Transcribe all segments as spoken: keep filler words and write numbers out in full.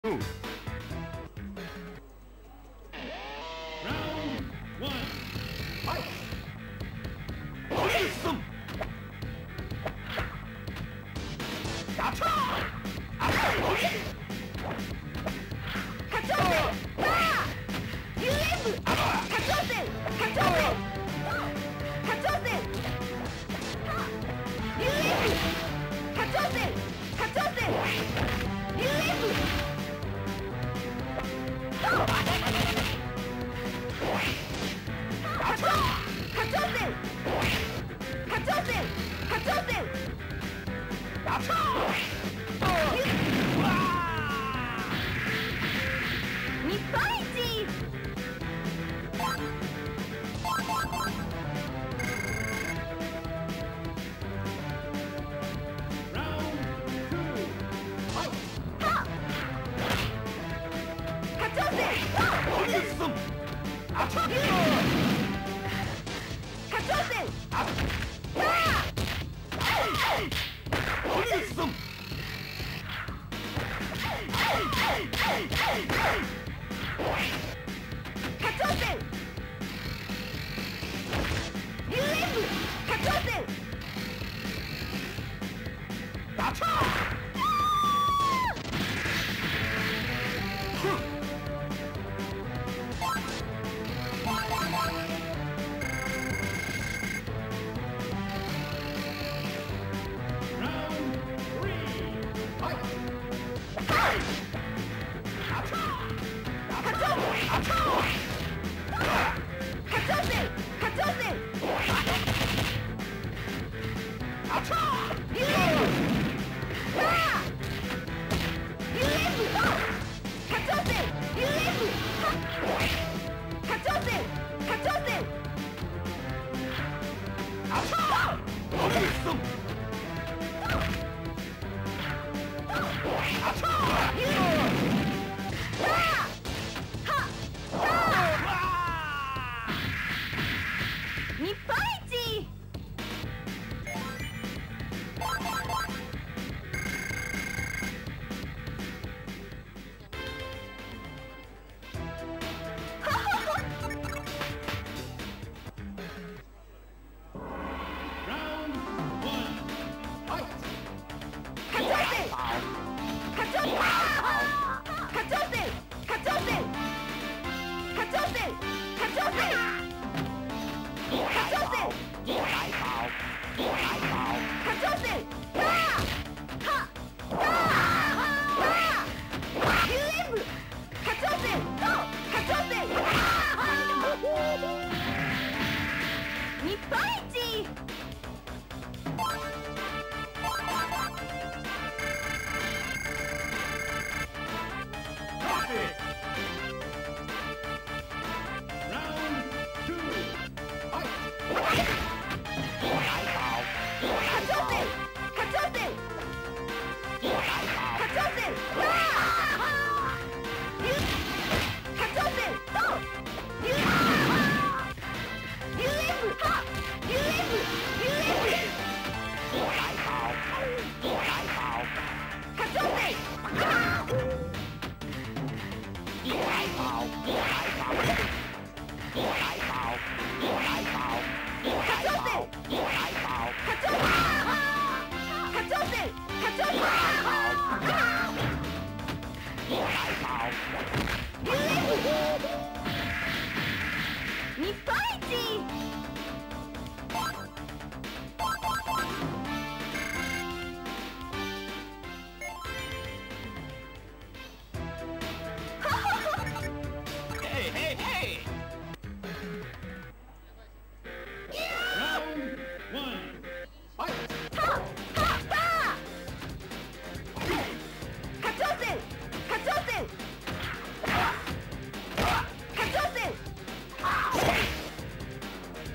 Round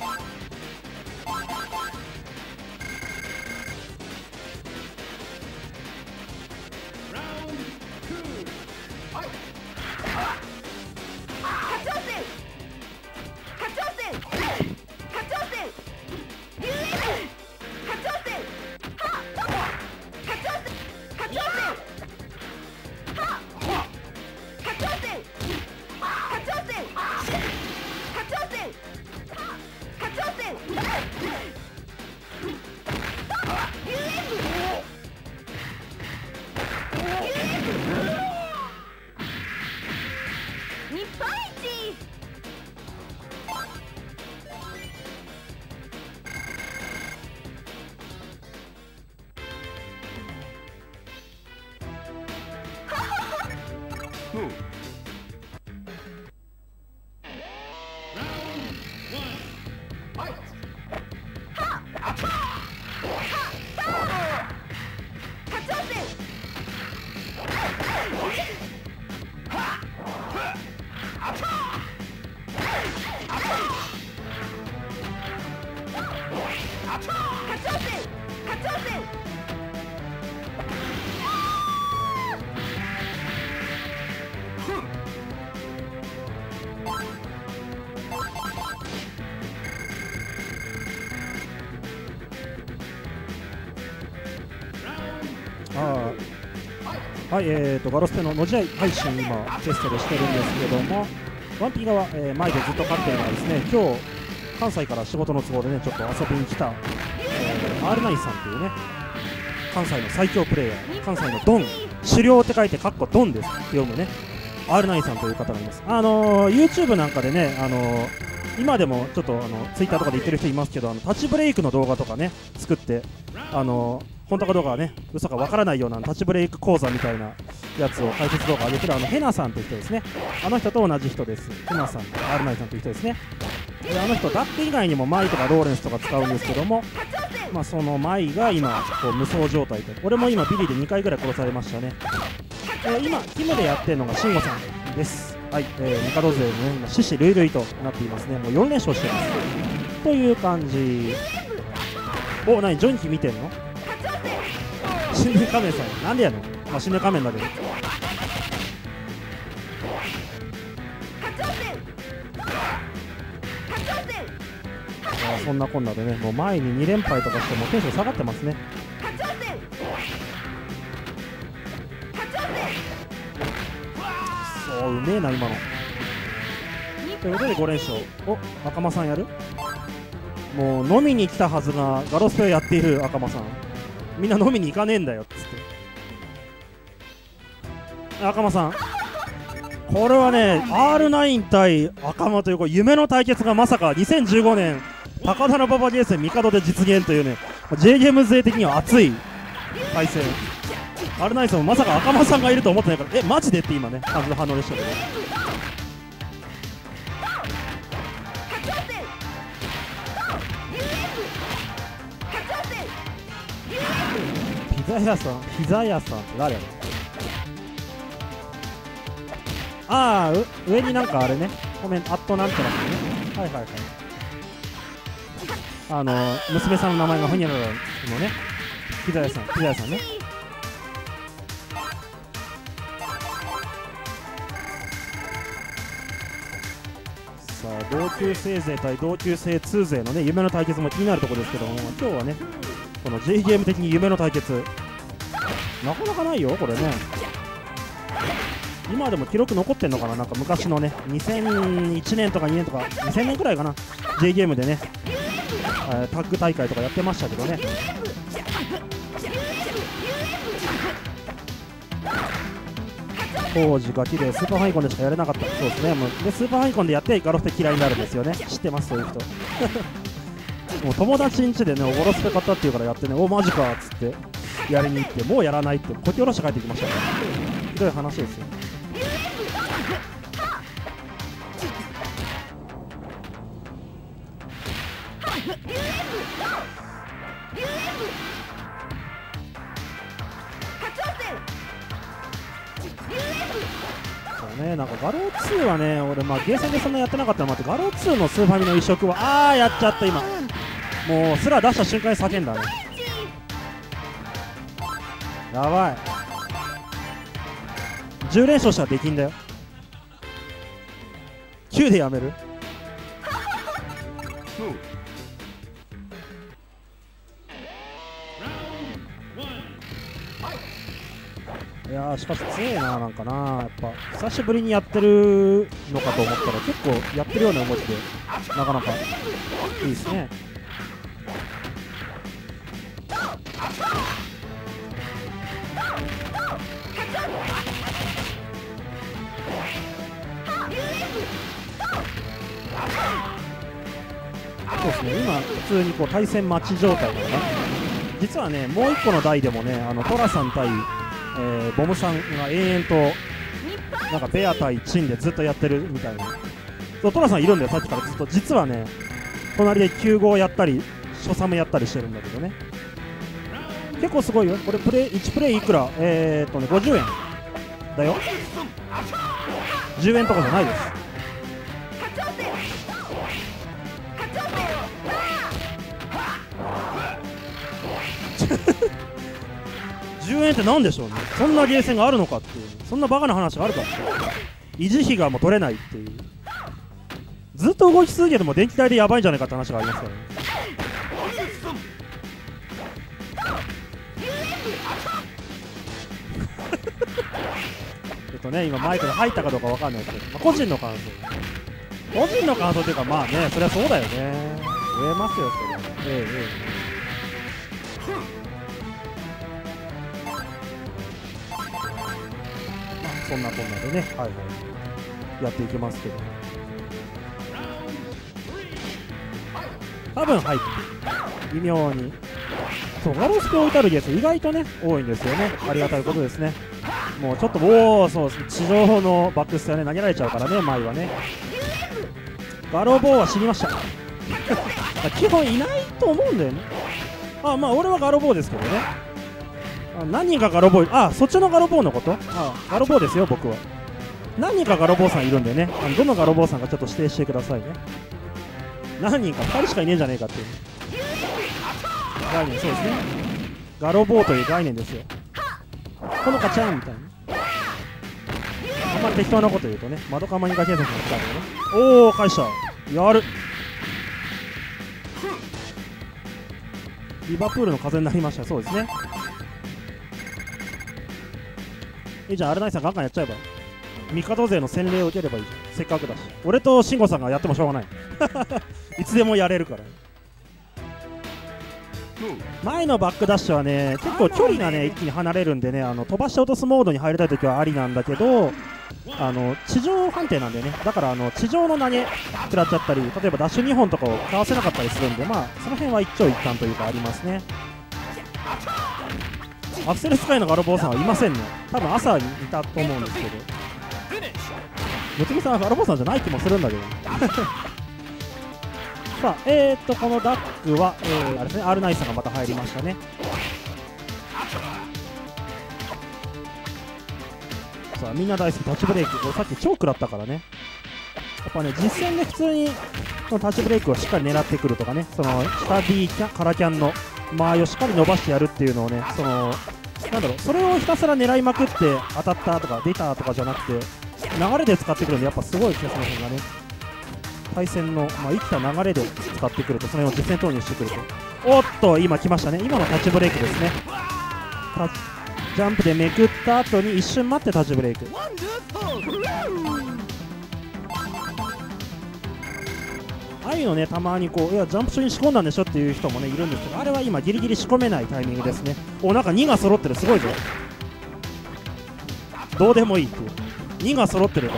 はい、えーとガロスペのの試合配信今テストでしてるんですけども、ワンピー側、えー、前でずっと勝ってるのがですね、今日関西から仕事の都合でねちょっと遊びに来た、えー、アールナイン さんというね関西の最強プレイヤー、関西のドン、狩猟って書いてカッコドンですって読むね アールナイン さんという方がいます。あのー、YouTube なんかでね、あのー、今でもちょっとあの Twitter とかで言ってる人いますけど、あのタッチブレイクの動画とかね作って、あのー本当かどうかはね嘘かわからないようなタッチブレイク講座みたいなやつを解説動画上げてるあのヘナさんという人ですね。あの人と同じ人です。ヘナさん、アールナイン さんという人ですね。であの人ダック以外にもマイとかローレンスとか使うんですけども、まあ、そのマイが今こう無双状態で、俺も今ビリでにかいぐらい殺されましたね。えー、今キムでやってるのが慎吾さんです。はい、えー、ミカド勢のね今獅子類類となっていますね。もうよん連勝してますという感じ。お、何ジョニキ見てんの？死ぬ仮面さんなんでやねん。まあ死ぬ仮面だけど、あそんなこんなでねもう前にに連敗とかしてもテンション下がってますね。そううめえな今の。ということでご連勝。お、赤間さんやる？もう飲みに来たはずがガロスペをやっている赤間さん、みんな飲みに行かねえんだよっつって。赤間さん、これはね アールナイン 対赤間というこう夢の対決がまさかにせんじゅうごねん高田馬場ゲーセンミカドで実現というね J ゲーム勢的には熱い対戦。アールナイン さんもまさか赤間さんがいると思ってないから、えマジでって今ね感じの反応でしたけど、ピザ屋さん、ピザ屋さんって誰やろ。ああ、上になんかあれね、コメント、アットなんちゃらってね。はいはいはい。あのー、娘さんの名前がホニャララのね、ピザ屋さん、ピザ屋さんね。さあ、同級生勢対同級生に勢のね、夢の対決も気になるところですけども、今日はね、この J ゲーム的に夢の対決、なかなかないよ、これね。今でも記録残ってんのかな、なんか昔のね、にせんいちねんとかにねんとか、にせんねんくらいかな、J ゲームでね、えー、タッグ大会とかやってましたけどね。当時ガキでスーパーファイコンでしかやれなかった。そうですね、もうでスーパーファイコンでやってガロスペ嫌いになるんですよね。知ってます、そういう人。もう友達ん家でね、おゴロスペ買ったっていうからやってね、おマジかっつってやりに行って、もうやらないってこき下ろして帰ってきましたね。ひどい話ですよ。 そうね、なんかガローツーはね、俺、まあ、ゲーセンでそんなやってなかったのもあって、ガローツーのスーファミの移植は、あー、やっちゃった、今、もう、スラ出した瞬間に叫んだね、やばい、じゅう連勝したらできんだよ、きゅうでやめる？いやー、しかし強えな、なんかな、やっぱ久しぶりにやってるのかと思ったら結構やってるような動きでなかなかいいですね。そうですね、今普通にこう対戦待ち状態なのかな。実はね、もういっこの台でもね、あのトラさん対えー、ボムさんが延々となんかベア対チンでずっとやってるみたいな。そう、トラさんいるんだよ、さっきからずっと。実はね、隣できゅう号やったり初サムやったりしてるんだけどね、結構すごいよ。これプレイいちプレイいくら？えーっとねごじゅうえんだよ。じゅうえんとかじゃないです。じゅうえんって何でしょうね。そんなゲーセンがあるのかっていう、そんなバカな話があるかっていう、維持費がもう取れないっていう、ずっと動き続けても電気代でやばいんじゃないかって話がありますからね。えっとね、今マイクで入ったかどうかわかんないですけど、まあ、個人の感想個人の感想というか、まあね、それはそうだよね、言えますよ、それは。ええええ、そんなこんなでね、はいはい、やっていきますけど、多分入って微妙に、そう、ガロスペ置いてあるゲース意外とね多いんですよね。ありがたいことですね。もうちょっとおお、そうです、地上のバックステはね投げられちゃうからね、前はね。ガロボーは死にました基本いないと思うんだよね。あ、まあ俺はガロボーですけどね。あ、何人かガロボー、あ、そっちのガロボーのこと？あ、ガロボーですよ、僕は。何人かガロボーさんいるんでね、あのどのガロボーさんかちょっと指定してくださいね。何人か、ふたりしかいねえんじゃねえかっていう概念、そうですね。ガロボーという概念ですよ。ほのかちゃんみたいな。あんまり適当なこと言うとね、マドカマニカ警察が来たんだよね。おお、返した。やる。リバプールの風になりました。そうですね。え、じゃあ、アルナイさんガンガンやっちゃえば、味方勢の洗礼を受ければいいじゃん。せっかくだし。俺と慎吾さんがやってもしょうがないいつでもやれるから。前のバックダッシュはね、結構距離がね一気に離れるんでね、あの飛ばして落とすモードに入りたいときはありなんだけど、あの地上判定なんでね、だからあの地上の投げ食らっちゃったり、例えばダッシュにほんとかをかわせなかったりするんで、まあその辺は一長一短というかありますね。アクセル使いのガロボーさんはいませんね。多分朝にいたと思うんですけど、むつみさんはガロボーさんじゃない気もするんだけどさあ、えー、っとこのダックは、えー、あれですね、アールナイスさんがまた入りましたね。さあ、みんな大好きタッチブレイク、これさっき超食らったからね。やっぱね、実戦で普通にそのタッチブレイクをしっかり狙ってくるとかね、その下 D キャカラキャンの間合いをしっかり伸ばしてやるっていうのをね、そのなんだろう、それをひたすら狙いまくって当たったとか出たとかじゃなくて、流れで使ってくるんで、やっぱすごいですね、その辺がね。対戦の、まあ、生きた流れで使ってくると、その辺を実戦投入してくると、おっと、今来ましたね、今のタッチブレイクですね。タジャンプでめくった後に一瞬待ってタッチブレイク。ああいうのね、たまにこう、いや、ジャンプ中に仕込んだんでしょっていう人もね、いるんですけど、あれは今、ギリギリ仕込めないタイミングですね。お、なんかにが揃ってる、すごいぞ。どうでもいいっていう、にが揃ってるから。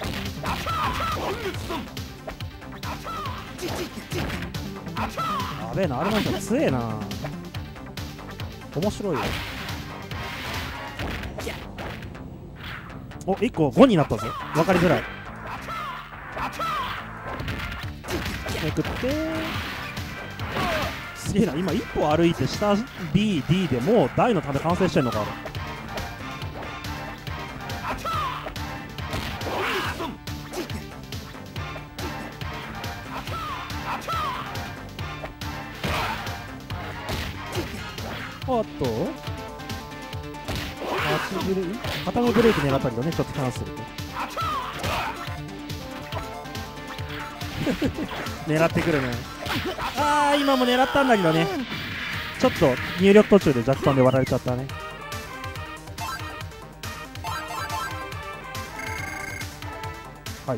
やべえな、あれなんか強えな。面白いよ。お、いっこごになったぞ。分かりづらい。めくってすげえな、今一歩歩いて下 ビーディー でもう台のため完成してんのか。 おっと足ブレ片目ブレーキ狙ったけどね、ちょっとキャンセル狙ってくるね。ああ今も狙ったんだけどね、ちょっと入力途中で若干で割られちゃったね。はい、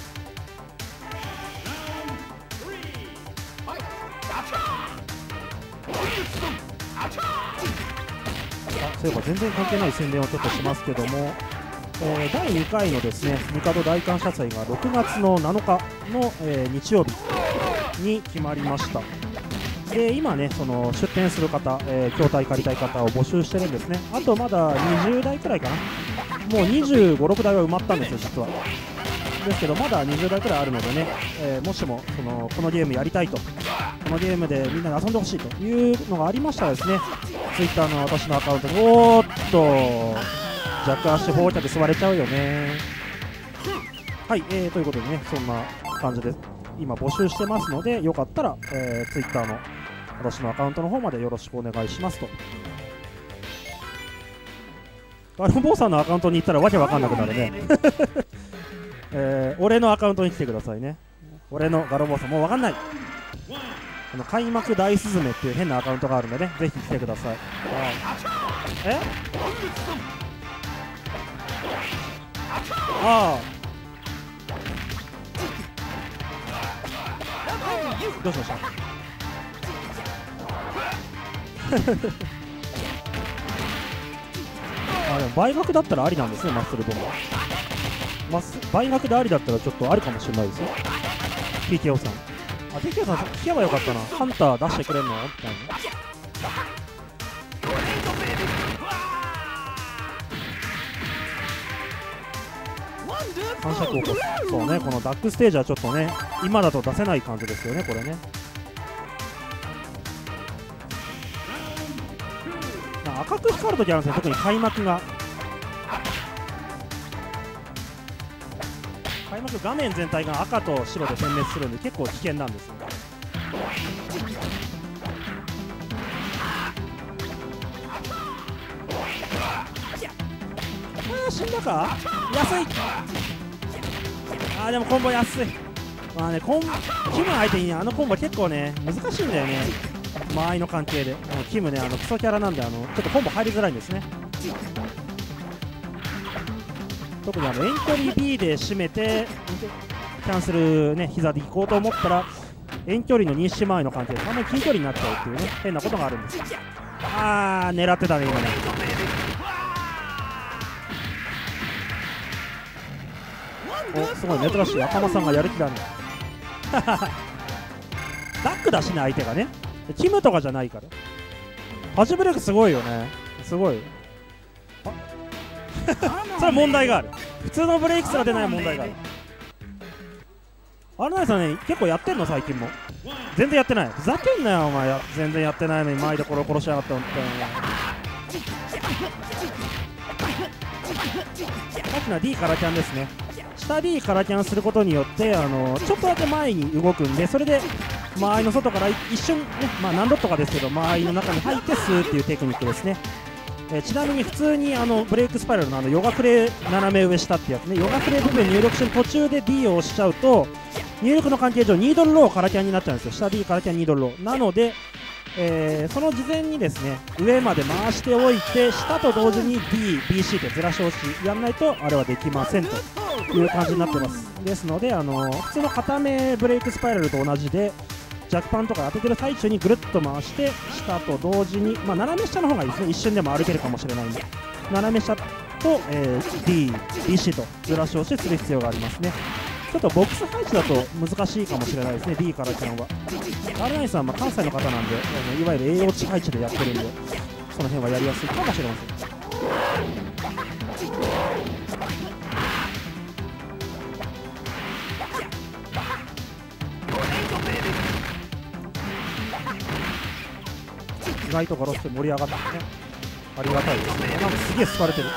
そういえば全然関係ない宣伝をちょっとしますけども、えー、だいにかいのですね帝大感謝祭がろくがつのなのかの、えー、日曜日に決まりました。で今ねその出店する方、えー、筐体借りたい方を募集してるんですね。あとまだにじゅうだいくらいかな、もうにじゅうご、ろくだいは埋まったんですよ実は。ですけどまだにじゅうだいくらいあるのでね、えー、もしもそのこのゲームやりたいと、このゲームでみんなで遊んでほしいというのがありましたらですね、ツイッターの私のアカウントにおーっと弱足放着座れちゃうよね。はい、えー、ということでね、そんな感じで今募集してますので、よかったら、えー、ツイッターの私のアカウントの方までよろしくお願いしますと。ガロンボーさんのアカウントに行ったらわけわかんなくなるね、えー、俺のアカウントに来てくださいね。俺のガロンボーさんもうわかんない、あの開幕大スズメっていう変なアカウントがあるんでね、ぜひ来てください。えああどうしましたあでも倍額だったらありなんですね、マッスルボムは。マッス倍額でありだったらちょっとあるかもしれないですよ。 ティーケーオー さん、あ ティーケーオー さん聞けばよかったな、ハンター出してくれんのみたいな。感触を起こす。そうね、このダックステージはちょっとね今だと出せない感じですよねこれね。なんか赤く光るときあるんですね、特に開幕が。開幕画面全体が赤と白で点滅するんで結構危険なんですよ。あー死んだか、安い。あーでもコンボ安い。まあねコンキム相手に、ね、あのコンボ結構ね難しいんだよね、間合いの関係で。キムねあのクソキャラなんで、あのちょっとコンボ入りづらいんですね。特にあの遠距離 ビー で締めてキャンセルね膝で行こうと思ったら遠距離の日誌間合いの関係であんまり近距離になっちゃうっていうね変なことがあるんです。あー狙ってたね今ね。おすごい珍しい、赤間さんがやる気だねダックだしね相手がね、キムとかじゃないから。パチブレイクすごいよね、すごい。それは問題がある、普通のブレイクすら出ない問題がある。あれないさんね結構やってんの最近も。全然やってない、ふざけんなよお前や、全然やってないのに前でコロ殺しやがって本当に。さっきのは D からキャンですね。下 D からキャンすることによってあのちょっとだけ前に動くんで、それで間合いの外から一瞬ね、まあ何ドットかですけど間合いの中に入ってスーっていうテクニックですね。えー、ちなみに普通にあのブレイクスパイラルのあのヨガフレ斜め上下ってやつね、ヨガフレ部分入力してる途中で D を押しちゃうと入力の関係上ニードルローからキャンになっちゃうんですよ。下 D からキャンニードルローなので、えー、その事前にですね上まで回しておいて下と同時に ディー、ビーシー ってずらし押しやらないとあれはできませんという感じになってます。ですのであの普通の片目ブレイクスパイラルと同じで弱パンとか当ててる最中にぐるっと回して下と同時に、まあ、斜め下の方がいいですね、一瞬でも歩けるかもしれないんで斜め下と、えー、D、ビーシー とずらし押しする必要がありますね。ちょっとボックス配置だと難しいかもしれないですね D からキャンは。アールナイン さんは関西の方なんであのいわゆる栄養値配置でやってるんでその辺はやりやすいかもしれません。意外とガロス盛り上がってねありがたいですね。なんかすげえ好かれてる。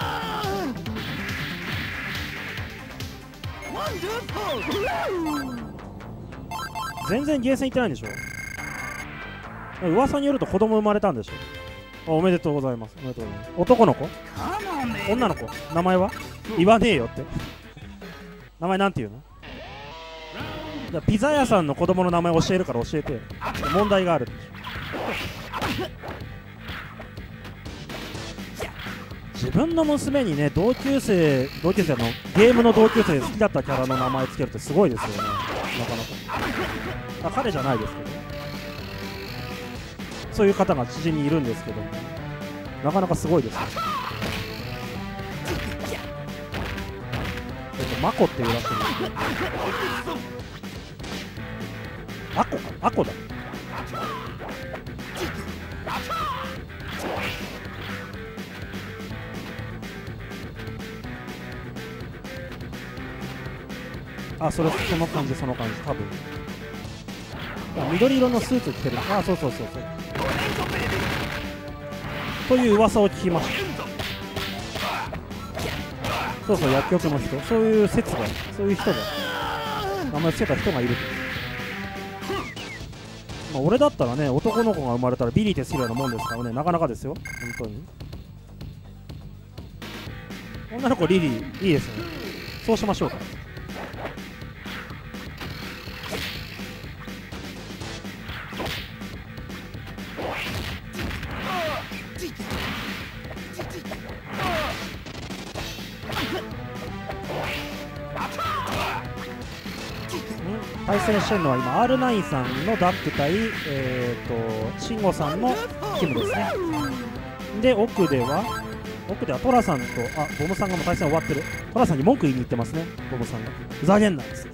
全然ゲーセン行ってないんでしょ。噂によると子供生まれたんでしょ。 おめでとうございます。おめでとうございます。男の子？女の子？名前は？言わねえよって。名前なんて言うの？じゃあピザ屋さんの子供の名前教えるから教えてよ。問題があるでしょ。自分の娘にね、同級生同級生のゲームの同級生で好きだったキャラの名前つけるってすごいですよね。なかなか。あ、彼じゃないですけど、そういう方が知人にいるんですけども、なかなかすごいですね。えっとマコっていうらしいんですけど、アコか、アコだ。あ、それその感じ、その感じ、多分。あ、緑色のスーツ着てる。あ、そうそうそうそう。という噂を聞きました。そうそう、薬局の人、そういう説が、そういう人が名前つけた人がいると。まあ、俺だったらね、男の子が生まれたらビリーって好きなようなもんですからね、なかなかですよ、本当に。女の子リリーいいですね。そうしましょうか。対戦してるのは今 アールナイン さんのダック対、えー、と慎吾さんのキムですね。で奥では奥ではトラさんと、あ、ボムさんがもう対戦終わってる。トラさんに文句言いに行ってますね、ボムさんが。ふざけんなっつって。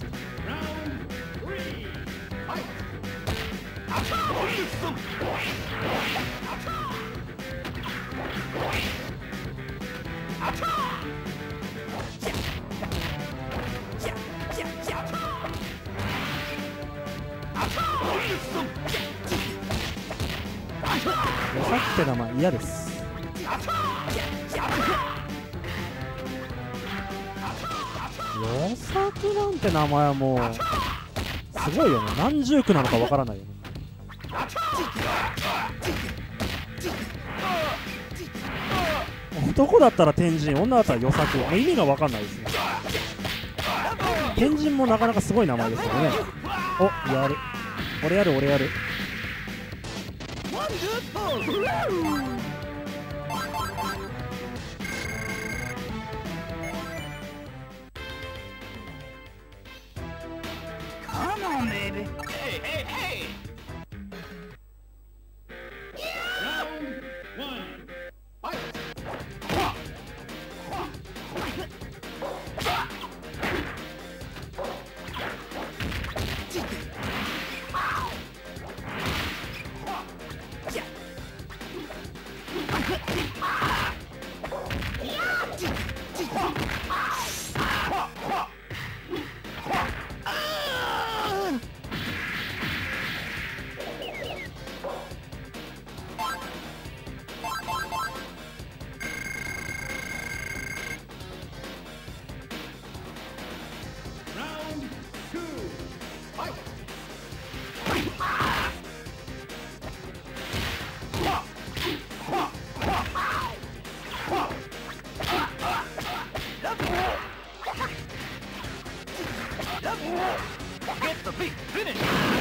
さっきって名前嫌です。よさくなんて名前はもうすごいよね。何十区なのかわからないよね。男だったら天神、女だったらよさく、もう意味がわかんないですね。天神もなかなかすごい名前ですよね。お、やる、俺やる俺やる。 Come on, baby. Hey, hey, hey. Round one. Fight. Get the beat, finish!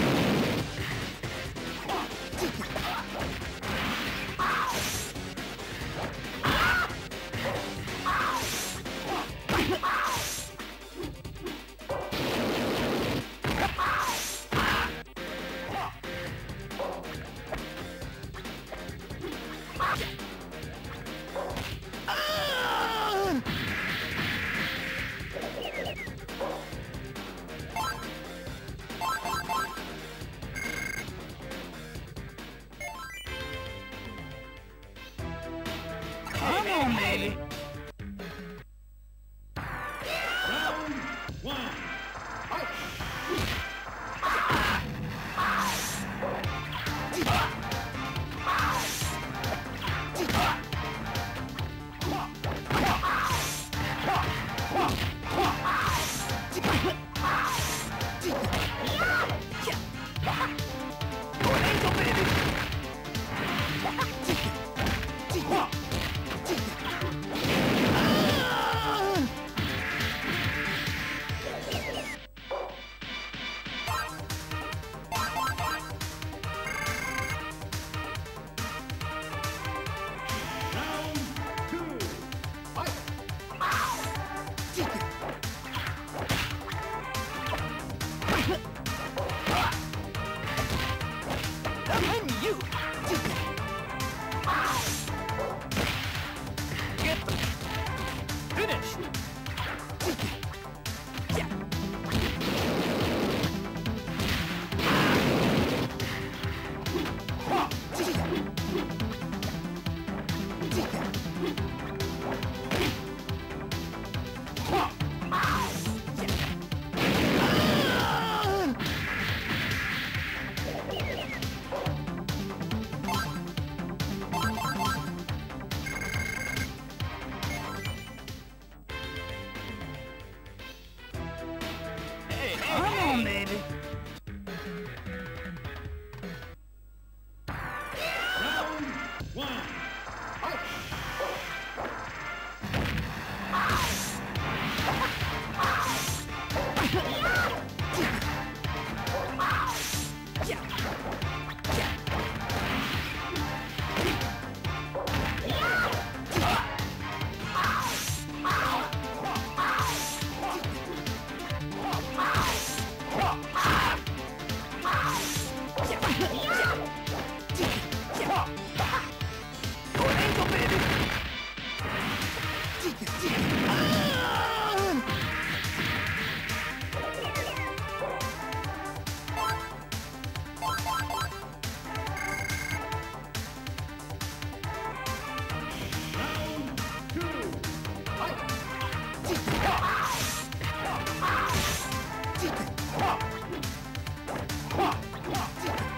Come on, baby. Round one. Fight. Angel, baby.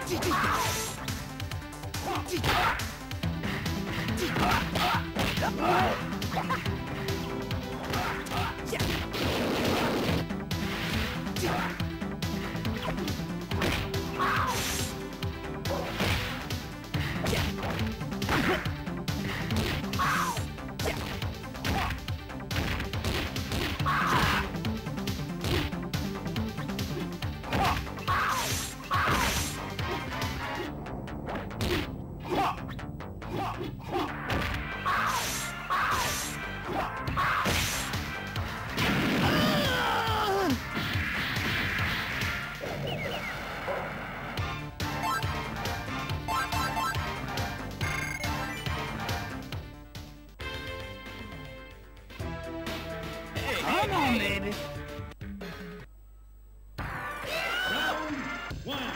Come on, baby. Round one.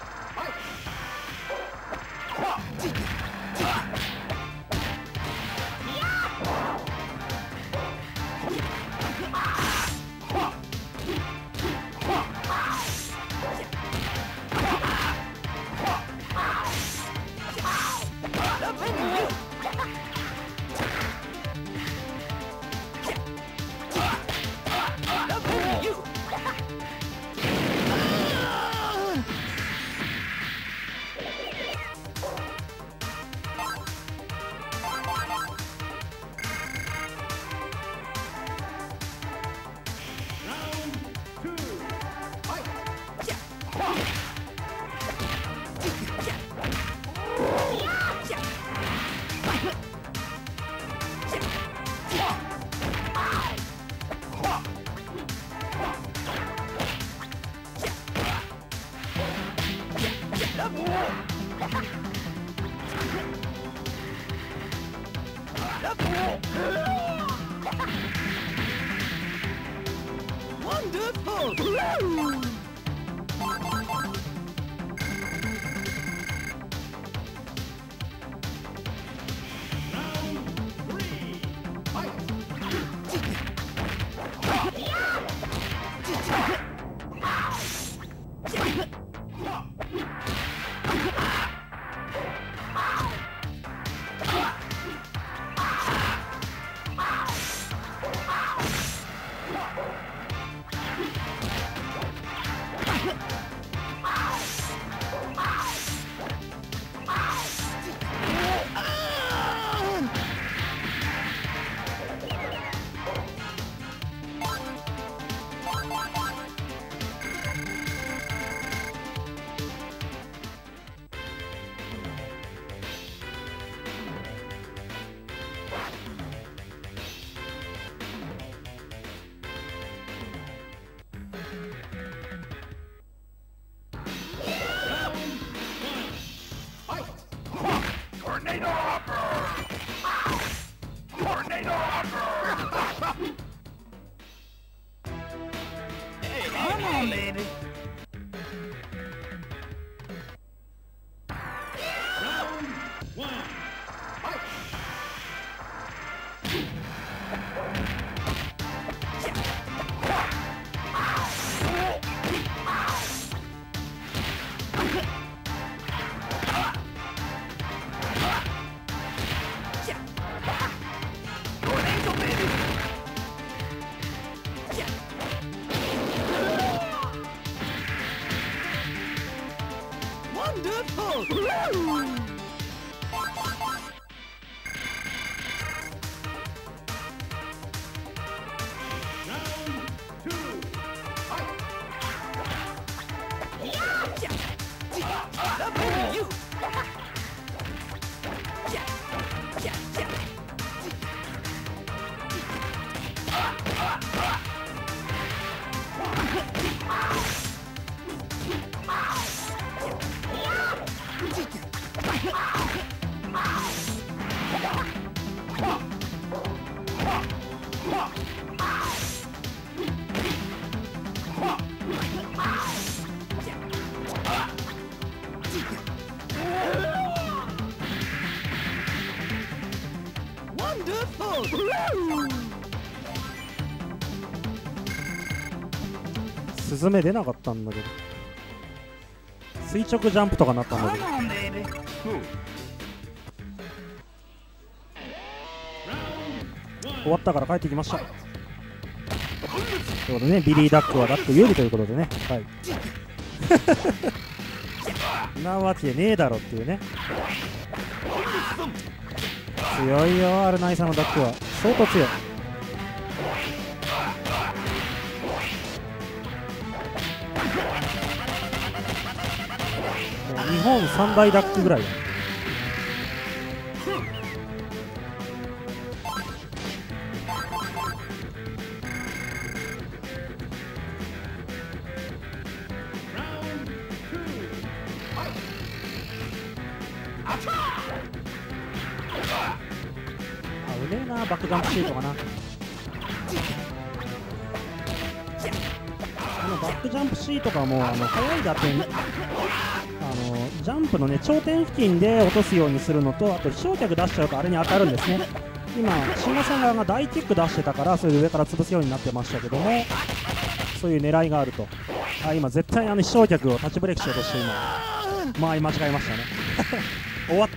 Wonderful! Tornado Hopper! Tornado Hopper! Hey, come on, baby. Round one. Fight! Wonderful! Round two. Fight! Double you! Wonderful! スズメ出なかったんだけど、 垂直ジャンプとかなったんだけど、 Come on, baby. 終わったから帰ってきました。ということでね、ビリー・ダックはダック有利ということでね、はい。なわけねえだろっていうね。強いよ、アルナイさんのダックは相当強い。もう日本三大ダックぐらいだ。うめえな、バックジャンプシートかな。あのバックジャンプシートかも、あの速い打点、あのジャンプのね頂点付近で落とすようにするのと、あと飛翔脚出しちゃうとあれに当たるんですね。今、慎吾さん側が大キック出してたから、それで上から潰すようになってましたけども、そういう狙いがあると。あ、今、絶対あの飛翔脚をタッチブレーキしようとして、今、間合い間違えましたね。終わった。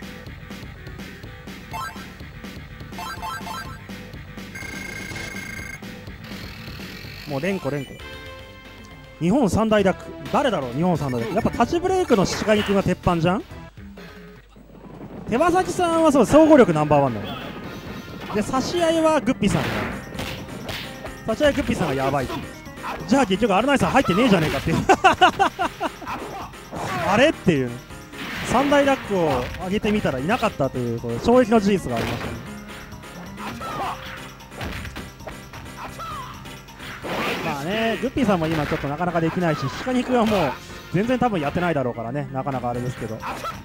もう連呼連呼。日本三大ダック、誰だろう、日本三大ダック。やっぱタッチブレイクの鹿肉が鉄板じゃん。手羽先さんはそう、総合力ナンバーワンだよ。で、差し合いはグッピーさんだ。差し合いグッピーさんがやばい。じゃあ結局アルナイさん入ってねえじゃねえかっていう。あれっていう。三大ダックを上げてみたらいなかったという、これ衝撃の事実がありましたね。まあね、グッピーさんも今ちょっとなかなかできないし、鹿肉はもう全然多分やってないだろうからね、なかなかあれですけど。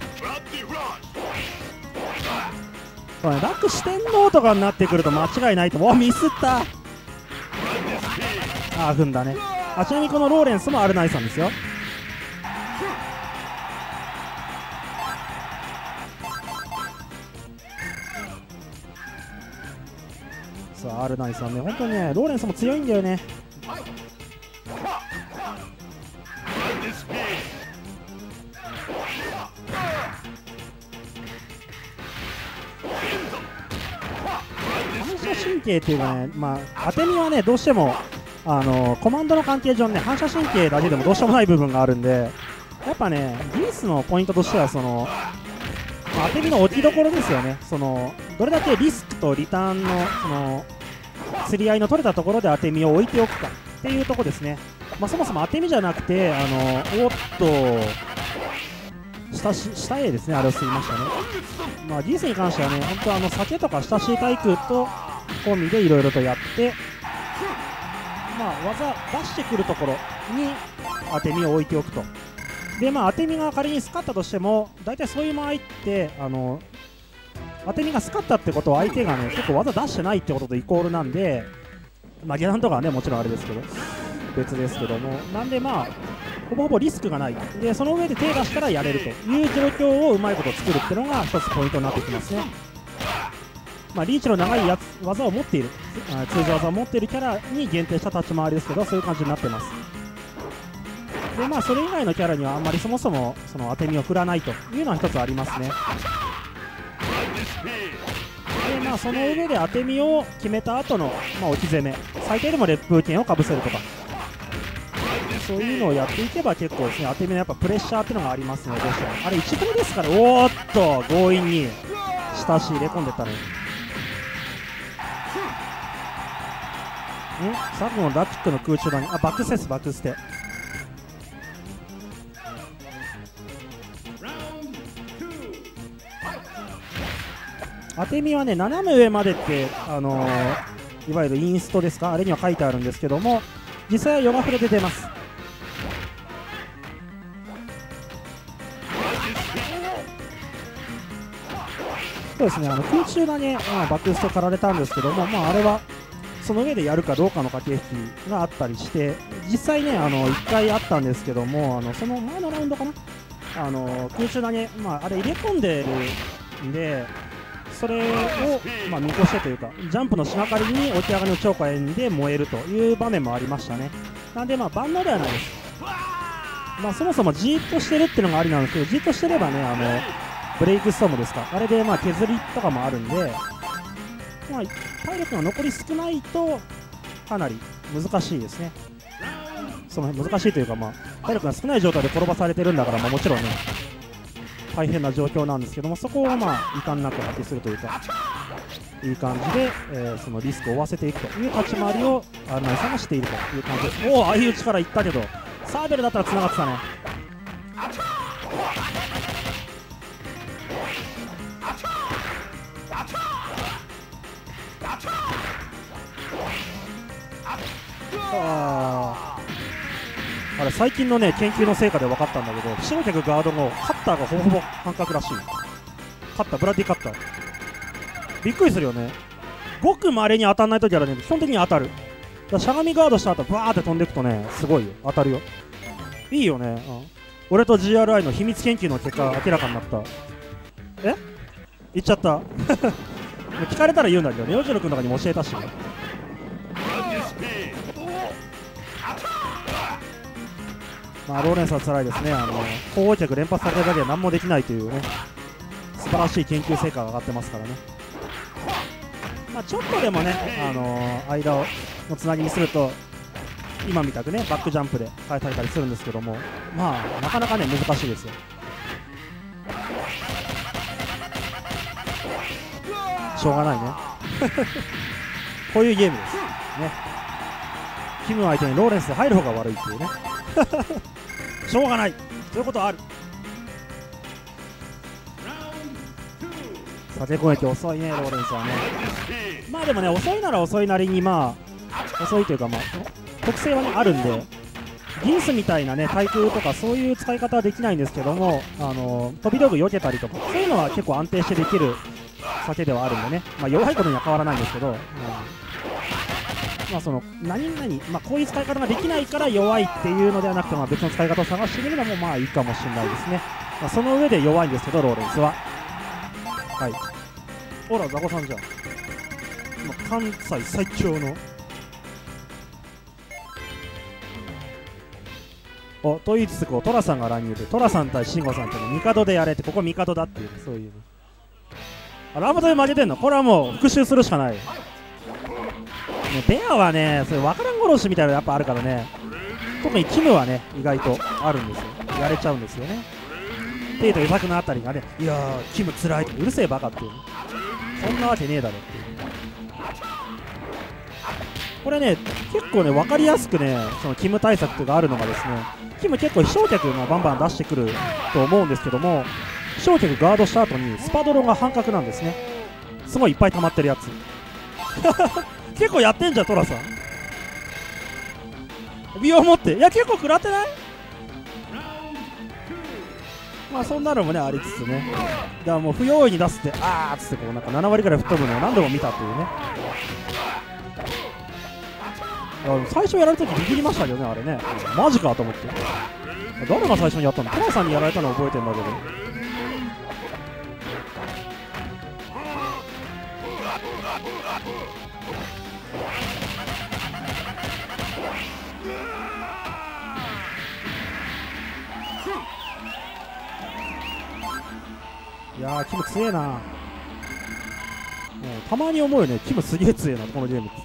これね、ダック四天王とかになってくると間違いないと。お、ミスった。ああ、踏んだね。あ、ちなみにこのローレンスもアルナイさんですよ。さあ、アルナイさんね、本当にね、ローレンスも強いんだよね。反射神経っていうかね、まあ、当て身はね、どうしてもあのコマンドの関係上ね、反射神経だけでもどうしようもない部分があるんで、やっぱね、ギースのポイントとしては、その、まあ、当て身の置きどころですよね。そのどれだけリスクとリターンのその釣り合いの取れたところで当て身を置いておくかっていうところですね。まあ、そもそも当て身じゃなくて、あのおっと下し下 A ですね、あれを吸いましたね。まあ、ギースに関してはね、本当あの酒とか下 C 対空と込みでいろいろとやって、まあ、技出してくるところに当て身を置いておくと。で、まあ、当て身が仮にスカったとしても、大体そういう場合ってあの当て身がスカったってことは相手がね結構技出してないってこととイコールなんで、まあ、下段とかはねもちろんあれですけど別ですけども、なんでまあほぼほぼリスクがないで、その上で手出したらやれるという状況をうまいこと作るっていうのが一つポイントになってきますね。まあ、リーチの長いやつ技を持っている、通常技を持っているキャラに限定した立ち回りですけど、そういう感じになってます。で、まあ、それ以外のキャラにはあんまりそもそもその当て身を振らないというのは一つありますね。で、まあ、その上で当て身を決めた後の、まあ、置き攻め、最低でも烈風剣をかぶせるとか、そういうのをやっていけば結構ですね、当て身のやっぱプレッシャーっていうのがありますので、どうしてもあれいち組ですから、おーっと強引に下足入れ込んでったのに。んさっきのダッチックの空中だね。あ、バックステです、バックステ。当て身はね、斜め上までって、あのー、いわゆるインストですか、あれには書いてあるんですけども、実際はヨガフレで出ます。そうですね、あの空中投げ、まあ、バックストかられたんですけども、まあ、あれはその上でやるかどうかの駆け引きがあったりして、実際ね、あのいっかいあったんですけども、あのその前のラウンドかな、あの空中投げ、まあ、あれ入れ込んでるんで、それを、まあ、見越してというか、ジャンプのしがかりに起き上がりの超過円で燃えるという場面もありましたね。なんで、まあ、万能ではないです。 まあ、そもそもじーっとしてるっていうのがありなんですけど、じーっとしてればね、あのブレイクストームですか、あれでまあ削りとかもあるんで、まあ、体力が残り少ないとかなり難しいですね。その難しいというか、まあ、体力が少ない状態で転ばされてるんだから、まあ、もちろんね大変な状況なんですけども、そこをまあ遺憾なく発揮するというか、いい感じで、えー、そのリスクを負わせていくという立ち回りをアールナインさんがしているという感じです。おお、相打ちからいったけどサーベルだったらつながってたね。ああれ最近のね研究の成果で分かったんだけど、白脚ガードのカッターがほぼほぼ半角らしい。カッター、ブラッディカッター、びっくりするよね。ごくまれに当たらないときはね、基本的に当たる。だからしゃがみガードした後バーって飛んでいくとね、すごいよ、当たるよ。いいよね、うん、俺と ジーアールアイ の秘密研究の結果明らかになった。え言っちゃった聞かれたら言うんだけどね、よじろくんとかにも教えたし、まあ、ローレンスは辛いですね。あの後方脚連発されただけで何もできないというね、素晴らしい研究成果が上がってますからね。まあ、ちょっとでもね、あのー、間をのつなぎにすると今みたくねバックジャンプで返されたりするんですけども、まあなかなかね難しいですよ。しょうがないねこういうゲームですね。キム相手にローレンスで入る方が悪いっていうねしょうがない、そういうことある。さて攻撃遅いね、ローレンスはね。まあでもね、遅いなら遅いなりに、まあ遅いというか、まあ特性はねあるんで、ギンスみたいなね対空とかそういう使い方はできないんですけども、あの飛び道具避けたりとかそういうのは結構安定してできる酒ではあるんでね、まあ、弱いことには変わらないんですけど、うん、まあその何々、まあ、こういう使い方ができないから弱いっていうのではなくて、まあ別の使い方を探してみるのもまあいいかもしれないですね。まあ、その上で弱いんですけど、ローレンスは。はい。ほら、ザコさんじゃん。関西最強の。おと言いつつこうトラさんが乱入で、トラさん対慎吾さんっての帝でやれって、ここ帝だっていう、そういう、ね、あラムトで負けてんの、これはもう復讐するしかない。ね、ベアはね、それ分からん殺しみたいなのやっぱあるからね、特にキムはね意外とあるんですよ、やれちゃうんですよね。テイとイサクのあたりがね、いやーキムつらい、うるせえバカっていう、ね、そんなわけねえだろっていう。これね結構ね分かりやすくね、そのキム対策というかあるのがですね、キム結構飛翔脚がバンバン出してくると思うんですけども、飛翔脚ガードした後にスパドロが半角なんですね。すごいいっぱい溜まってるやつ結構やってんじゃんトラさん、美容持って、いや結構食らってない。まあそんなのもねありつつね、だからもう不用意に出すって、あーっつってこうなんかなな割ぐらい吹っ飛ぶのを何度も見たっていうね。最初やられた時ビビりましたけどね、あれね、マジかと思って、誰が最初にやったの、トラさんにやられたの覚えてるんだけど、いやーキム強えな、もうたまに思うよね、キムすげえ強えなこのゲームって。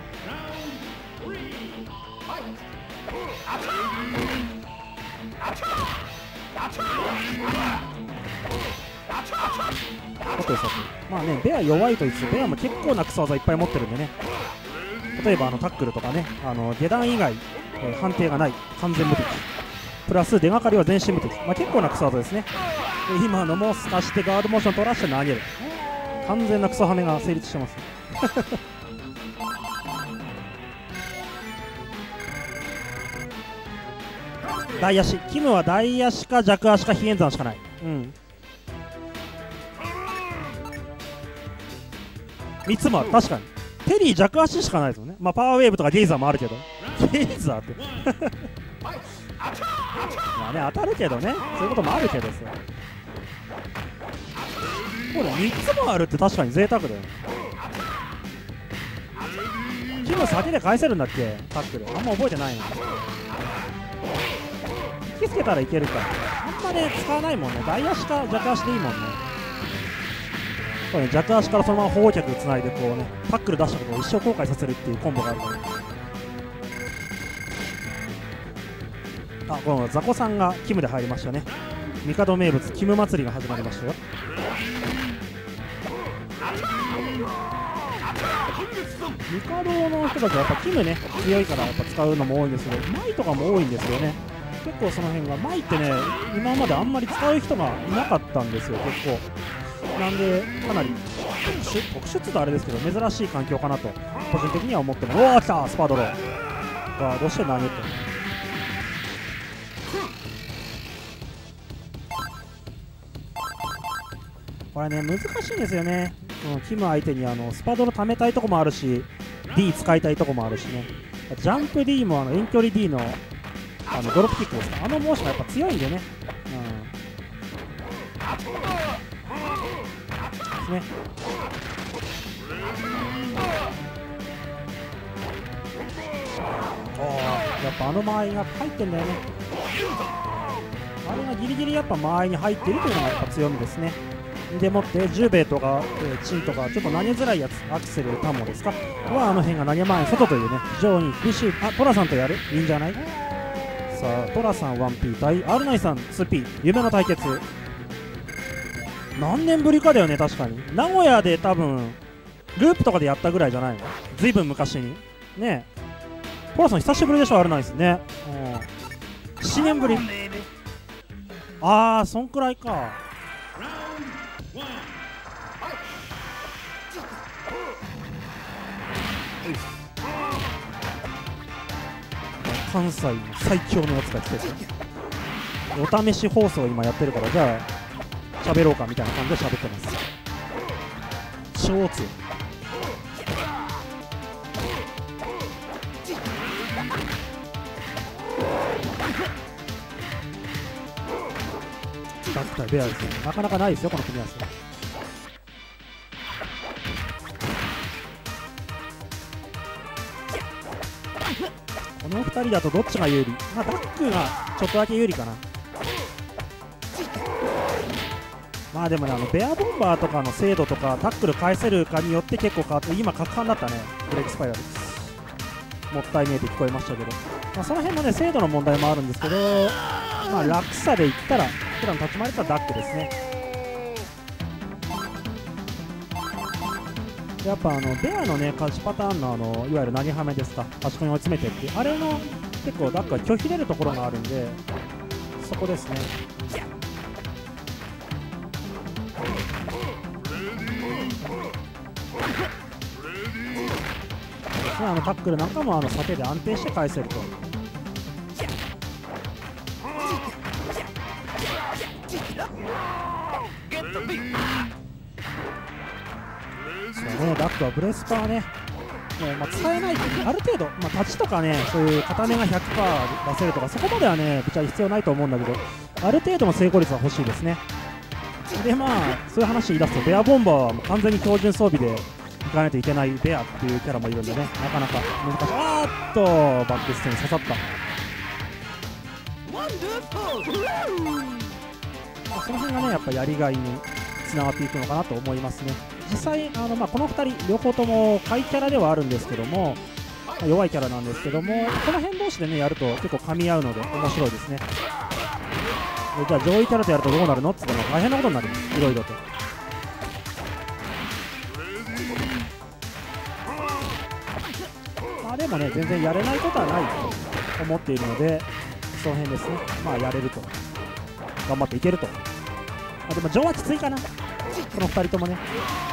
さてさて、まあね、ベア弱いと言って、ベアも結構なクソ技いっぱい持ってるんでね、例えばあのタックルとかね、あの下段以外、えー、判定がない完全無敵プラス出がかりは全身無敵、まあ、結構なクソ技ですね。で今のもすかしてガードモーション取らして投げる、完全なクソハメが成立してます大足、キムは大足か弱足か飛燕山しかない。うん、みっつもある、確かにテリー弱足しかないですよね。まあパワーウェーブとかゲイザーもあるけど、ゲイザーってまあね当たるけどね、そういうこともあるけどさ、これみっつもあるって確かに贅沢だよ。キム先で返せるんだっけ、タックルあんま覚えてないな。 引きつけたらいけるからあんまね使わないもんね。大足か弱足でいいもんね。そうね、弱足からそのまま保護脚つないでこうねタックル出したことを一生後悔させるっていうコンボがあるから。あ、このザコさんがキムで入りましたね。帝名物キム祭りが始まりましたよ。帝の人たちはやっぱキムね強いからやっぱ使うのも多いんですけど、マイとかも多いんですよね。結構その辺がマイってね今まであんまり使う人がいなかったんですよ結構。なんでかなり特殊特殊って言うとあれですけど珍しい環境かなと個人的には思ってます。おお来たスパドロがどうして何ってこれね難しいんですよね。うん、キム相手にあのスパドロ貯めたいとこもあるし D 使いたいとこもあるしね。ジャンプ D もあの遠距離 D のあのドロップキックですか、あのモーションがやっぱ強いんでね。うんですね。おーやっぱあの間合いが入ってんだよね。あれがギリギリやっぱ間合いに入っているというのがやっぱ強みですね。でもってジューベイとか、えー、チンとかちょっと投げづらいやつアクセルタンモですかはあの辺が投げ前外というね非常に厳しい。あトラさんとやるいいんじゃない。さあトラさん ワンピー 対 アールナイン さん ツーピー 夢の対決。何年ぶりかだよね確かに。名古屋で多分ループとかでやったぐらいじゃないの。ずいぶん昔にねえ。トラさん久しぶりでしょ アールナイン ですね。うん、ななねんぶり。ああそんくらいか。関西の最強のやつが来てる。お試し放送を今やってるからじゃあ喋ろうかみたいな感じで喋ってます。超強い。ダック対ベアですよ。なかなかないですよこの組み合わせ。このふたりだとどっちが有利。まあダックがちょっとだけ有利かな。まあでもねあのベアボンバーとかの精度とかタックル返せるかによって結構変わって、今角半だったねブレイクスパイラル。もったいねえって聞こえましたけど、まあ、その辺のね精度の問題もあるんですけど、まあ楽さでいったら普段立ち回れたらダックですね。やっぱあのベアのね勝ちパターンのあのいわゆる投げはめですか、端っこに追い詰めてってあれの結構ダックは拒否出るところがあるんで、そこですね。あのタックルなんかもあの避けで安定して返せると。そうね、ダックはブレスパーね、もうまあ使えないある程度、まあ、立ちとかねそういう片目が ひゃくパーセント 出せるとかそこまではねぶっちゃけ必要ないと思うんだけど、ある程度の成功率は欲しいですね。でまあそういう話言い出すとベアボンバーはもう完全に標準装備でいかないといけないベアっていうキャラもいるんでね、なかなか難しい。あーっとバックステに刺さった。その辺がねやっぱやりがいにつながっていくのかなと思いますね。実際あの、まあ、このふたり両方とも下位キャラではあるんですけども、まあ、弱いキャラなんですけども、この辺同士でねやると結構噛み合うので面白いですね。じゃあ上位キャラとやるとどうなるのって言ったら大変なことになります、いろいろと。まあでもね全然やれないことはないと思っているので、その辺ですね、まあやれると頑張っていけると。あでもジョーはきついかな、このふたりともね。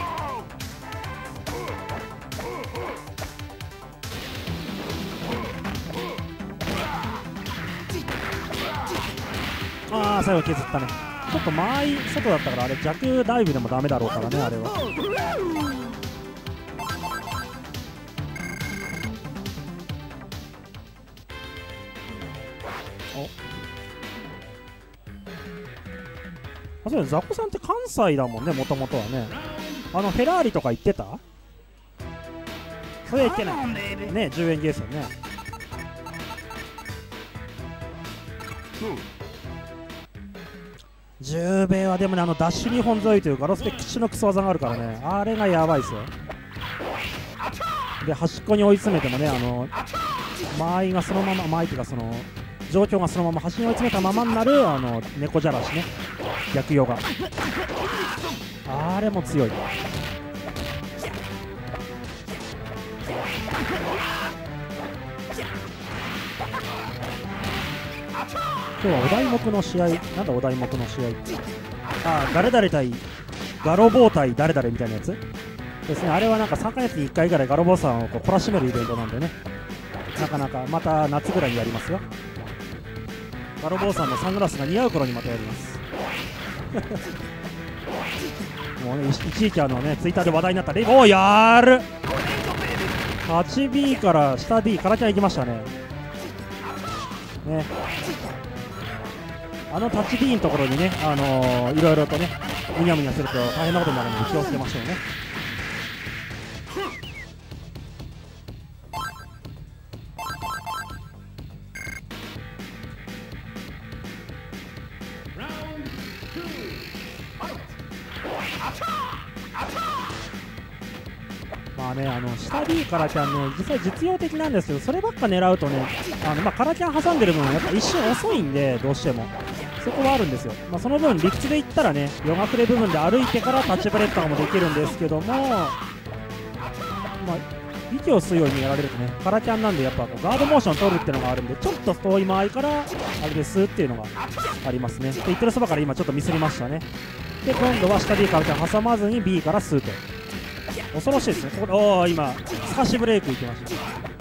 ああ最後削ったね。ちょっと間合い外だったからあれ弱ダイブでもダメだろうからねあれは。おあそうだ、ザコさんって関西だもんねもともとはね。あのフェラーリとか行ってた？それは行ってないね。じゅうえんゲーですよね。 じゅうべいはでもね、あのダッシュにほん沿いというガロスペ屈指のクソ技があるからね、あれがやばいですよ。で端っこに追い詰めてもね、あの間合いがそのまま、間合いというかその状況がそのまま端に追い詰めたままになるあの猫じゃらしね、逆ヨガ、あれも強い。今日はお題目の試合、なんだお題目の試合って、ああ、誰々対ガロボー対誰々みたいなやつですね。あれはなんかさんかげつにいっかいぐらいガロボーさんをこう懲らしめるイベントなんでね、なかなかまた夏ぐらいにやりますよ。ガロボーさんのサングラスが似合う頃にまたやりますもうね、一時期あのね、ツイッターで話題になったレイ、おー、やーる はちビー から下 B からちゃん行きましたね。ね、あのタッチ B のところにね、あのー、いろいろとね、むにゃむにゃすると大変なことになるので気をつけましょうね。まあね、あの下 B からキャンね、実際実用的なんですけど、そればっか狙うとね、あのまあカラキャン挟んでる分、やっぱ一瞬遅いんで、どうしてもそこはあるんですよ。まあ、その分、理屈で言ったらね、夜隠れ部分で歩いてからタッチブレッカーもできるんですけども、まあ、息を吸うようにやられるとね、カラキャンなんで、やっぱこうガードモーション取るっていうのがあるんで、ちょっと遠い間合いからあれで吸うっていうのがありますね。で言ってるそばから今、ちょっとミスりましたね。で、今度は下 B からキャン挟まずに B から吸うと。恐ろしいですね。これ、おー、今、透かしブレイクいきました。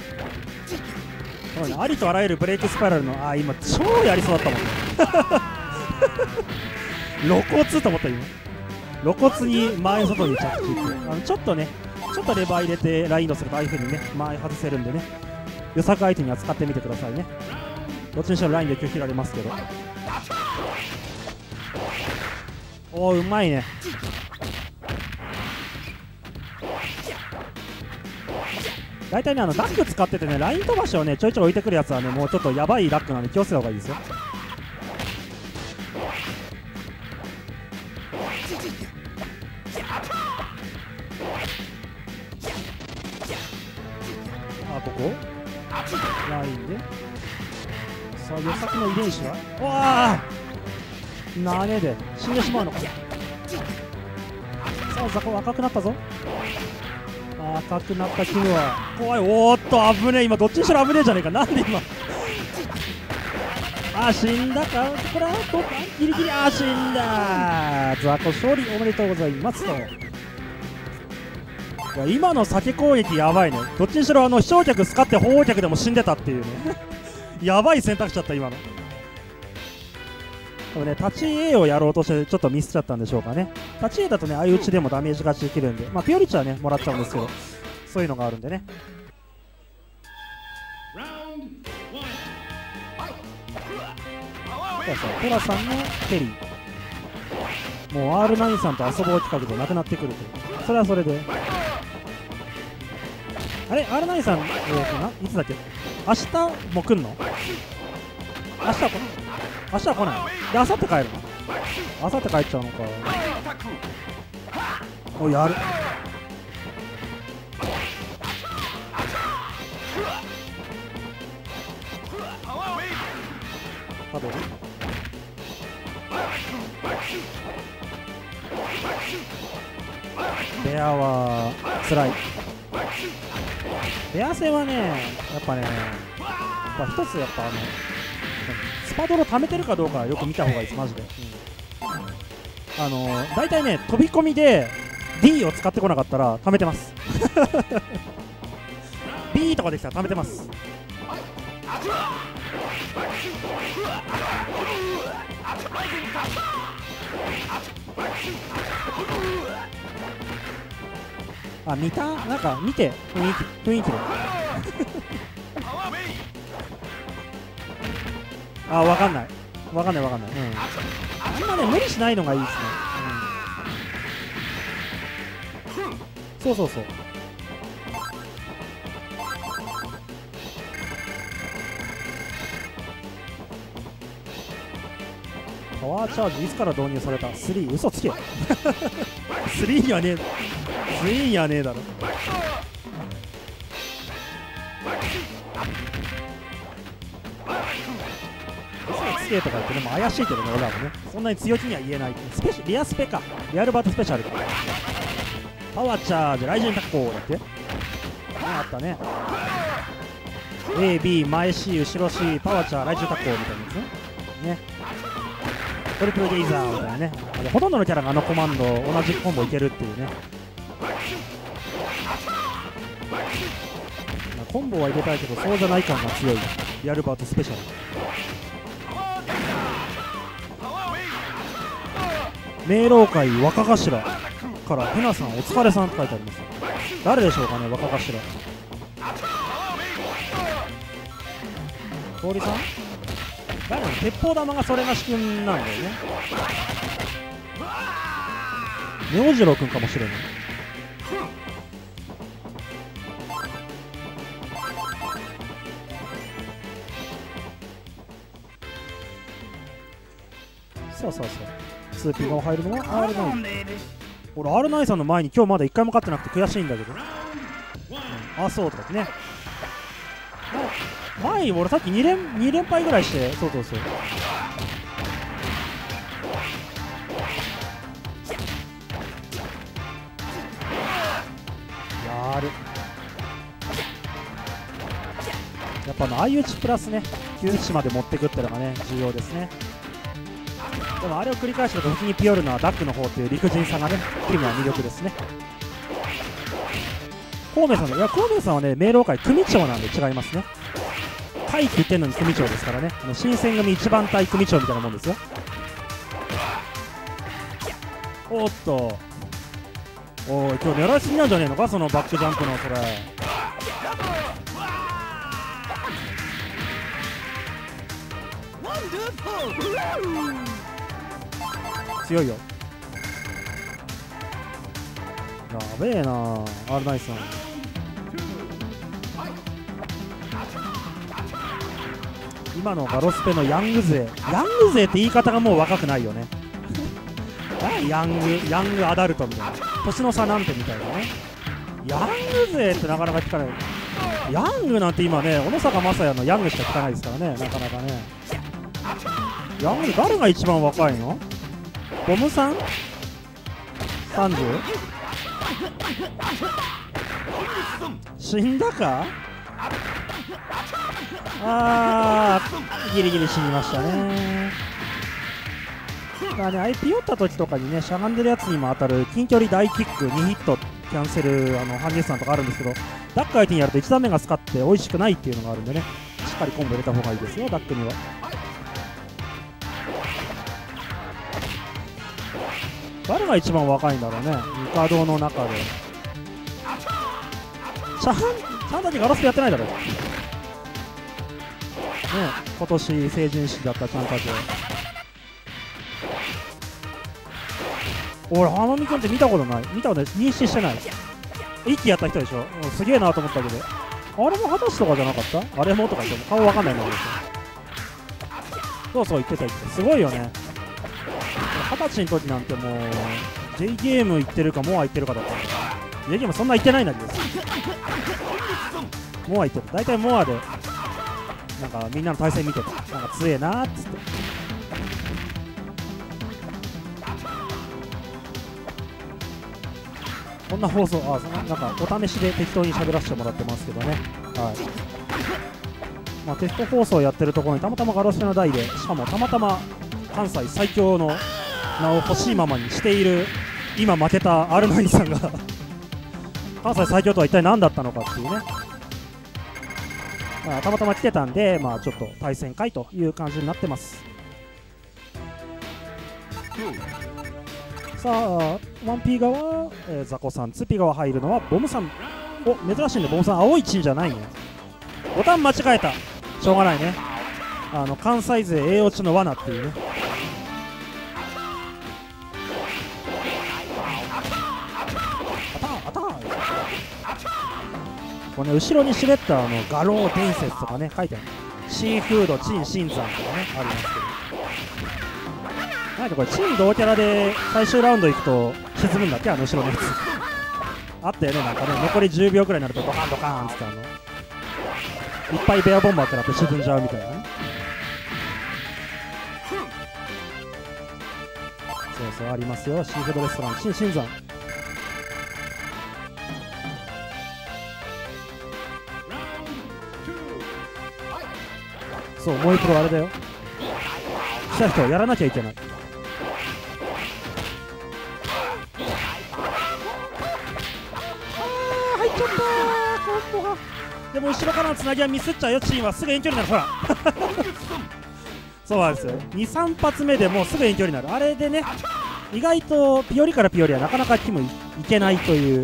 そうね、ありとあらゆるブレイクスパイラルの、あー、今、超やりそうだったもんね。露骨と思った今。露骨に前外に着地って、あのちょっとね、ちょっとレバー入れてラインドするとああいう風にね、前外せるんでね、予測相手には使ってみてくださいね。どっちにしろラインで拒否られますけど。おお、うまいね。大体ね、あのダック使っててね、ライン飛ばしをね、ちょいちょい置いてくるやつはね、もうちょっとやばいダックなんで気をつけた方がいいですよ。あ、ここラインで、さあ、予測の遺伝子は、うわあ、投げで死んでしまうのか。さあ、ザコ赤くなったぞ。赤くなったキムは怖い。おーっと危ねえ、今どっちにしろ危ねえじゃねえか。なんで今あー、死んだか、これはどうかギリギリ、あー、死んだ。ザコ勝利おめでとうございますと。いや、今の先攻撃やばいね。どっちにしろあの飛翔客使って鳳凰客でも死んでたっていうねやばい選択肢だった今の。でもね、立ち A をやろうとしてちょっとミスっちゃったんでしょうかね。立ち A だとね、相打ちでもダメージ勝ちできるんで、まあピオリッチはね、もらっちゃうんですけど、そういうのがあるんでね。そうそう、トラさんのケリー。もう アールナイン さんと遊ぼう企画でなくなってくると。それはそれで。あれ ?アールナイン さん、えーとな、いつだっけ、明日も来んの？明日は来ない？明日は来ない。で、明後日帰るの？明後日帰っちゃうのか。お、やる。パドル？ベアは辛い。ベア戦はね、やっぱね、やっぱ一つやっぱあのスパドルを貯めてるかどうかよく見た方がいいです、マジで。うん、あのー、大体ね、飛び込みで D を使ってこなかったら貯めてますB とかできたら貯めてます。あ、見た？なんか見て、雰囲気、雰囲気であ、わかんない。わかんないわかんない。うん。あんまね、無理しないのがいいですね。うん。そうそうそう。 パワーチャージいつから導入された？スリー、嘘つけスリーにはねえ、スリーにはねえだろ。嘘つけとか言ってね、もう怪しいけどね、俺らもね、そんなに強気には言えない。スペシリアスペか、リアルバートスペシャルか、パワーチャージ、雷神特攻だって、ね、あったね。A、B、前 C、後ろ C、パワーチャー、雷神特攻みたいなやつね。ね。トリプルゲイザーみたいなね。ほとんどのキャラがあのコマンド、同じコンボいけるっていうね。コンボは入れたいけど、そうじゃない感が強い。リアルバートスペシャル。明朗会若頭からヘナさんお疲れさんって書いてあります。誰でしょうかね、若頭。氷さん？誰なの？鉄砲玉がそれがしくんなんだよね。ネオジロウくんかもしれない。さあさあさあ、ツーピー が入るのは アールナイン。俺 アールナイン さんの前に今日まだいっかいも勝ってなくて悔しいんだけど、うん、あそうとかってね。前に俺さっきに連に連敗ぐらいして、そうそうそう、やる。やっぱあの相打ちプラスね、きゅうしまで持ってくってのがね重要ですね。でもあれを繰り返してると時にピヨルのはダックの方っていう理不尽さがね、チームは魅力ですね。孔明さんの、いや孔明さんはね明朗会組長なんで違いますね。会って言ってんのに組長ですからね。あの新選組一番隊組長みたいなもんですよ。おっと、おい今日狙いすぎなんじゃねえのか、そのバックジャンプのそれ。強いよ。やべえなあ、アールナインさん。今のガロスペのヤング勢、ヤング勢って言い方がもう若くないよねヤング、ヤングアダルトみたいな、年の差なんてみたいなね。ヤング勢ってなかなか聞かない。ヤングなんて今ね、小野坂雅也のヤングしか聞かないですからね、なかなかね。ヤング誰が一番若いの？ボムさん さんじゅう？ 死んだか？あー、ギリギリ死にましたね。まあね、アイピー 打った時とかにね、しゃがんでるやつにも当たる近距離大キックにヒットキャンセル、あのハンゲスさんとかあるんですけど、ダック相手にやるといち段目がスカって美味しくないっていうのがあるんでね、しっかりコンボ入れた方がいいですよ、ダックには。誰が一番若いんだろうね、ミカドの中で。シャハン、ちゃんたちガラスペやってないだろうね、今年成人式だったちゃんたち。俺、花見くんって見たことない、見たことない、認識してない。息やった人でしょ、すげえなと思ったけど、あれも二十歳とかじゃなかった？あれもとか言っても顔わかんないんだけど、そうそう言ってた言ってた、すごいよね。二十歳の時なんてもう J ゲーム行ってるかモア行ってるかだったんだ。 J ゲームそんな行ってないんだけど、モア行ってる、大体モアでなんかみんなの対戦見てた、なんか強えなーっつって。こんな放送、あ、なんかお試しで適当に喋らせてもらってますけどね、はい。まあ、テスト放送やってるところにたまたまガロスペの台で、しかもたまたま関西最強の名を欲しいままにしている今負けた アールナイン さんが関西最強とは一体何だったのかっていうね、まあ、たまたま来てたんで、まあ、ちょっと対戦会という感じになってます。さあ ワンピー 側、えー、ザコさん、ツーピー 側入るのはボムさん。お、珍しいんでボムさん青いチンじゃないね。ボタン間違えた、しょうがないね。あの関西勢栄養値の罠っていうね。あたあたこれね、後ろにしれったあの画廊伝説とかね書いてある。シーフードチン新山とかねありますけど、 なんかこれチーム同キャラで最終ラウンド行くと沈むんだっけ、あの後ろのやつあったよね。なんかね、残りじゅうびょうくらいになるとドカンドカンってあのいっぱいベアボンバーってなって沈んじゃうみたいなね。そうそうありますよ、シーフードレストラン新新山。そう、もう一度あれだよ、来た人やらなきゃいけない。あー入っちゃったー、コンボが。でも後ろからのつなぎはミスっちゃうよ、チームはすぐ遠距離になる、ほらそうなんですよ、にさん発目でもうすぐ遠距離になる。あれでね、意外とピヨリからピヨリはなかなかキムいけないという。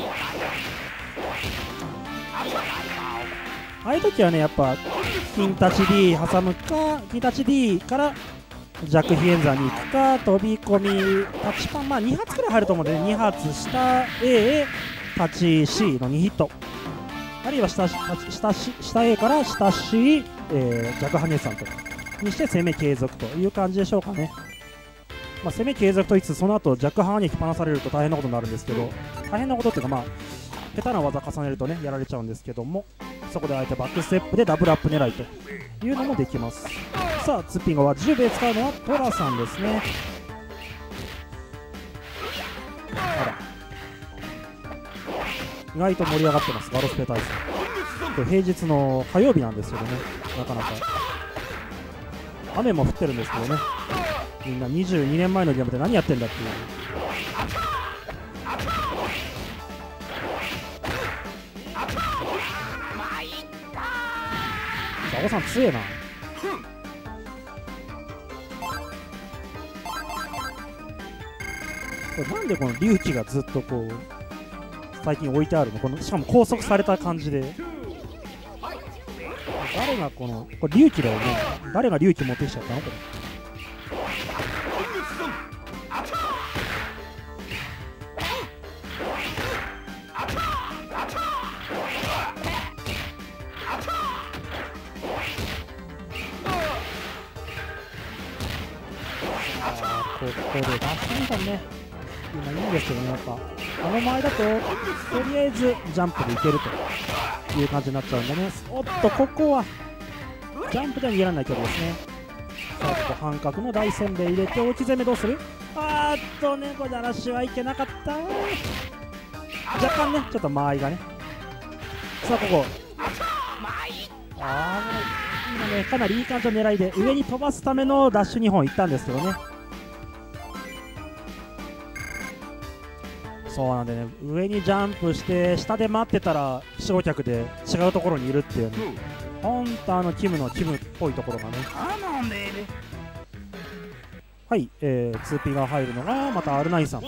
ああいう時はね、やっぱ金タチ D 挟むか、金タチ D からジャックヒエンザに行くか、飛び込みタッチパン、まあに発くらい入ると思うので、ね、に発下 A タッチ C のにヒット、あるいは下下下下 A から下 C、えー、ジャックハネさんとかにして攻め継続という感じでしょうかね。まあ、攻め継続と言いつつ、その後ジャックハーに引っ張されると大変なことになるんですけど、大変なことっていうか、まあ下手な技重ねるとねやられちゃうんですけども、そこであえてバックステップでダブルアップ狙いというのもできます。さあツッピングはじゅうべい使うのはトラさんですね。あら、意外と盛り上がってます、ガロスペ対戦。これ平日の火曜日なんですけどね、なかなか雨も降ってるんですけどね、みんなにじゅうにねんまえのゲームで何やってんだっていう。ザオさん強えな。これなんでこの龍騎がずっとこう最近置いてあるの、このしかも拘束された感じで。誰がこのこれ龍騎だよね、誰が龍騎持ってきちゃったのこれ。ここでダッシュにさんね、今いいんですけどね、やっぱあの前だととりあえずジャンプでいけるという感じになっちゃうんでね。おっとここはジャンプでは逃げられない距離ですね。さあここ半角の大戦で入れて置き攻めどうする。あーっとね、これで嵐はいけなかった。若干ねちょっと間合いがね。さあここあー今ねかなりいい感じの狙いで上に飛ばすためのダッシュにほんいったんですけどね。そうなんでね、上にジャンプして下で待ってたら焼却で違うところにいるっていうね、本当あのキムのキムっぽいところがね。はい、えー、ツーピーが入るのがまた アールナイン さん。あ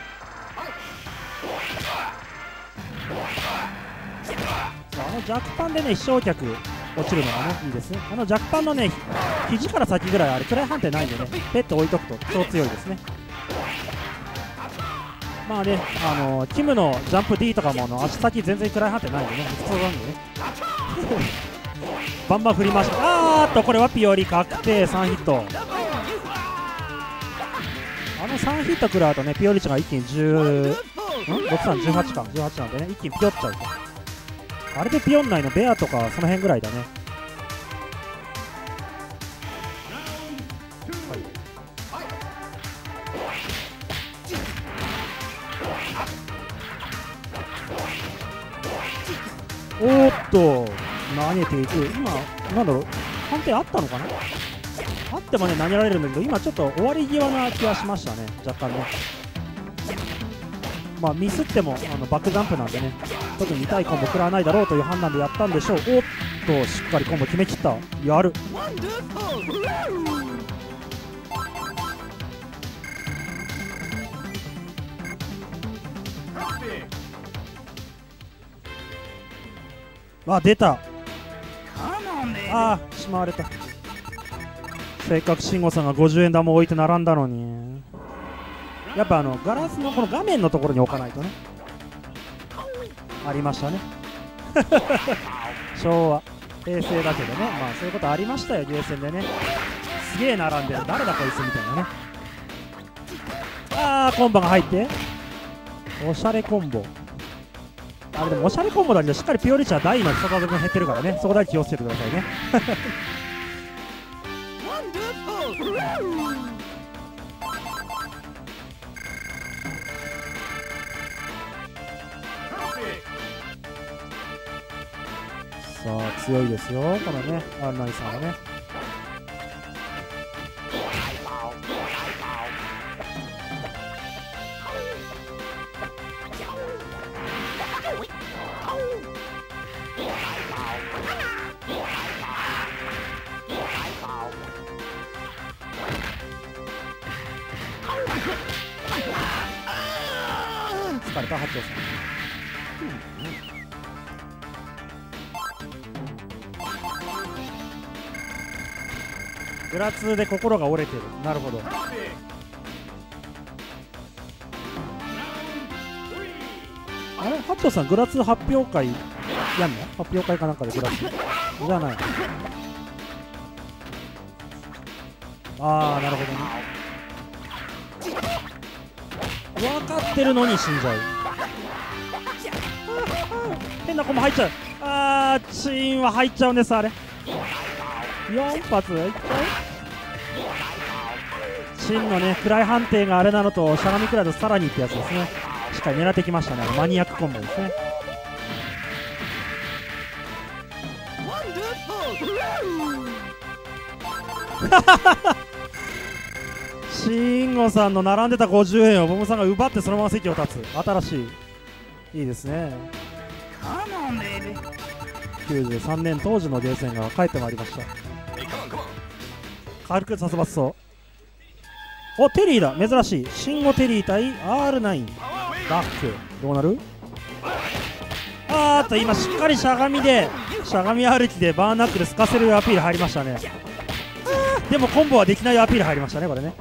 の弱パンでね焼却落ちるのがねいいですね。あの弱パンのね肘から先ぐらいあれくらい判定ないんでね、ペット置いとくと超強いですね。まあね、あのー、キムのジャンプ D とかもあの足先全然位判定ないんでね、普通なんでねバンバン振りました。あーっとこれはピオリ確定さんヒット。あのさんヒット食らうとねピオリ値が一気にじゅう、んろくさんじゅうはちかじゅうはちなんでね、一気にピヨっちゃうと。あれでピヨン内のベアとかその辺ぐらいだね。おーっと投げていく。今なんだろう、判定あったのかな。あってもね投げられるんだけど、今ちょっと終わり際な気がしましたね、若干ね。まあミスってもあのバックジャンプなんでね、特に痛いコンボ食らわないだろうという判断でやったんでしょう。おっとしっかりコンボ決めきった。やる。あ、出た。あーしまわれた。せっかく慎吾さんがごじゅうえん玉を置いて並んだのに、やっぱあのガラスのこの画面のところに置かないとね。ありましたね昭和平成だけどね、まあそういうことありましたよ、ゲーセンでね。すげえ並んでる、誰だこいつみたいなね。 ーコンボが入っておしゃれコンボ。あれでもおしゃれコンボだけどしっかりピオリチは大の外分減ってるからね、そこだけ気をつけてくださいね。さあ強いですよこのねアールナインさんはね。疲れた八丁さん。グラツーで心が折れてる。なるほど。あれ八丁さんグラツー発表会やんの？発表会かなんかでグラツーじゃない。ああなるほどね。分かってるのに死んじゃう。変なコンボ入っちゃう。あーチーンは入っちゃうんです。あれよん発いっちゃう。チンのね暗い判定があれなのとしゃがみくらいとさらにってやつですね。しっかり狙ってきましたね。マニアックコンボですね。慎吾さんの並んでたごじゅうえんをボムさんが奪ってそのまま席を立つ。新しい。いいですね。きゅうじゅうさんねん当時のゲーセンが帰ってまいりました。軽く殺伐そう。おテリーだ。珍しい。慎吾テリー対 アールナイン ダックどうなる。あーっと今しっかりしゃがみでしゃがみ歩きでバーナックルすかせるアピール入りましたね。でもコンボはできないアピール入りましたねこれね。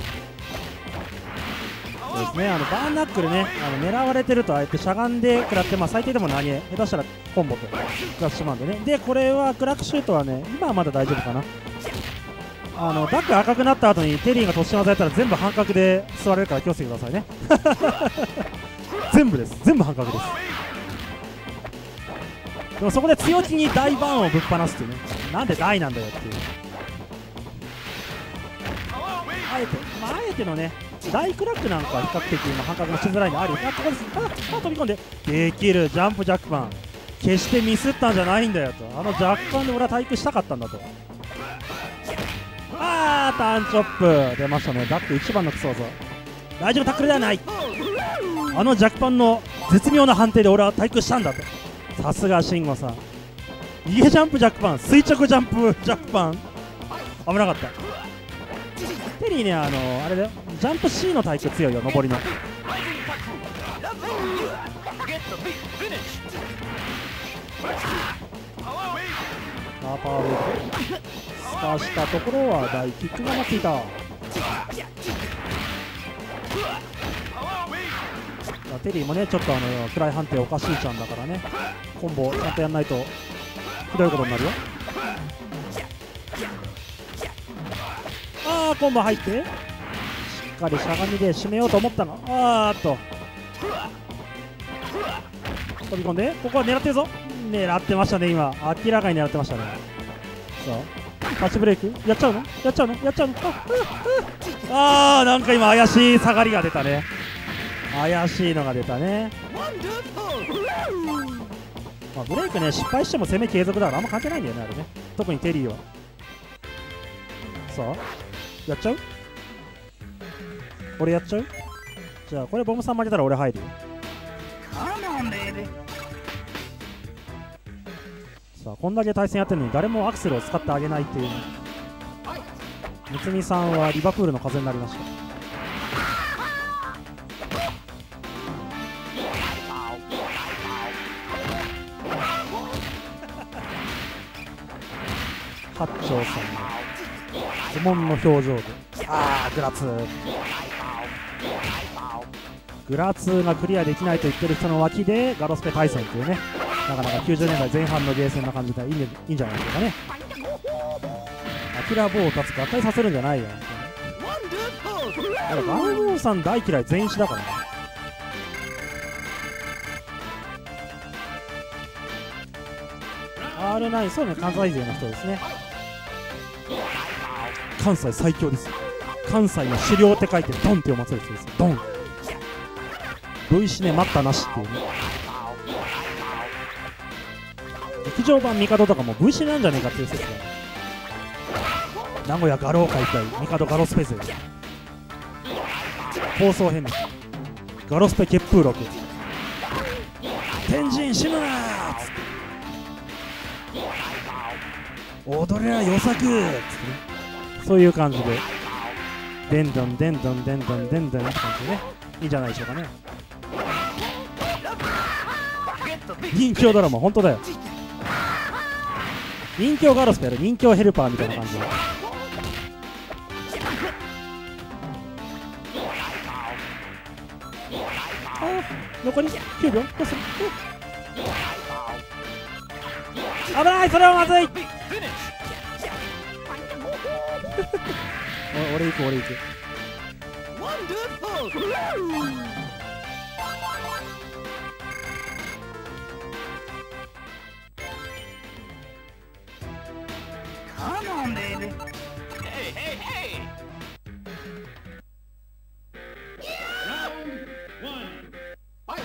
そうですね、あのバーナックルねあの狙われてるとあえてしゃがんで食らって、まあ、最低でも投げ下手したらコンボと食らってしまうんでね。でこれはクラックシュートはね今はまだ大丈夫かな。あのダック赤くなった後にテリーが突進技やったら全部半角で座れるから気をつけてくださいね。全部です、全部半角です。でもそこで強気に大バーンをぶっ放すっていうね。なんで大なんだよっていう。あえて、まあ、あえてのね大クラックなんかは比較的今半角のしづらいのある。あここです。ああ飛び込んでできるジャンプジャックパン。決してミスったんじゃないんだよと。あのジャックパンで俺は対空したかったんだと。あーターンチョップ出ましたね。ダック一番のクソ技。大丈夫タックルではない。あのジャックパンの絶妙な判定で俺は対空したんだと。さすが慎吾さん。逃げジャンプジャックパン垂直ジャンプジャックパン危なかった。テリーねあのあれだよジャンプ シー の対空強いよ上りの。パワーウェイブすかしたところは大キックが待っていた。テリーもねちょっとあのフライ判定おかしいちゃんだからねコンボちゃんとやんないとひどいことになるよ。あーコンボ入ってしっかりしゃがみで締めようと思ったの。あーっと飛び込んでここは狙ってるぞ。狙ってましたね今明らかに狙ってましたね。さあタッチブレイクやっちゃうのやっちゃうのやっちゃうの。ああなんか今怪しい下がりが出たね。怪しいのが出たね。まあ、ブレイクね失敗しても攻め継続だからあんま関係ないんだよねあれね。特にテリーは。さあやっちゃう俺やっちゃう。じゃあこれボムさん負けたら俺入るよ。さあこんだけ対戦やってるのに誰もアクセルを使ってあげないっていうね。むつみさんはリバプールの風になりました。八丁さんの苦悶の表情であーグラツーグラツーがクリアできないと言ってる人の脇でガロスペ対戦というねなかなかきゅうじゅうねんだいぜん半のゲーセンな感じでいいんいいんじゃないでしょうかね。アキラボーを立つか赤いさせるんじゃないよ。 だからバルボンさん大嫌い全員死だからね。アールナイン、そうね、関西勢の人ですね。関西最強です。関西の狩猟って書いてドンって読ませるやつです。ドン V シネ待ったなしっていうね。劇場版ミカドとかも V シネなんじゃねえかっていう説が、名古屋画廊解体ミカドガロスペ勢放送編ガロスペ血風録天神死ぬなーっつって踊れや予作っつってね、そういう感じででんどんでんどんでんどんでんどんって感じでね、いいんじゃないでしょうかね。人気ドラマ本当だよ。人気ガロスペやる人気ヘルパーみたいな感じで、あ残りきゅうびょうどうする。危ない、それはまずいお俺行く俺行く。 Come on, baby. Hey, hey, hey. Round one. Fight.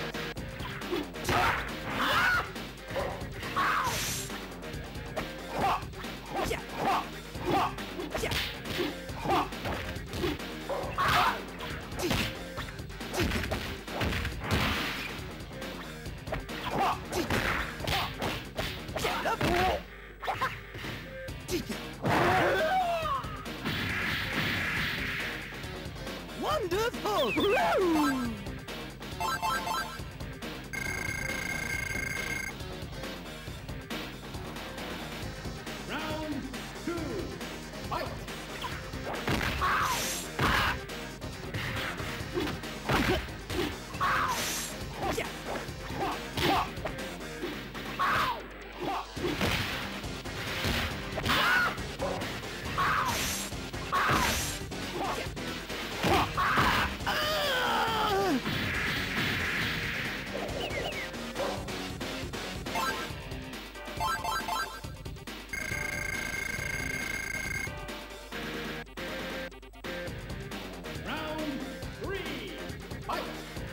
Wonderful. Round two. Fight. Round three. Fight.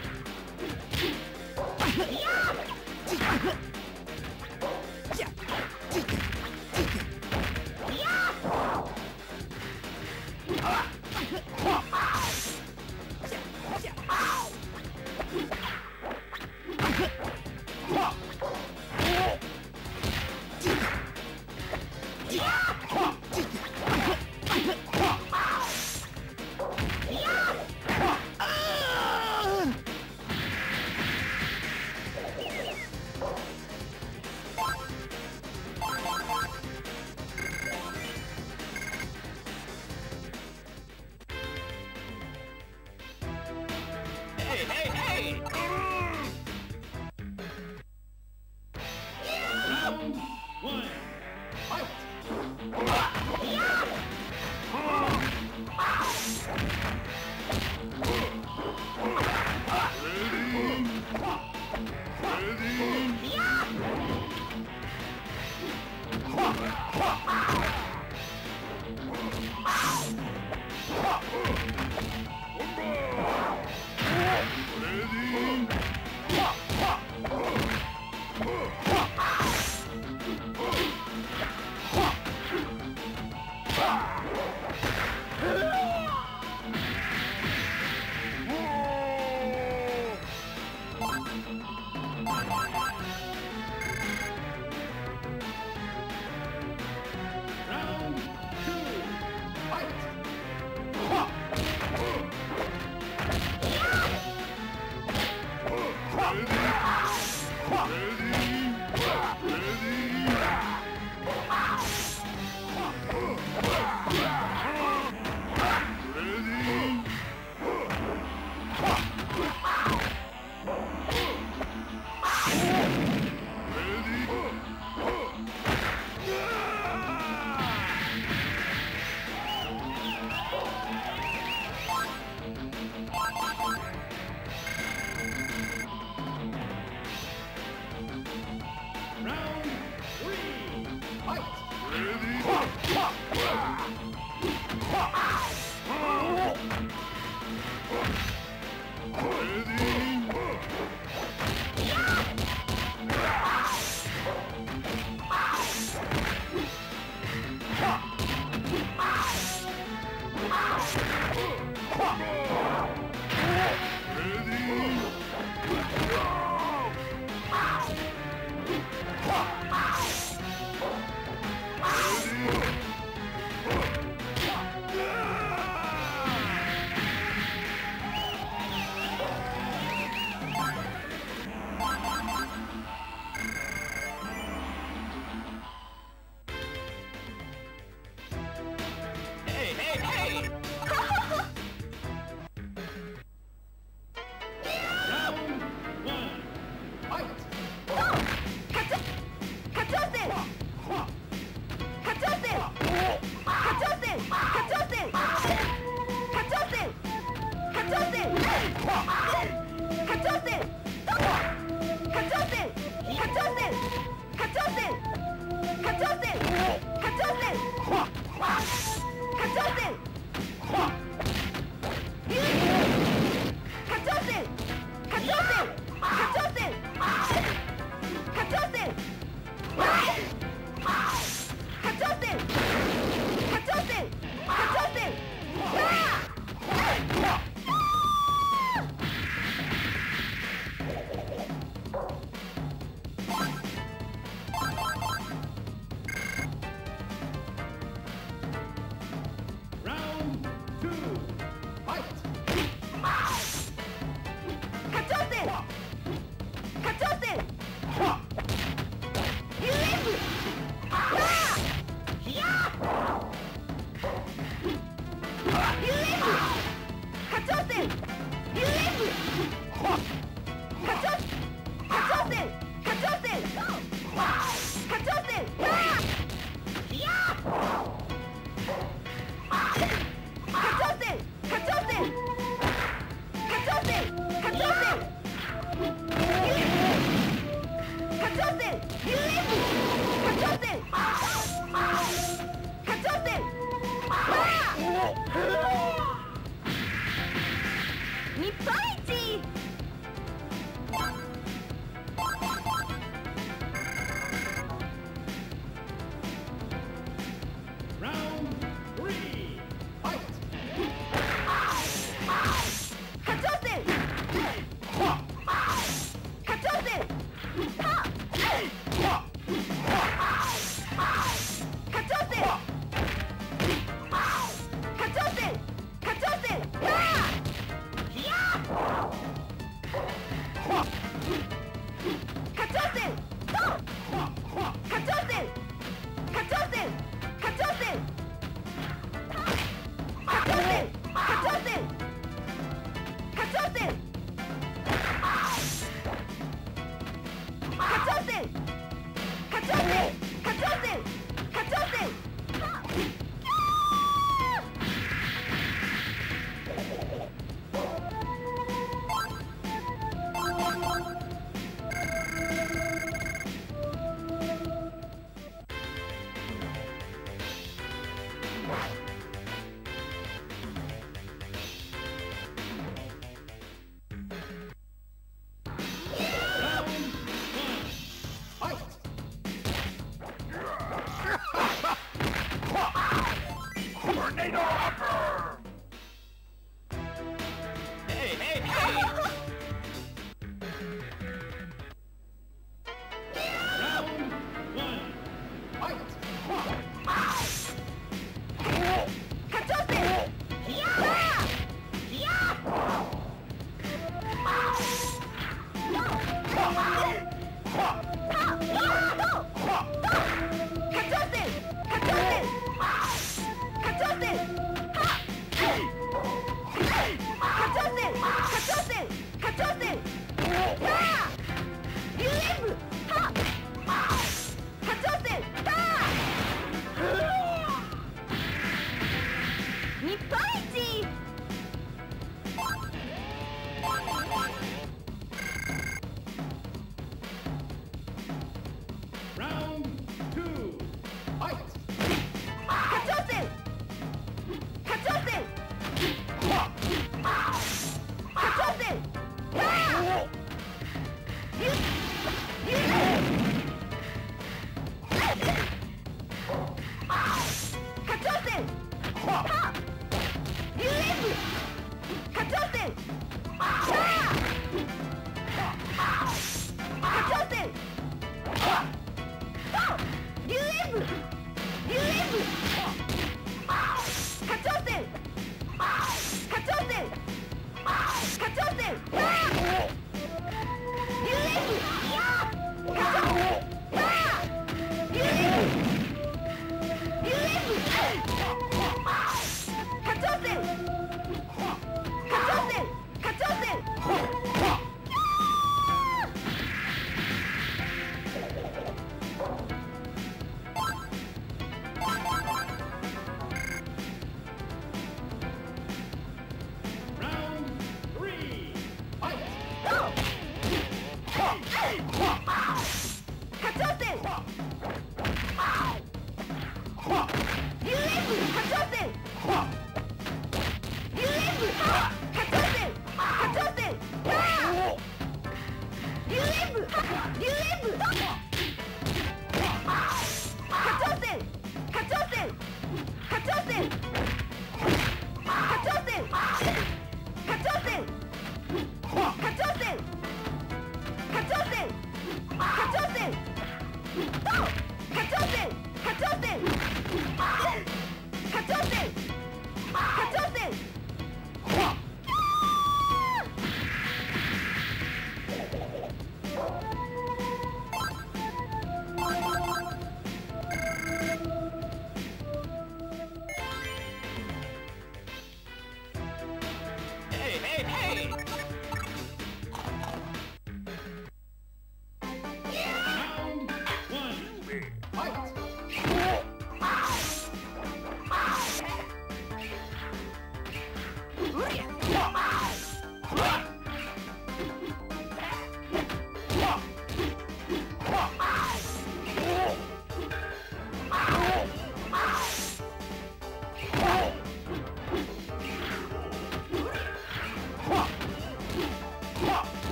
Hey, hey, hey! Round one. Fight! Ready? こ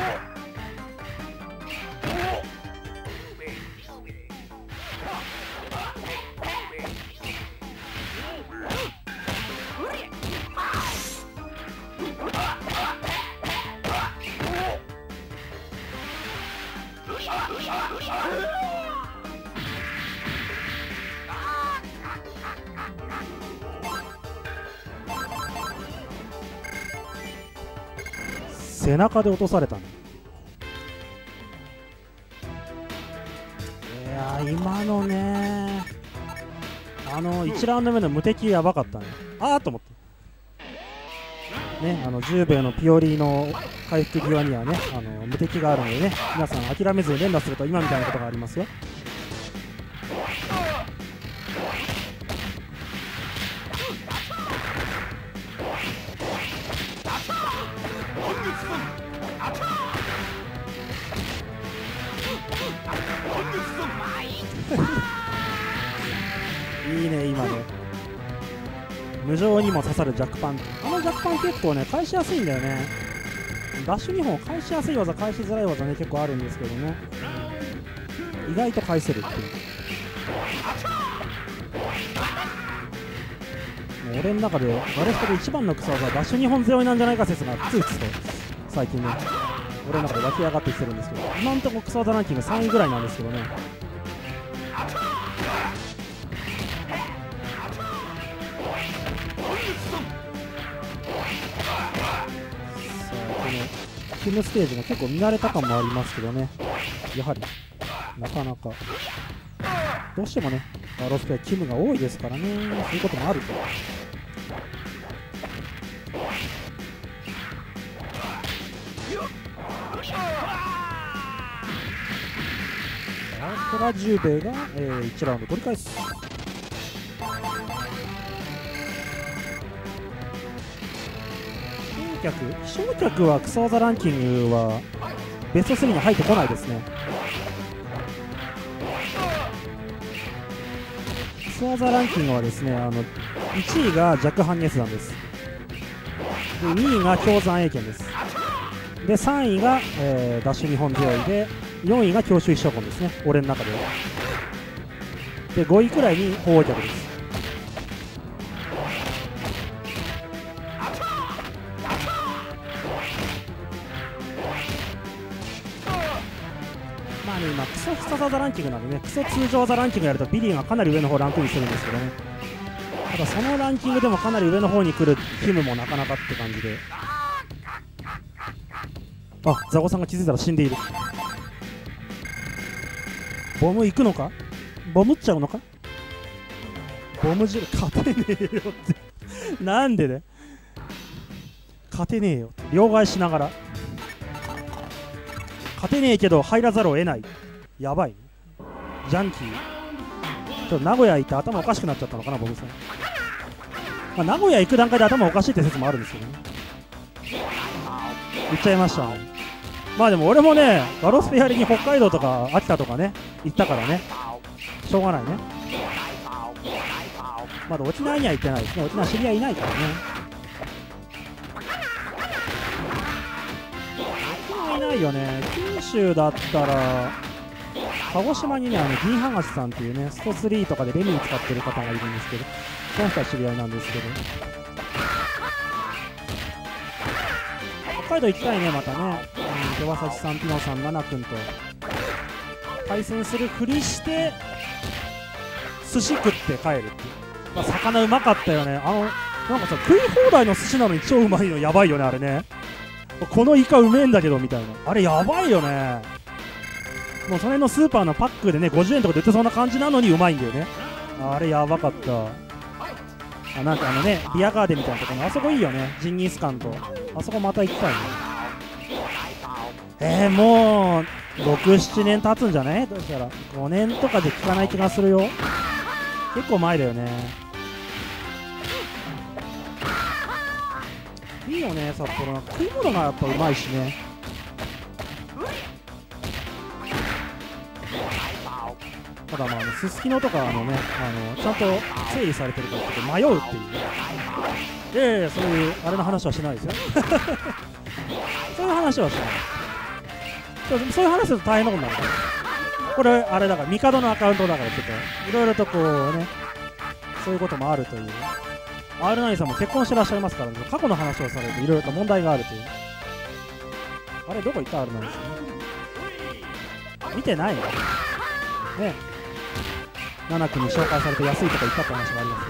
背中で落とされたの。いやー、今のね、あのいちラウンド目の無敵やばかったね。あーと思ってね、あのじゅうべいのピオリの回復際にはね、あの無敵があるのでね、皆さん諦めずに連打すると今みたいなことがありますよ。いいね、今ね、無情にも刺さるジャックパン。あのジャックパン結構ね返しやすいんだよね。ダッシュにほん返しやすい技、返しづらい技ね結構あるんですけどね、意外と返せるっていう。もう俺の中でガレストで一番の草技はダッシュにほん背負いなんじゃないか説がついつと最近ね俺の中で湧き上がってきてるんですけど、今んとこ草技ランキングさんいぐらいなんですけどね。キムステージも結構見慣れた感もありますけどね、やはりなかなかどうしてもねガロスペはキムが多いですからね、そういうこともあると。これはじゅうべいが、えー、いちラウンド取り返す。飛翔客は草技ランキングはベストスリーに入ってこないですね。草技ランキングはですね、あのいちいが弱半月団です。でにいが氷山英剣です。でさんいが、えー、ダッシュ日本強いで、よんいが強襲飛翔魂ですね、俺の中では。でごいくらいに鳳凰客です。まあね、今クソ必殺技ランキングなんでね、クソ通常技ランキングやるとビリーがかなり上の方ランクインするんですけどね、ただそのランキングでもかなり上の方に来るキムもなかなかって感じで。あ、ザコさんが気づいたら死んでいる。ボム行くのか、ボムっちゃうのか、ボム汁勝てねえよってなんでね、勝てねえよって両替しながら、勝てねえけど入らざるを得ない、やばいジャンキー。ちょっと名古屋行って頭おかしくなっちゃったのかなボムさん、まあ、名古屋行く段階で頭おかしいって説もあるんですけどね、言っちゃいましたね。まあでも俺もねガロスペやりに北海道とか秋田とかね行ったからね、しょうがないね。まだ沖縄には行ってないですね、沖縄知り合いいないからね。沖縄いないよね。九州だったら鹿児島にね、あの銀ハガシさんっていうねストスリーとかでレミに使ってる方がいるんですけど、その人は知り合いなんですけど、北海道行きたいねまたね。手羽先さん、ピノさん、ナナ君と対戦するふりして寿司食って帰るっていう、まあ、魚うまかったよね。あのなんかさ、食い放題の寿司なのに超うまいのやばいよねあれね。このイカうめえんだけどみたいな、あれやばいよね。もうその辺のスーパーのパックでねごじゅうえんとかで売ってそうな感じなのにうまいんだよね。あれやばかった。あ、なんかあのねビアガーデンみたいなところのあそこいいよね、ジンギスカンと。あそこまた行きたいね。えー、もうろく、ななねん経つんじゃない？どうしたらごねんとかで聞かない気がするよ。結構前だよね。いいよね札幌、食い物がやっぱうまいしね。ただまあすすきのとかあのね、あのちゃんと整理されてるかって迷うっていう。ええ、そういうあれの話はしないですよそういう話はしない。 そうそういう話すると大変なことになるから、これあれだから帝のアカウントだからちょっといろいろとこうね、そういうこともあるという。 アールナイン さんも結婚してらっしゃいますから、ね、過去の話をされていろいろと問題があるという。あれどこ行った アールナイン さん見てないのね。ナナ君に紹介されて安いとこ行ったって話があり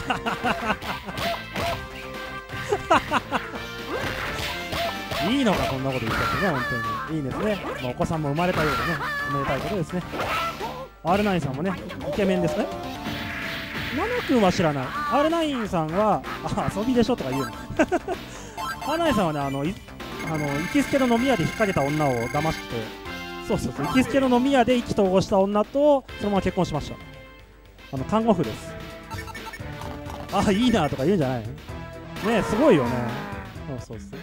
ますいいのかこんなこと言っちゃってね、本当にいいですね。まあ、お子さんも生まれたようでね、おめでたいことですね。 アールナイン さんもねイケメンですね。ナナ君は知らない。 アールナイン さんはあ遊びでしょとか言うのアールナイン さんはね、あのいあの行きつけの飲み屋で引っ掛けた女を騙して、そうそうそう、行きつけの飲み屋で意気投合した女とそのまま結婚しました。あの看護婦です。あいいなとか言うんじゃないのね。すごいよね。そうそうそう。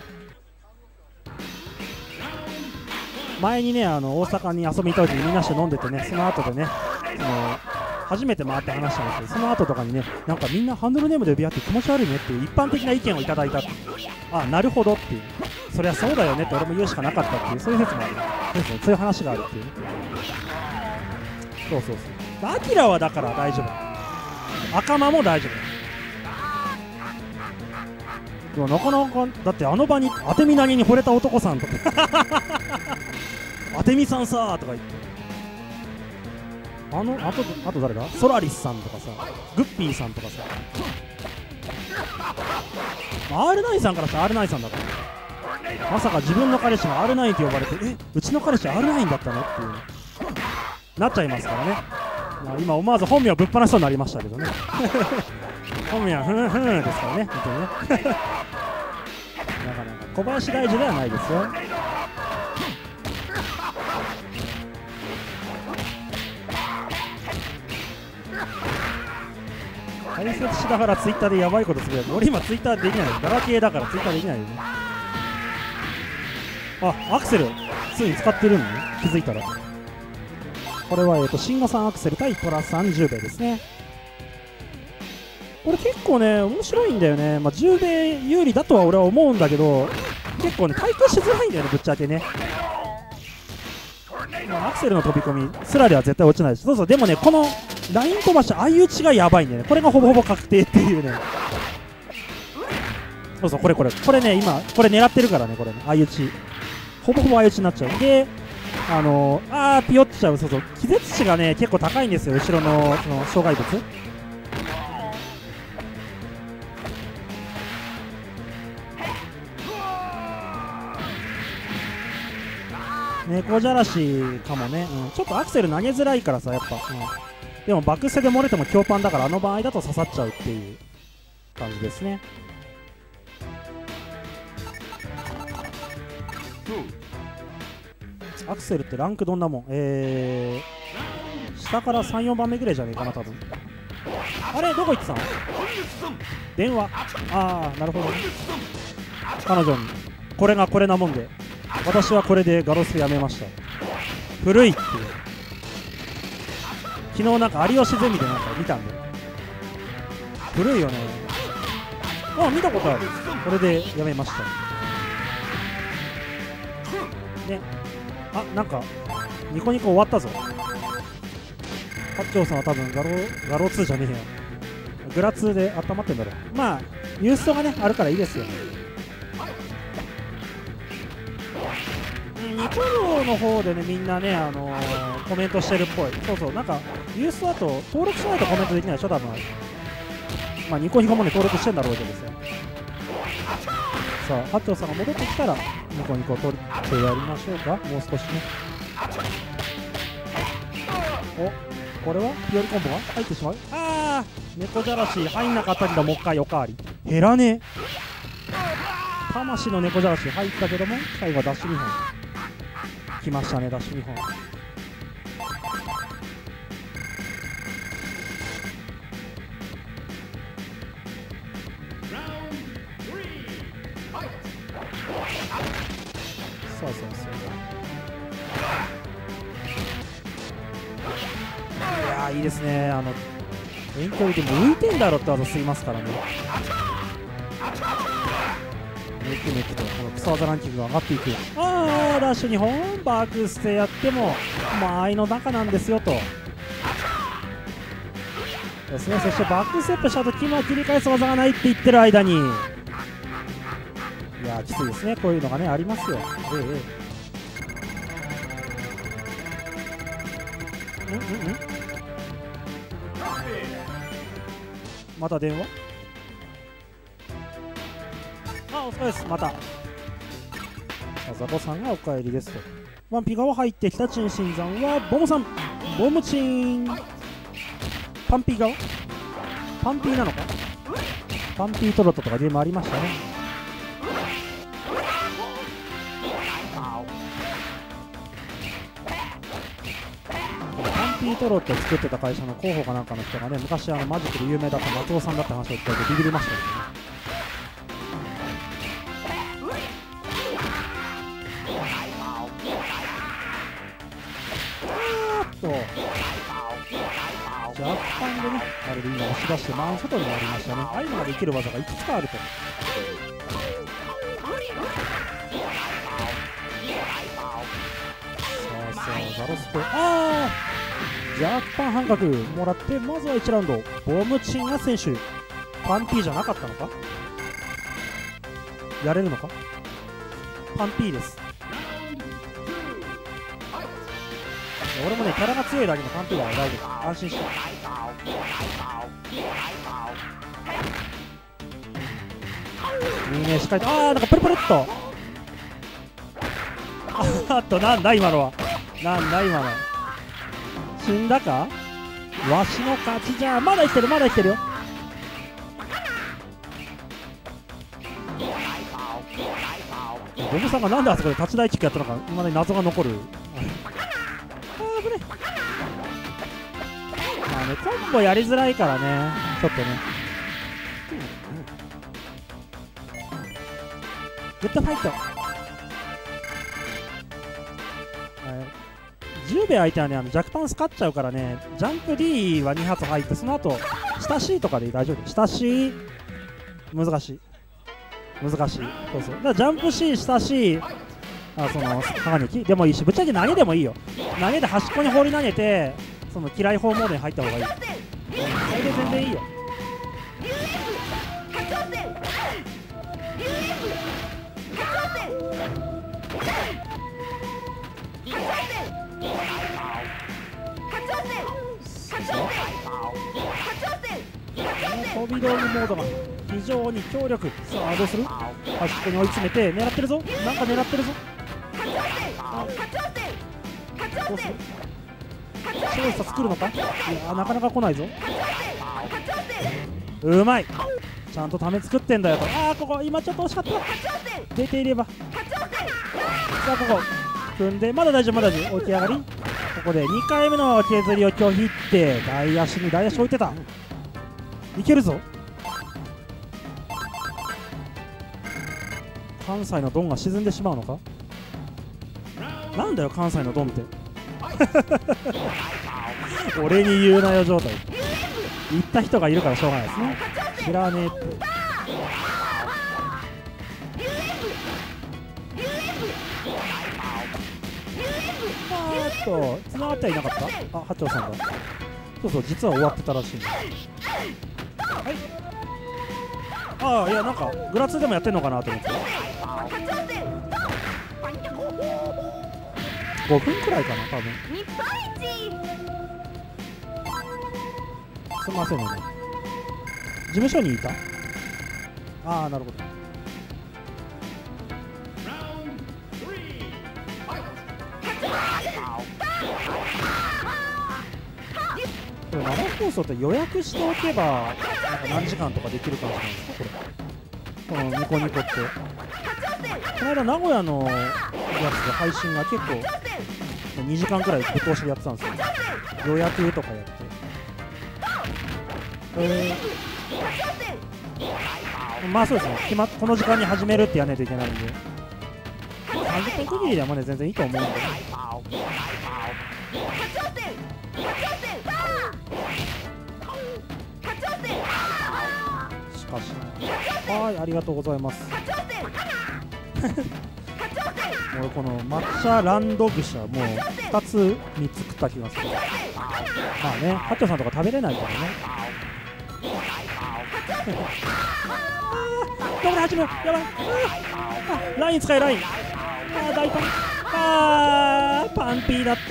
前にね、あの大阪に遊びに行った時にみんなして飲んでてね、その後でね、その初めて回って話したんですけど、その後とかにね、なんかみんなハンドルネームで呼び合って気持ち悪いねっていう一般的な意見をいただいたって。あなるほどっていう、そりゃそうだよねって俺も言うしかなかったっていう、そういう説もある。そうそう、そういう話があるっていう、ね、そうそうそう。アキラはだから大丈夫、赤間も大丈夫。でもなかなかだってあの場に当て身投げに惚れた男さんとか当て身さんさーとか言って、あのあとあと誰だ、ソラリスさんとかさ、グッピーさんとかさ、アールナイン さんからしたら アールナイン さんだから、まさか自分の彼氏が アールナイン って呼ばれて、えうちの彼氏 アールナイン だったのっていうなっちゃいますからね。まあ、今思わず本名ぶっ放しそうになりましたけどね本名ふんふんですからね、本当にねなかなか小林大樹ではないですよ。解説しながらツイッターでやばいことする。俺今ツイッターできないよ、ガラケーだからツイッターできないよね。あアクセルついに使ってるのね、気づいたら。これはえっと慎吾さんアクセル対トラさんじゅうべいですね。これ結構ね面白いんだよね。まあじゅうべい有利だとは俺は思うんだけど、結構ね対空しづらいんだよね、ぶっちゃけね。まあ、アクセルの飛び込みスラでは絶対落ちないし、そうそう、でもねこのライン飛ばし相打ちがやばいんだよね。これがほぼほぼ確定っていうね。そうそうこれこれこれね、今これ狙ってるからね、これね相打ちほぼほぼ相打ちになっちゃう。であのー、あーピヨっちゃう。そうそう気絶値がね結構高いんですよ、後ろのその障害物。猫じゃらしかもね、うん、ちょっとアクセル投げづらいからさ、やっぱ、うん、でもバックステで漏れても強パンだから、あの場合だと刺さっちゃうっていう感じですね。アクセルってランクどんなもん、えー、下からさん、よんばんめぐらいじゃねえかな多分。あれどこ行ってたの、電話。ああなるほどね。彼女にこれがこれなもんで、私はこれでガロスやめました。古いっていう。昨日なんか有吉ゼミでなんか見たんで、古いよね。あ見たことある。これでやめましたね。あなんかニコニコ終わったぞ。八丁さんは多分ガロガロツーじゃねえや、グラツーで温まってんだろう。まあニュースとがねあるからいいですよ。ニコ動の方でねみんなね、あのー、コメントしてるっぽい。そうそう、なんかニュースだと登録しないとコメントできないでしょ多分。まあニコニコもね登録してんだろうけどさ。さあ八丁さんが戻ってきたらニコニコ取ってやりましょうか、もう少しね。おこれはピオリコンボが入ってしまう。あー猫じゃらし入んなかったけどもう一回おかわり減らねえ。魂の猫じゃらし入ったけども最後はダッシュにほん来ましたね、ダッシュにほん。そうそうそう。いやーいいですね。あの遠距離でも浮いてんだろって技吸いますからね。めくめくとこのクソ技ランキングが上がっていく。あーダッシュにほんバックステやっても間合いの中なんですよとですね。そしてバックステップしたときも切り返す技がないって言ってる間に、いやーきついですね、こういうのがねありますよ。ええええ、うんうんうん、また電話、あお疲れです。またザボさんがお帰りですと。ワンピ側入ってきたチンシンザンはボムさん、ボムチンパンピー側、パンピーなのか、パンピートロットとかゲームありましたね。パンピートロットを作ってた会社の広報かなんかの人がね、昔あのマジックで有名だった松尾さんだって話を聞いてビビりましたけどね。若干でね、あれで今押し出して真外になりましたね。ああいうのができる技がいくつかあると。さあさあ、ザロスペ、あー若干半角もらって、まずはいちラウンド、ボムチンが選手、パンピーじゃなかったのか、やれるのか、パンピーです。俺もね、キャラが強いだけのパンピーだから大丈夫、安心して。いいね、しっかりと、あー、なんかプルプルっと、あっと、なんだ今のは、なんだ今の、死んだか、わしの勝ちじゃ、まだ生きてる、まだ生きてるよ。ボムさんがなんであそこで立ち台キックやったのか、今まで謎が残る。まあね、コンボやりづらいからね、ちょっとね。グッドファイト。じゅうべい相手はね、あの弱パンス勝っちゃうからね、ジャンプ D はに発入って、その後下 C とかで大丈夫。下 C 難しい。難しい。そうそう。だからジャンプ C、下 C、あその鋼撃でもいいし、ぶっちゃけ投げでもいいよ。投げで端っこに放り投げて、その嫌い砲モードに入った方がいい。それで全然いいよ。飛び道具モードが非常に強力。さあどうする、端っこに追い詰めて狙ってるぞ、なんか狙ってるぞ。どうする、勝者作るのか、いやなかなか来ないぞ。うまい、ちゃんとため作ってんだよと。ああここ今ちょっと惜しかった、出ていれば。さあここ組んで、まだ大丈夫まだ大丈夫、起き上がり、ここでにかいめの削りを拒否って大足に大足置いてた、いけるぞ。関西のドンが沈んでしまうのか、なんだよ関西のドンって俺に言うなよ状態、言った人がいるからしょうがないですね、知らねえって。あーっとつながってはいなかった、あ八丁さんだ、そうそう実は終わってたらしいんだ。はい、ああいやなんかグラツーでもやってんのかなと思ってごふんくらいかな多分。すみませんね、事務所にいた、ああなるほど。これ生放送って予約しておけばなんか何時間とかできる感じなんですか、これ、このニコニコって。この間名古屋のやつで配信が結構にじかんくらいぶっ通しでやってたんですよ、予約とかやって。えー、まあそうですね、決まこの時間に始めるってやらないといけないんで、さんじゅっぷん区切りでもね全然いいと思うんで、しかし、はい、ありがとうございます。 俺この抹茶ランドグシャもうふたつみっつ食った気がする。まあね、ハッチョさんとか食べれないからね。ダメだ、始めろ、やばい。あ、ライン使え、ライン。あー、大パン。あー、パンピーだった。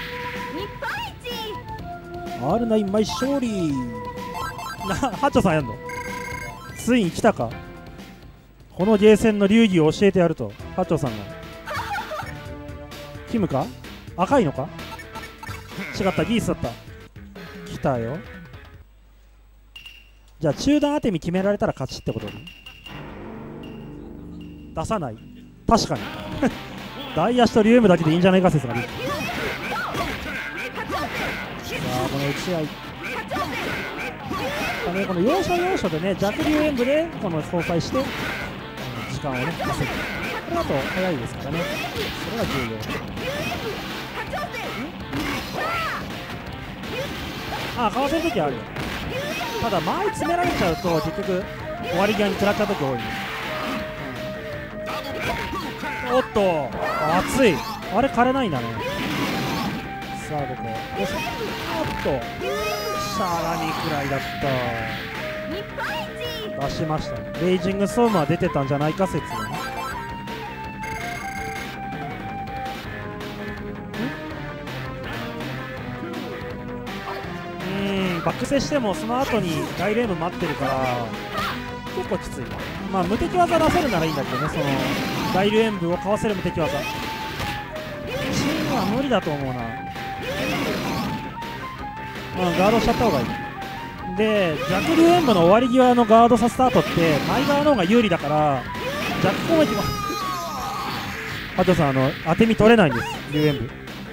アールナイン 枚勝利。な、ハッチョさんやんの。ついに来たか。このゲーセンの流儀を教えてやると、ハッチョさんが。キムか、赤いのか、違った、ギースだった。来たよ。じゃあ中段当て身決められたら勝ちってことに出さない。確かに大足とリュウムだけでいいんじゃないか説が出てる。さあこの打ち合い、ね、この要所要所でね、弱流演武でこの相殺して時間をね稼ぐ。これだと早いですからね、それが重要。ああ、かわせるときあるよ。ただ前詰められちゃうと結局終わり際に食らっちゃうとき多い、うん、おっと熱い、あれ枯れないんだね。さあここよし、おっとしゃがみくらいだった。出しましたね。レイジングソームは出てたんじゃないか説ね。バックセしてもその後に大レーム待ってるから結構きつい。まあ無敵技出せるならいいんだけどね、その大流演武をかわせる無敵技チームは無理だと思うな。まあガードしちゃった方がいい。で弱流演武の終わり際のガードさせた後って前側の方が有利だから弱攻撃もハトさん、あの当て身取れないんです。流演武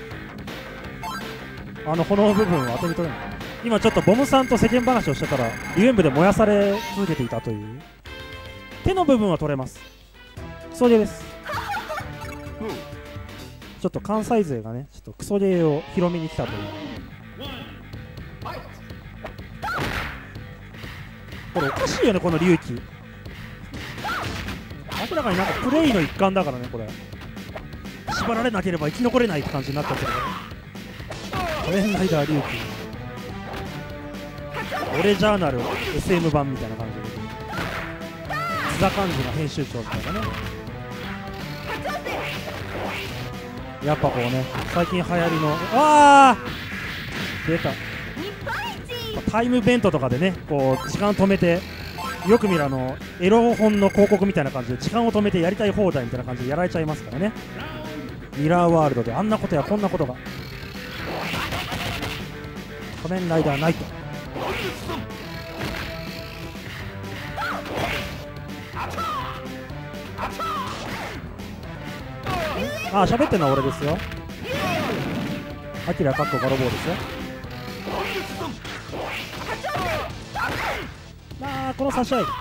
あの炎部分は当て身取れない。今ちょっとボムさんと世間話をしてたらリュウエンブで燃やされ続けていたという。手の部分は取れます。クソゲーです。ちょっと関西勢がね、ちょっとクソゲーを広めに来たという。これおかしいよね、この龍騎。明らかになんかプレイの一環だからね、これ。縛られなければ生き残れないって感じになっちゃってるから。仮面ライダー龍騎。俺ジャーナル エスエム 版みたいな感じで津田寛治が編集長みたいなね。やっぱこうね、最近流行りのあー出たタイムベントとかでね、こう時間止めて、よく見るあのエロ本の広告みたいな感じで時間を止めてやりたい放題みたいな感じでやられちゃいますからね。ミラーワールドであんなことやこんなことが。仮面ライダーナイト。ああ、喋ってんのは俺ですよ。アキラかっこガロボーですよ。ああ、この差し合い。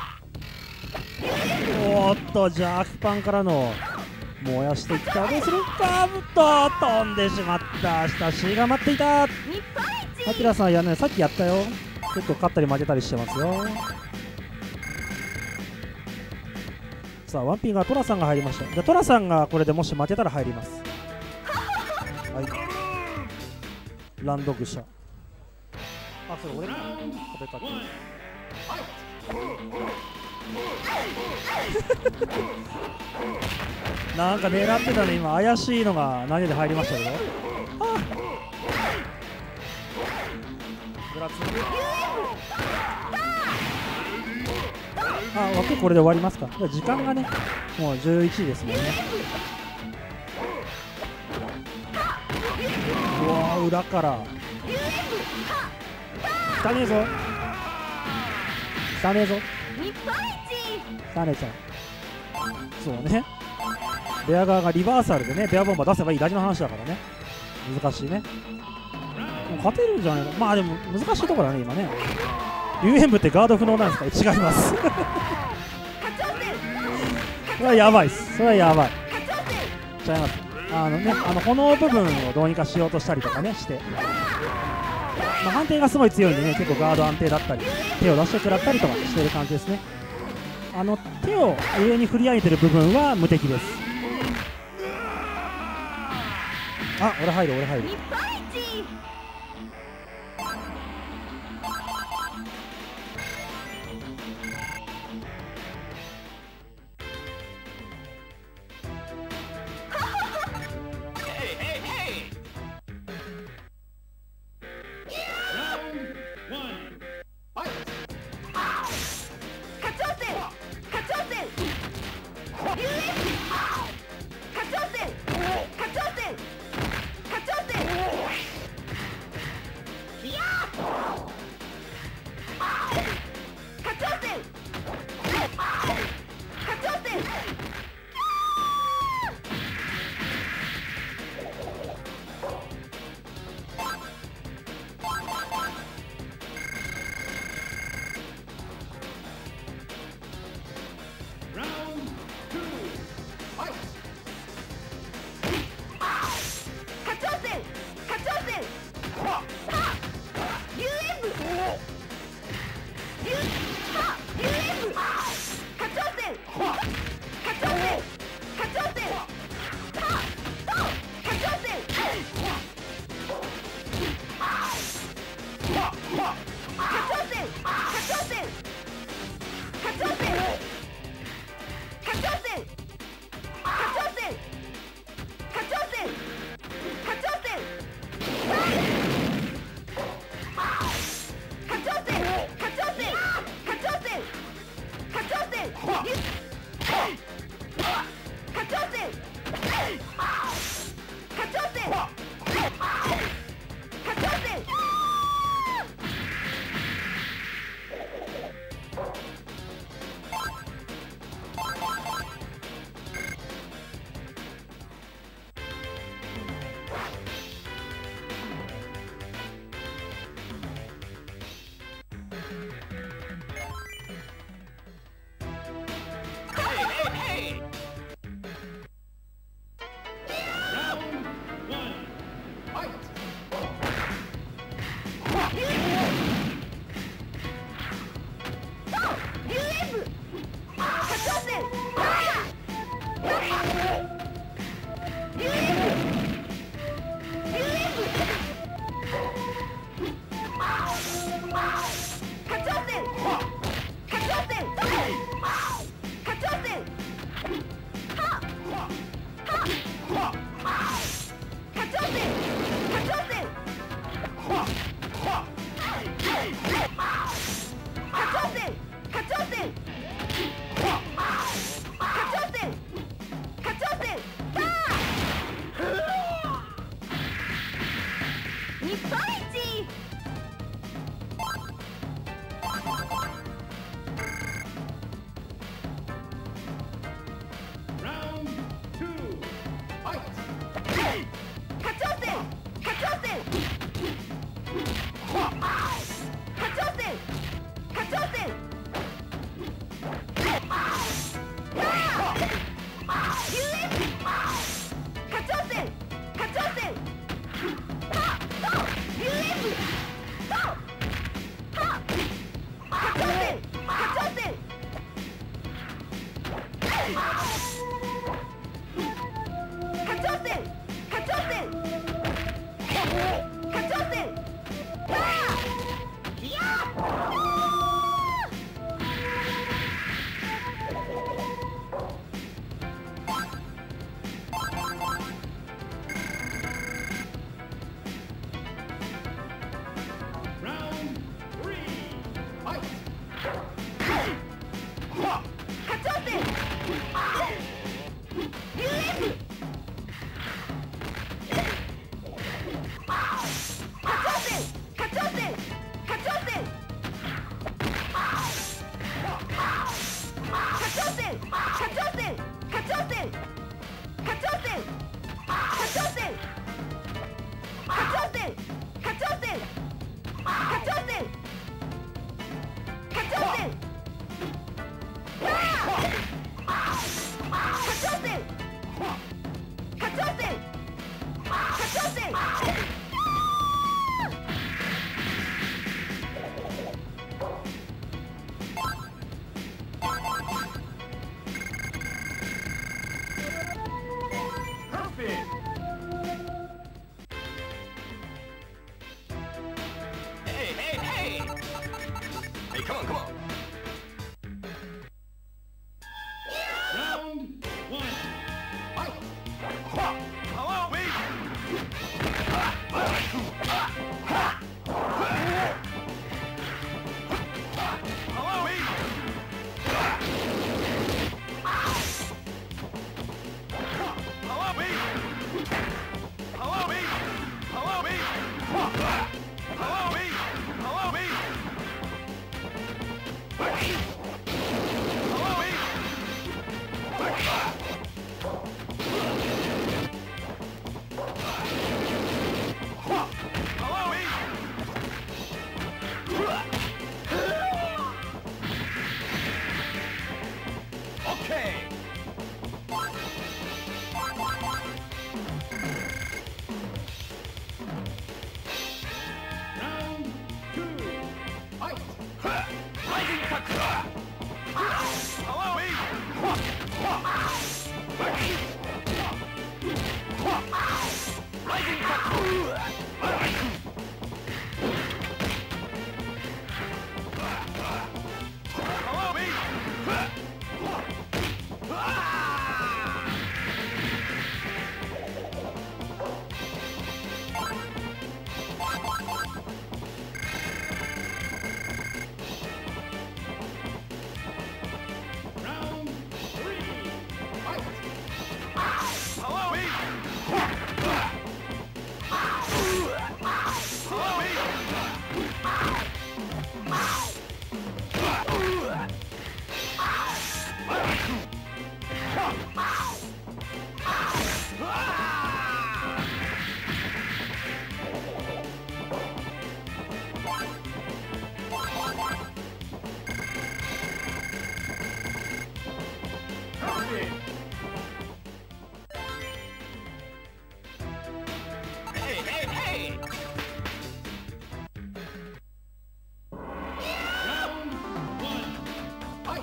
おーっと、じゃあアキパンからの燃やしていった。どうするか、ぶっと飛んでしまった。下 C が待っていた。アキラさんやね、さっきやったよ。結構勝ったり負けたりしてますよ。さあワンピンがトラさんが入りました。じゃあトラさんがこれでもし負けたら入ります。はい、ランドグシャ。あ、それ俺か壁かなんか狙ってたね。今怪しいのが投げで入りましたけど、グラツあ、枠これで終わりますか。時間がね、もうじゅういちじですもんね。うわー、裏から汚ねえぞ、汚ねえぞ、汚ねえちゃう。そうね、ベア側がリバーサルでね、ベアボンバー出せばいいだけの話だからね。難しいね。もう勝てるんじゃないか。まあでも難しいところだね今ね。リュウエンブってガード不能なんですか。違いますそれはやばいっす。それはやばい。違います。あのね、あの炎部分をどうにかしようとしたりとかねして、まあ、判定がすごい強いんでね、結構ガード安定だったり手を出して食らったりとかしてる感じですね。 あの手を上に振り上げてる部分は無敵です。あ、俺入る俺入る。 日本一。 あ Hey, come on, come on. Round one. Fight. Hello, wait. Hello, wait. Hello, wait. Hello, wait. Hello, wait. Hello, wait. Hello, wait. Hello, wait. Hello, wait. Okay. Round two. Fight. Rising touch. Hello, wait. Rising touch. Hello, wait. Round three. Fight. Hello, wait. Hello, wait. Hey, hey, hey! Round one. Fight.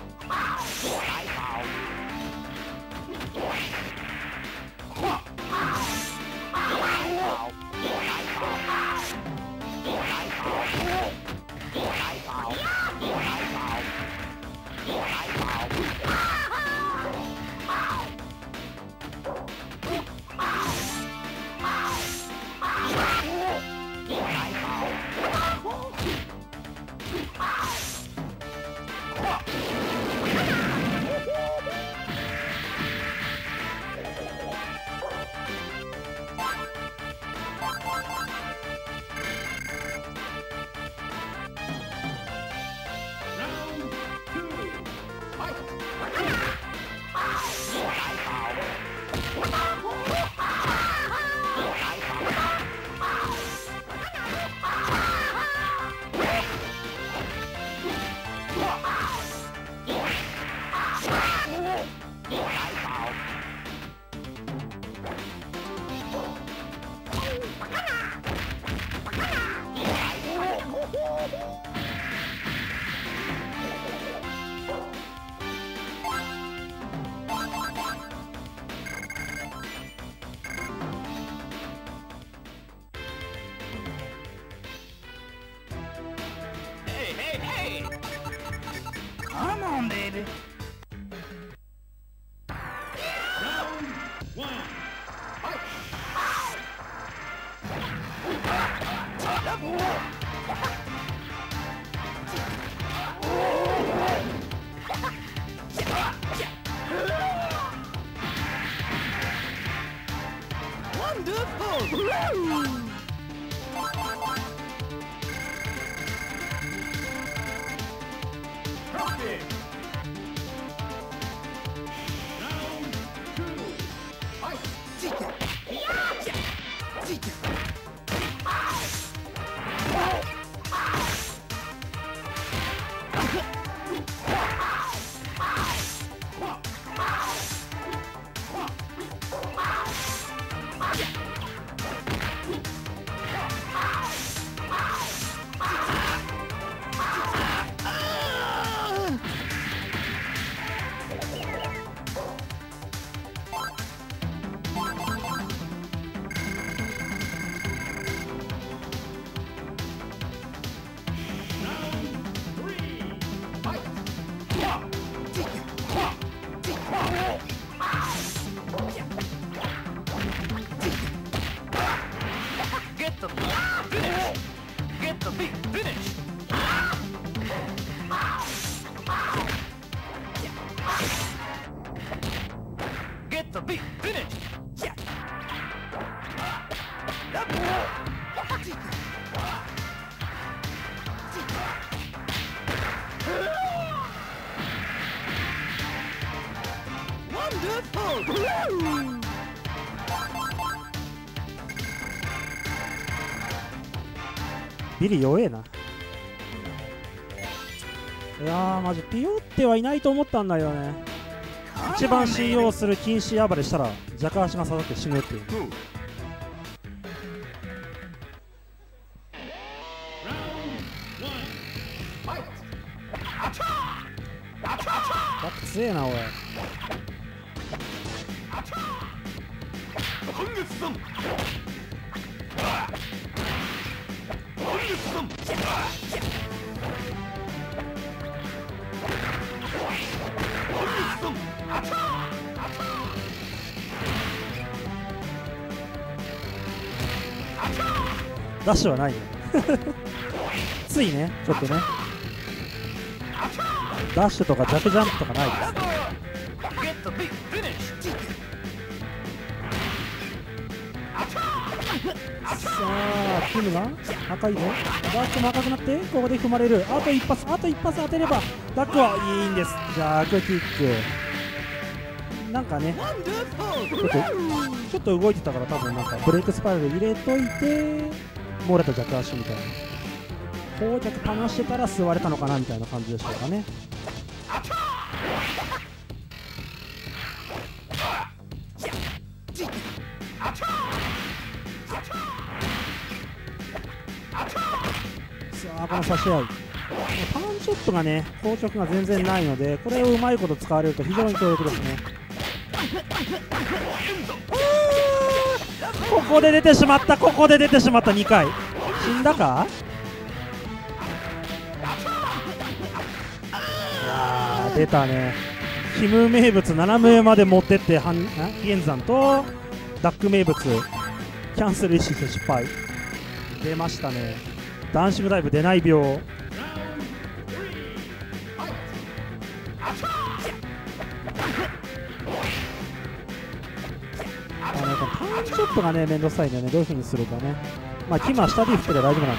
Round two. Fight. Hey, hey, hey! Come on, baby. Round one. Fight. Wonderful! Round two. Fight. Get the beat finished. Get the beat finished. Wonderful. ビリ弱えな。いやーマジピヨってはいないと思ったんだよね。一番信用する禁止暴れしたら弱足が刺さって死ぬっていう。バック強えなおい。ダッシュはないよついねちょっとねダッシュとかジャックジャンプとかないですね。さあキムが赤いぞ。ダックも赤くなってここで踏まれる。あと一発あと一発当てればダックはいいんです。ジャックキックなんかねちょっとちょっと動いてたから多分なんかブレイクスパイラル入れといて漏れた弱足みたいな攻略かましてたら吸われたのかなみたいな感じでしょうかね。さあこの差し合いパンショットがね硬直が全然ないのでこれをうまいこと使われると非常に強力ですね。ここで出てしまったここで出てしまったにかい死んだか。あー出たね。キム名物なな名まで持ってってゲンザンとダック名物キャンセル意識して失敗出ましたね。ダンシングダイブ出ない病。あのパンチショットがねめんどくさいんだよね。どういう風にするかね。まあキムは下で振って大丈夫なん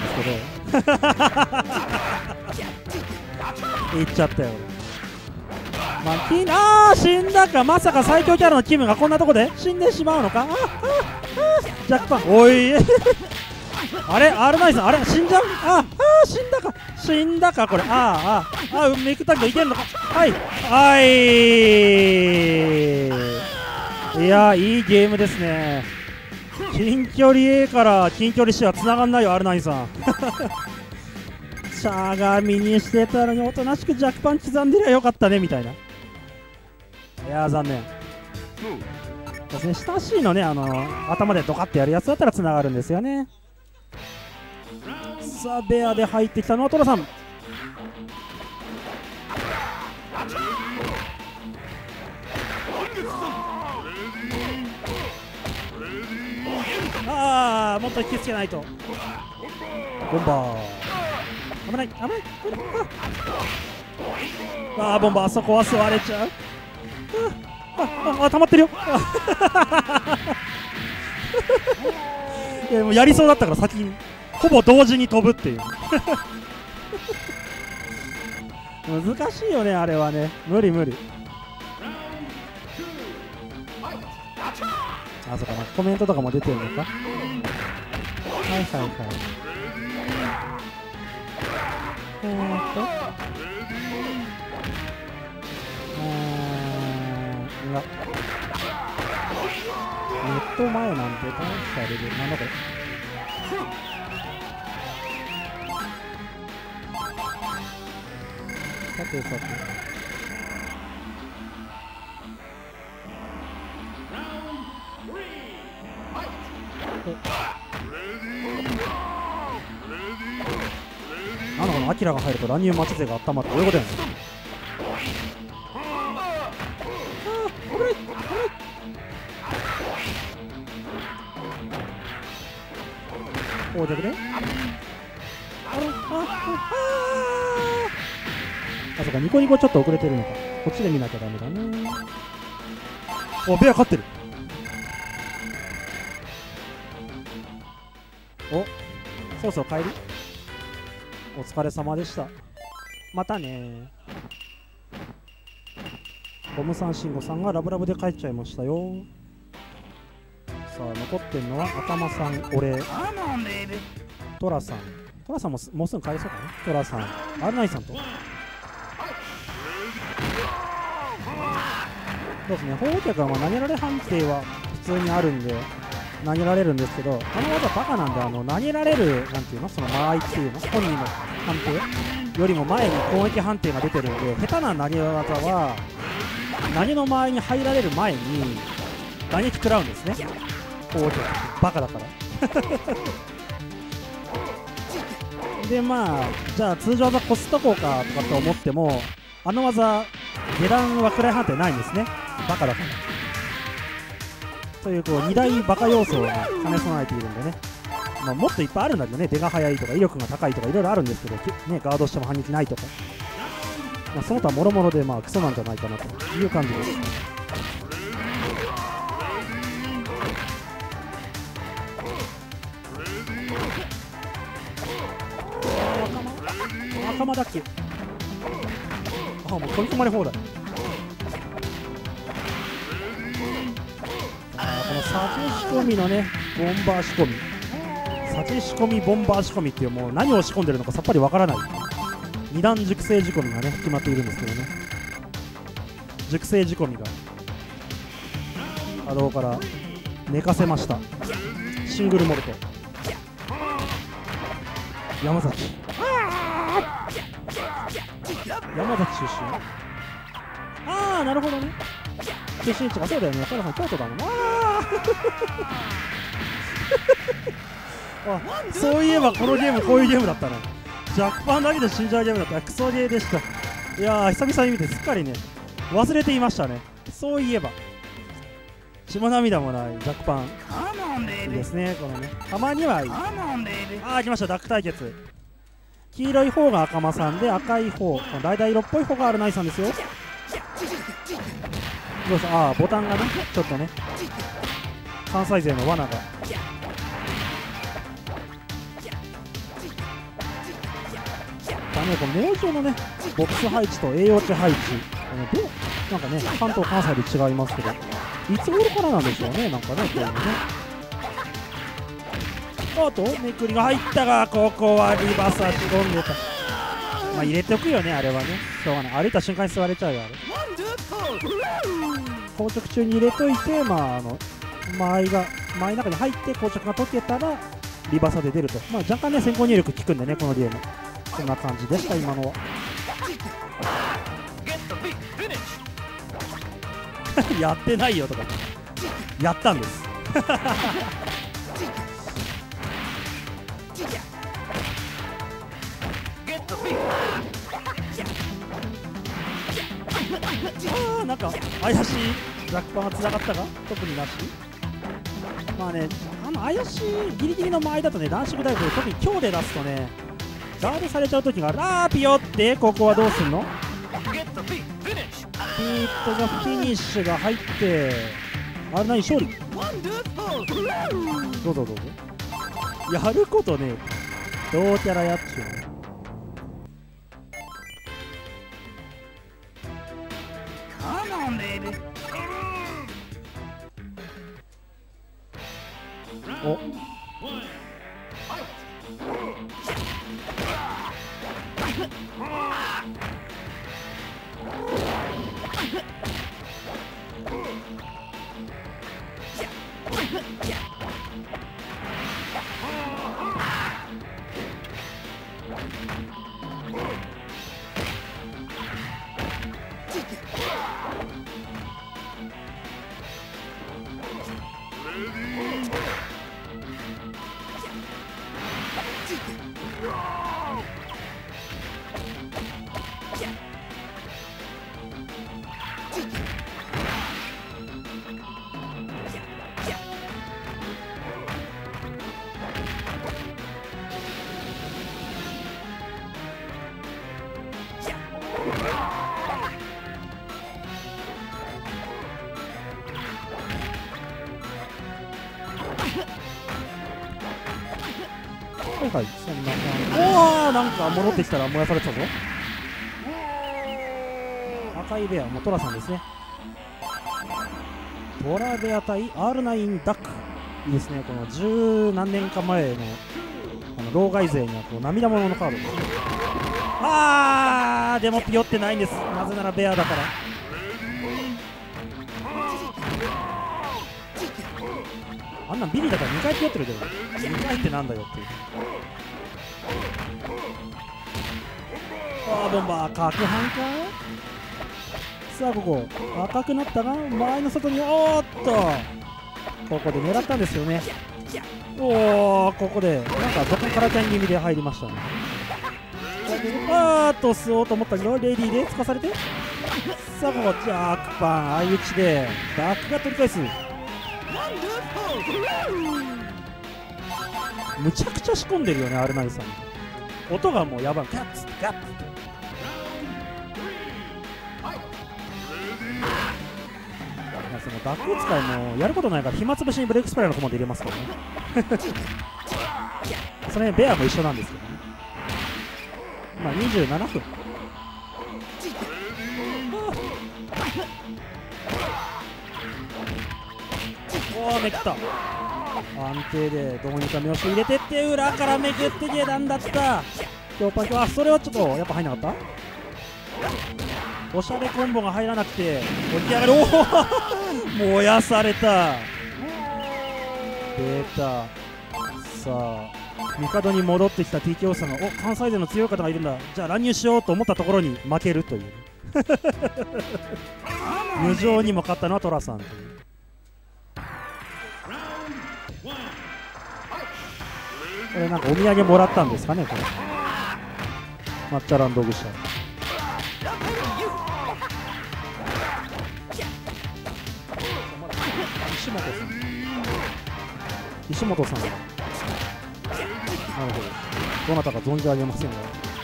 ですけどいっちゃったよ。まあ、キあー死んだか。まさか最強キャラのキムがこんなとこで死んでしまうのか。あああ若干おいあれ アールナイン さんあれ死んじゃう。ああ死んだか死んだかこれ。ああああメイクタッグいけるのか。はいはいいやいいゲームですね。近距離 A から近距離 C は繋がんないよ アールナイン さんしゃがみにしてたのにおとなしく弱パン刻んでりゃよかったねみたいな。いやー残念ですね。親しいのねあの頭でドカッてやるやつだったら繋がるんですよね。さあベアで入ってきたのはトラさん。ああもっと引きつけないと。ボンバー危ない危ない。ああボンバーあそこは吸われちゃう。あああ溜まってるよいやもうやりそうだったから先にほぼ同時に飛ぶっていう難しいよねあれはね。無理無理。あそうかなコメントとかも出てるのか。はいはいはいえーっとうわネット前なんてどうしたら出るなんだこれ。さてさてなんだこのアキラが入ると乱入待ち勢が温まるどういうことやねん。 横着で、あれ、ああああそうか、ニコニコちょっと遅れてるのか。こっちで見なきゃダメだね。お、ベア勝ってる。お、そろそろ帰り。お疲れ様でした。またね。ボムさん、シンゴさんがラブラブで帰っちゃいましたよ。さあ、残ってんのは赤間さん、俺、トラさん。トラさんももうすぐ帰りそうかな。トラさん、アールナインさんと。そうですね、砲脚はまあ投げられ判定は普通にあるんで投げられるんですけど、あの技バカなんで、あの投げられるなんていうの、その間合いっていうの、本人の判定よりも前に攻撃判定が出てるんで、下手な投げ技は投げの間合いに入られる前に打撃食らうんですね。砲脚バカだからで、まあじゃあ通常技コストこうかとかって思っても、あの技下段は位判定ないんですね。バカだからという、こうに大バカ要素を、ね、兼ね備えているんでね、まあ、もっといっぱいあるんだけどね、出が速いとか威力が高いとかいろいろあるんですけど、ね、ガードしても反撃ないとか、まあ、その他もろもろでまあクソなんじゃないかなという感じです。仲間だっけ。あ、もう飛び込まれ放題。あ、このサチ仕込みのね、ボンバー仕込み、サチ仕込みボンバー仕込みっていう、もう何を仕込んでるのかさっぱりわからない二段熟成仕込みがね決まっているんですけどね、熟成仕込みが波動から寝かせました。シングルモルト山崎、山崎出身。ああ、なるほどね。出身地がそうだよね。中田さん京都だもんな。あ、そういえばこのゲームこういうゲームだったね。ジャックパンだけで死んじゃうゲームだった。クソゲーでした。いやー、久々に見てすっかりね忘れていましたね。そういえば血も涙もないジャックパンいいですね。このね、たまにはいい。ああ、来ました、ダック対決。黄色い方が赤間さんで、赤い方、橙色っぽい方がアールナインさんですよ。どうした。ああ、ボタンがねちょっとね関西勢の罠が。だね、このネオ上のねボックス配置と栄養値配置、あのどうなんかね関東関西で違いますけど、いつ頃からなんでしょうね。なんかね、こういうのね。あとめくりが入ったが、ここはリバーサー仕込んでた。まあ入れておくよね、あれはね。しょうがない。歩いた瞬間に座れちゃうよ、あれ。硬直中に入れといて、まああの間合いが間合いの中に入って硬直が解けたらリバーサーで出ると。まあ若干ね先行入力効くんでね、このゲーム。こんな感じでした今のは。やってないよとかやったんですあー、なんか怪しいザックパンがつながったか特になし。まあね、あの怪しいギリギリの間合いだとね、男子部大学で特に強で出すとねガードされちゃう時がラーピヨって。ここはどうすんの。ピーットがフィニッシュが入ってアールナイン勝利。どうぞどうぞ。やることねどうキャラやっちゅうね。お、 はいはい、そんな感じ。おお、なんか戻ってきたら燃やされてたぞ。赤いベア、もうトラさんですね。トラベア対 アールナイン ダック。いいですね、この十何年か前のあの老害勢にはこう涙もののカードです。あー、でもピヨってないんです。なぜならベアだから。あんなんビリだからにかいピヨってるけど、にかいってなんだよっていう。あー、ボンバー、角半か。さあ、ここ赤くなったが前の外に、おーっとここで狙ったんですよね。おお、ここでなんかどこからキャン気味で入りましたね。あーっと吸おうと思ったけどレディーでつかされて、さあここジャークパン相打ちでダックが取り返す。むちゃくちゃ仕込んでるよね、アールナインさん。音がもうやばい。ガッツガッツ。そのダック使いもやることないから暇つぶしにブレイクスプライのコマンド入れますからね。それベアも一緒なんですけどね。まあにじゅうななふん。おお、めくった。安定でどうにか目押し入れてって裏からめくって下段だった。強パン、あ、それはちょっとやっぱ入んなかった。おしゃれコンボが入らなくて起き上がる。おお燃やされた。出た。さあ帝に戻ってきた ティーケーオー さんが、お、関西勢の強い方がいるんだ、じゃあ乱入しようと思ったところに負けるという無情にも勝ったのはトラさんという。これなんかお土産もらったんですかね、これ抹茶ランドグシャ。石本さん石本さんが、なるほど、どなたか存じ上げませんが、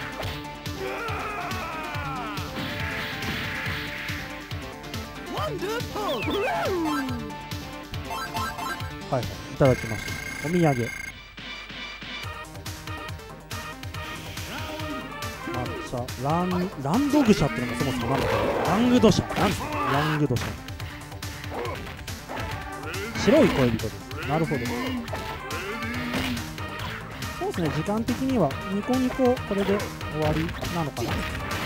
はいはい、いただきました。お土産抹茶ランランドグシャっていうのがそもそもなんだろう。ラングドシャなんですか。ラングドシャ、白い恋人です。なるほど。そうですね、時間的にはニコニコこれで終わりなのかな。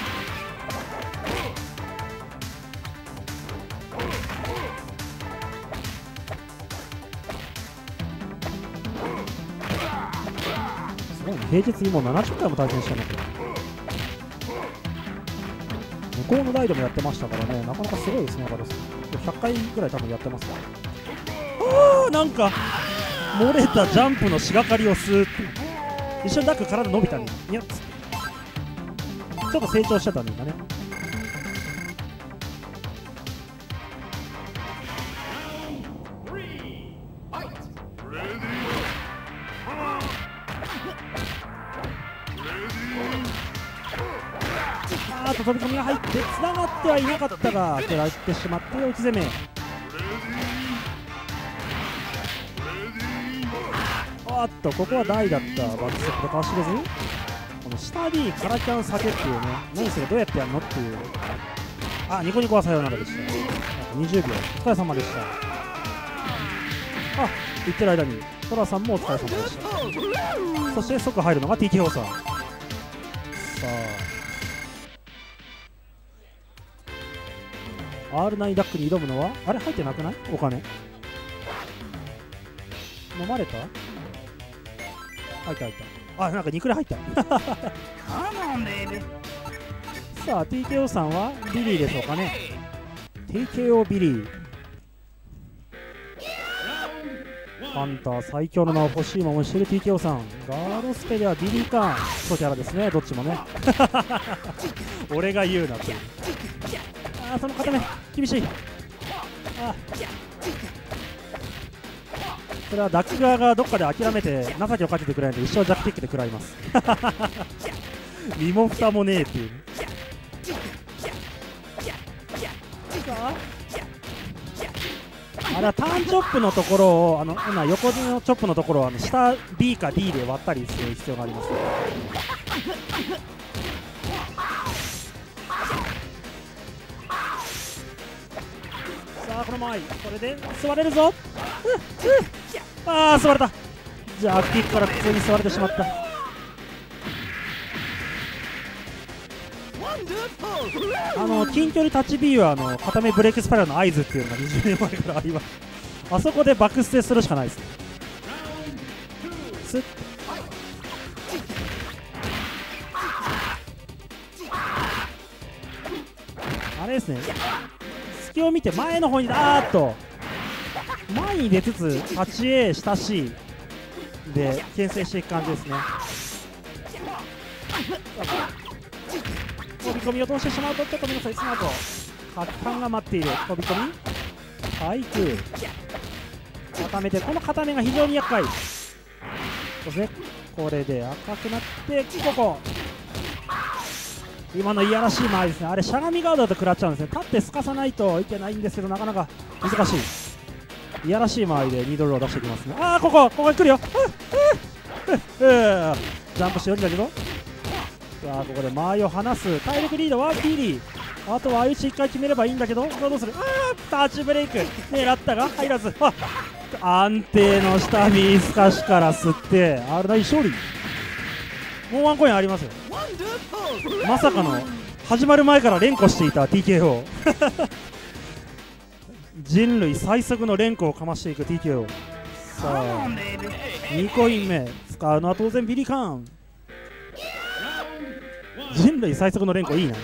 すごいね、平日にもうななじゅっかいも体験したんだけど、向こうの台でもやってましたからね、なかなかすごいですね。ひゃっかいぐらい多分やってますから。あー、なんか漏れたジャンプのしがかりを吸うって、一瞬ダック体伸びたね、にゃっつってちょっと成長してたね今ね。あーっと飛び込みが入ってつながってはいなかったが食らってしまって置き攻め。あっとここは大だったバックステップでかわしきれず、この下にカラキャン避けっていうね、何それどうやってやるのっていう。あ、ニコニコはさようならでした。にじゅうびょうお疲れ様でした。あ、言ってる間にトラさんもお疲れ様でした。そして即入るのが ティーケーオー さん。さあ アールナイン ダックに挑むのは、あれ入ってなくない？お金飲まれた？入った入った。あ、なんかにくれ入ったさあ ティーケーオー さんはビリーでしょうかね。 ティーケーオー ビリー、ハンター最強の名を欲しいまましている ティーケーオー さん。ガードスペではビリーかソキャラですね、どっちもね俺が言うなっていう。あー、その固め厳しい。あ、それはダック側がどっかで諦めて情けをかけてくれないと一生弱敵で食らいます身も蓋もねえっていうね。さああれはターンチョップのところをあの今横のチョップのところをあの下 B か D で割ったりする必要があります。さあこの前これで座れるぞ。うっああ座れた。じゃあキックから普通に座れてしまった。あの近距離タッチ B はあの片目ブレイクスパイラルの合図っていうのがにじゅうねんまえからあります。あそこでバックステするしかないです。スッあれですね、隙を見て前の方にあーっと前に出つつタッチ A 下 C で牽制していく感じですね。飛び込みを通してしまうとちょっと皆さんその後発汗が待っている。飛び込み対空固めて、この固めが非常に厄介そうですね。これで赤くなってここ今のいやらしい間合いですね。あれしゃがみガードだと食らっちゃうんですね。立ってすかさないといけないんですけどなかなか難しいいやらしい間合いでニードルを出してきますね。ああここここに来るよ。ジャンプしてるんだけど、さあここで間合いを離す。体力リードはビリー。あとは相打ちいっかい決めればいいんだけど、どうする。ああタッチブレイク狙ったが入らず、あ安定の下見透かしから吸ってアールナイン勝利。もうワンコインありますよ。まさかの始まる前から連呼していた ティーケーオー 人類最速の連呼をかましていく ティーケーオー。 さあにコイン目使うのは当然ビリカーン。人類最速の連呼いいな。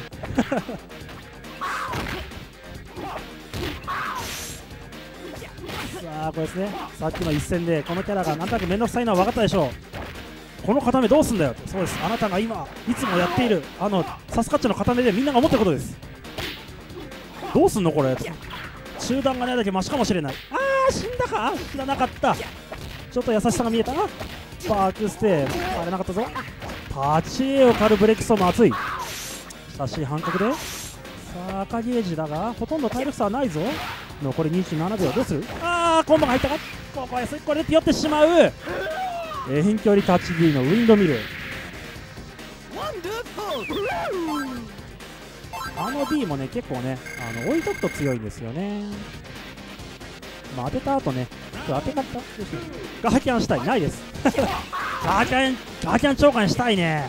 さあこれですね、さっきの一戦でこのキャラがなんとなく面倒くさいのは分かったでしょう。この固めどうすんだよ。そうです、あなたが今いつもやっているあのサスカッチの固めでみんなが思ってることです。どうすんのこれ。中段がないだけマシかもしれない。あー死んだか。死ななかった。ちょっと優しさが見えた。バークステーあれなかったぞ。タッチ A を狩るブレックストーム熱い。久しい半角でさあ赤ゲージだがほとんど体力差はないぞ。残りにじゅうななびょう。どうする。あーコンボが入ったか。ここですこれでピヨってしまう。遠距離タッチ B のウィンドミル。あの B もね結構ねあの置いとくと強いんですよね。まあ、当てた後ね当て方ガーキャンしたいないです。ガーキャンガーキャン超過にしたいね。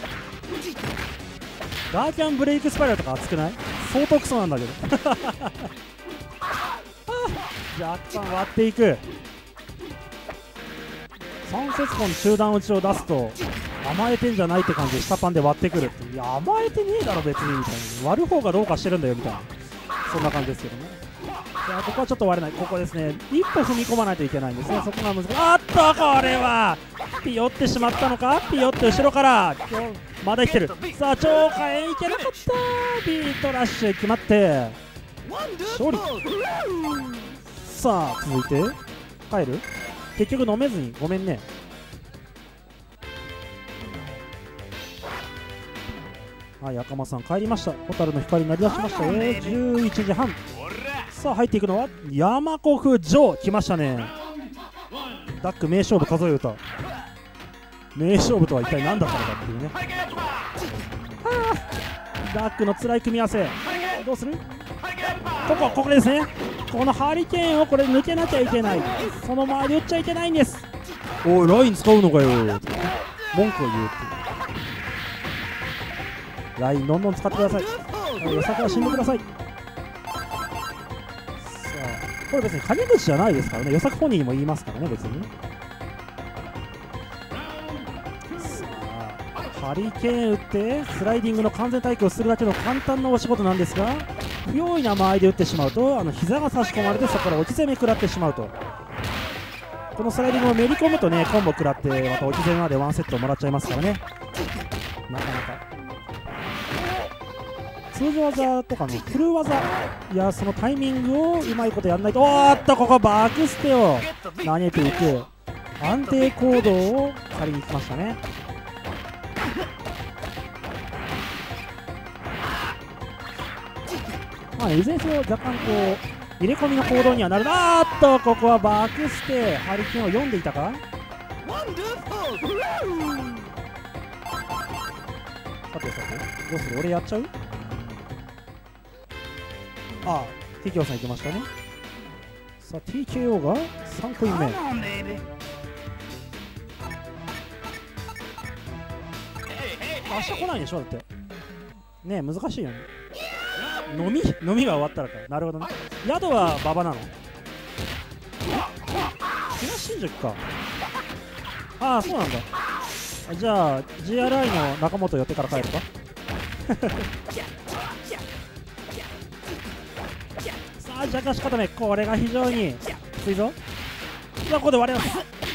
ガーキャンブレイクスパイラルとか熱くない。相当クソなんだけど。若干割っていく。三節根中段打ちを出すと甘えてんじゃないって感じで下パンで割ってくるって。いや甘えてねえだろ別にみたいな。割る方がどうかしてるんだよみたいなそんな感じですけどね。いやここはちょっと割れない。ここですね一歩踏み込まないといけないんですね。そこが難しい。あっとこれはピヨってしまったのか。ピヨって後ろからまだ生きてる。さあ超火炎いけなかった。ビートラッシュ決まって勝利。さあ続いて帰る。結局飲めずにごめんね。はい赤間さん帰りました。蛍の光になりだしましたよ。じゅういちじはん。さあ入っていくのはヤマコフジョー来ましたね。ダック名勝負数え歌。名勝負とは一体何だったのかっていうね。はあダックの辛い組み合わせどうする。ここここですね。このハリケーンをこれ抜けなきゃいけない。その周り打っちゃいけないんです。おいライン使うのかよ文句を言うっていう。ラインどんどん使ってください。よさから死んでください。さあこれ別に金口じゃないですからね。よさく本人にも言いますからね別にね。さあハリケーン打ってスライディングの完全対空をするだけの簡単なお仕事なんですが、不用意な間合いで打ってしまうとあの膝が差し込まれてそこから落ち攻め食らってしまうと。このスライディングをめり込むとねコンボ食らってまた落ち攻めまでワンセットもらっちゃいますからね。なかなか通常技とかのフル技いやそのタイミングをうまいことやらないと。おーっとここバックステを投げていく安定行動をされに行きましたね。まあ、いずれにせよ若干こう入れ込みの行動にはなる。あーっとここはバックステハリケーンを読んでいたか。さてさてどうする、俺やっちゃう。ああ ティーケーオー さんいきましたね。さあ ティーケーオー がさんコイン目。 Come on, baby. 明日来ないでしょだってねえ、難しいよね。飲み飲みが終わったらか。なるほどね。宿は馬場なの。東新宿か。ああそうなんだ。じゃあ ジーアールアイ の中本寄ってから帰るか。さあジャカシ固め、これが非常にきついぞ。さあここで割れます。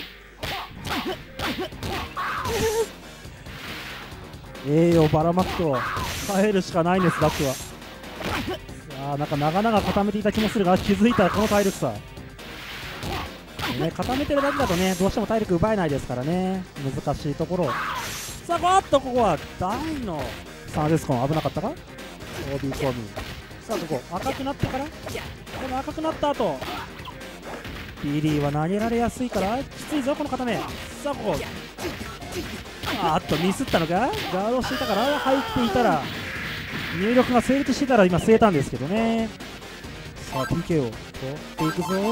栄養ばらまくと帰るしかないんです、ダックは。さあなんか長々固めていた気もするが、気づいたらこの体力差、ね、固めてるだけだとねどうしても体力奪えないですからね、難しいところ。さあバッとここは大のサーデスコン危なかったか。 オービー コーミー。さあここ赤くなってから、この赤くなった後ビリーは投げられやすいからきついぞこの固め。さあここあーっとミスったのか。ガードしていたから入っていたら入力が成立してたら今据えたんですけどね。さあ ティーケーオー 取っていくぞ。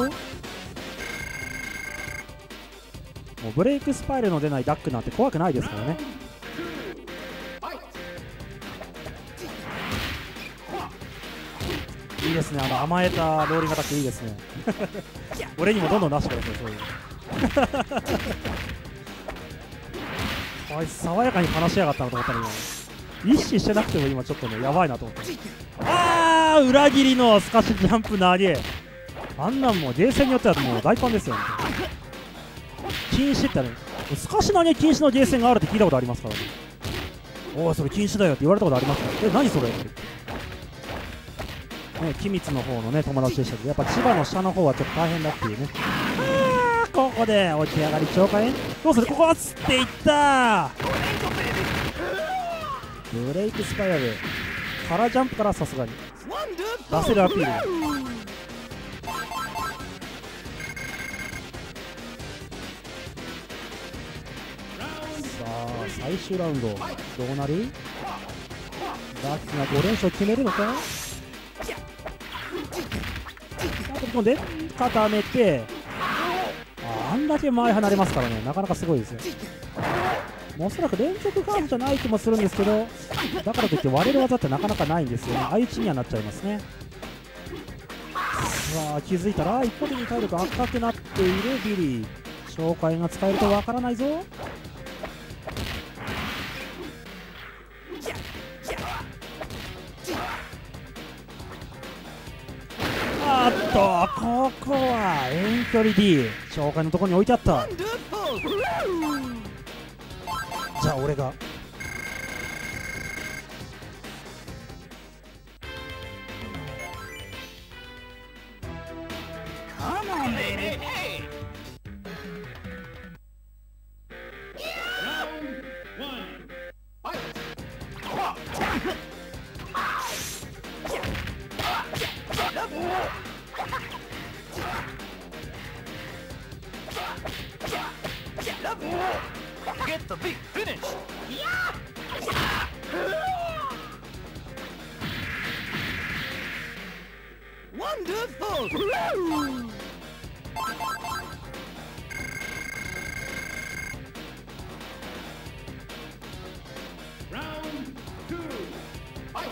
もうブレイクスパイルの出ないダックなんて怖くないですからね。いいですね、あの甘えたローリングアタックいいですね。俺にもどんどん出してください、そういうあいつ爽やかに話しやがったなと思ったら今意識してなくても今ちょっとねやばいなと思って。あー裏切りのスカッシュジャンプ投げ、あんなんもうゲーセンによってはもう大パンですよね。禁止ってある、スカッシュ投げ禁止のゲーセンがあるって聞いたことありますからね。おおそれ禁止だよって言われたことありますから、え何それね、君津の方のね友達でしたけど、やっぱ千葉の下の方はちょっと大変だっていうね。あーここで起き上がり超過円、どうする、ここはつっていった。ブレイクスパイラルからジャンプからさすがに出せるアピール。さあ最終ラウンドどうなる。ダックがご連勝決めるのか。飛び込んで固めて、 あ, あんだけ前離れますからね、なかなかすごいですよ。おそらく連続カーブじゃない気もするんですけど、だからといって割れる技ってなかなかないんですよね。相打ちにはなっちゃいますね。さあ気づいたら一方的に体力赤くなっているビリー、紹介が使えるとわからないぞ。あっとここは遠距離 D 紹介のところに置いてあった。じゃあ俺が Come on, baby. Round one. Get the big finish. Wonderful. Round two. Fight.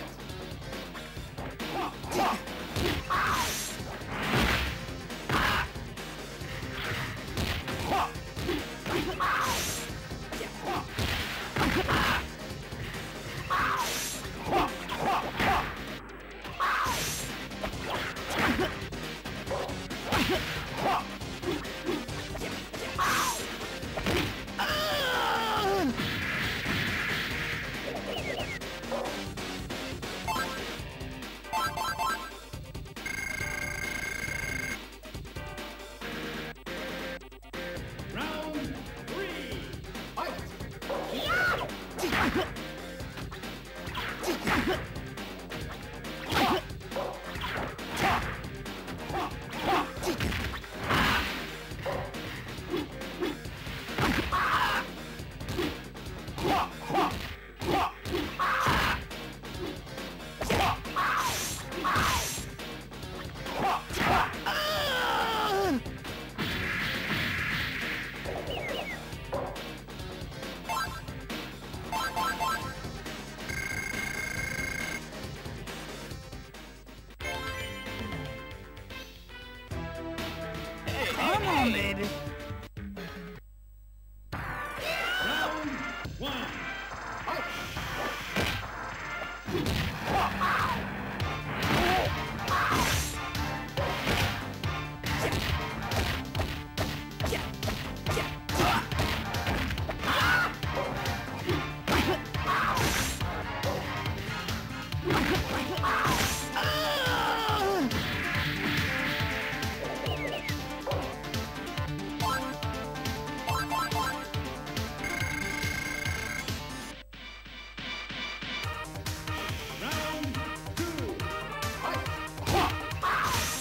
on, baby. Round one. Fight! Round two. Fight!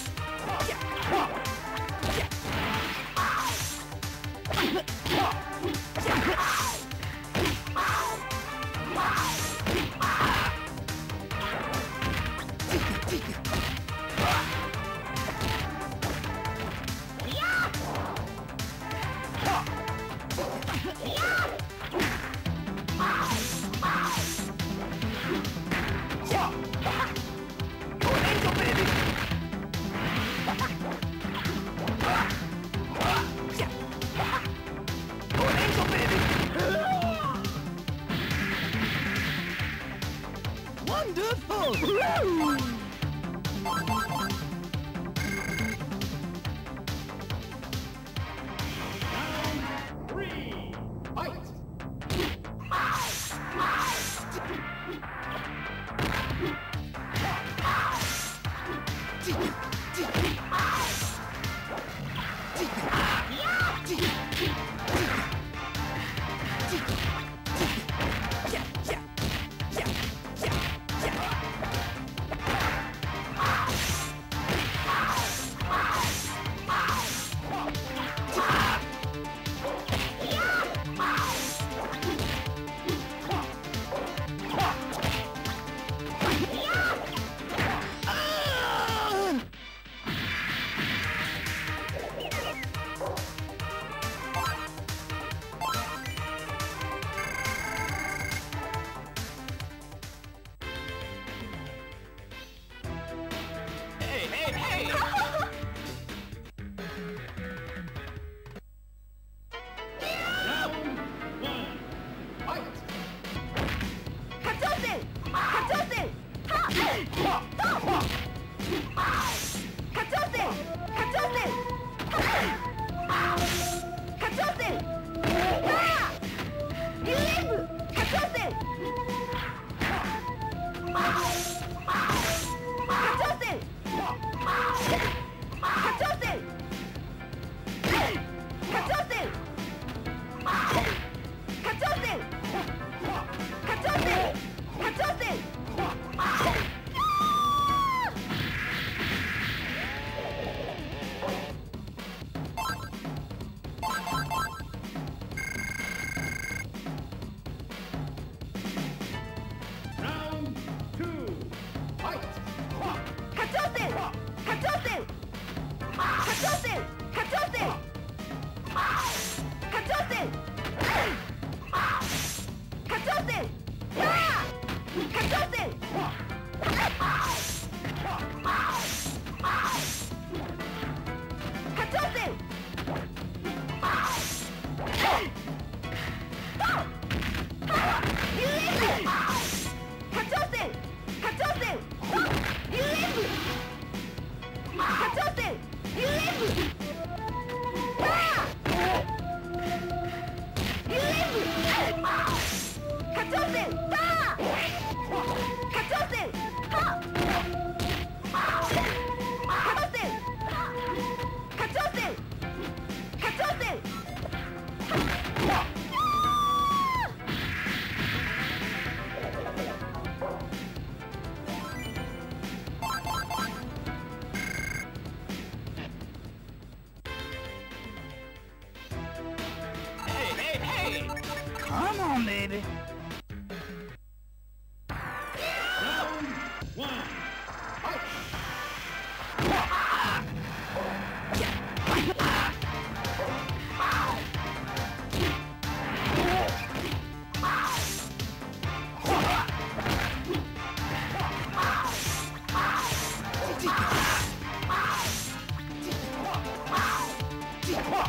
Wonderful! Round three. Fight! Hey, hey, hey! Round one. Fight! 課長戦課長戦はっと課長戦課長戦課長戦はっ ユーエフ 課長戦課長戦課長戦課長戦課長戦課長戦課長戦 Round two. Fight! 課長戦課長戦課長戦課長戦課長戦課長戦課長戦課長戦 ユーエフ 課長戦課長戦 ユーエフ 課長戦 ユーエフ ユーエフ 課長戦課長戦課長戦課長戦課長戦 Hey, hey, hey! Come on, baby. Round one. Fight! Come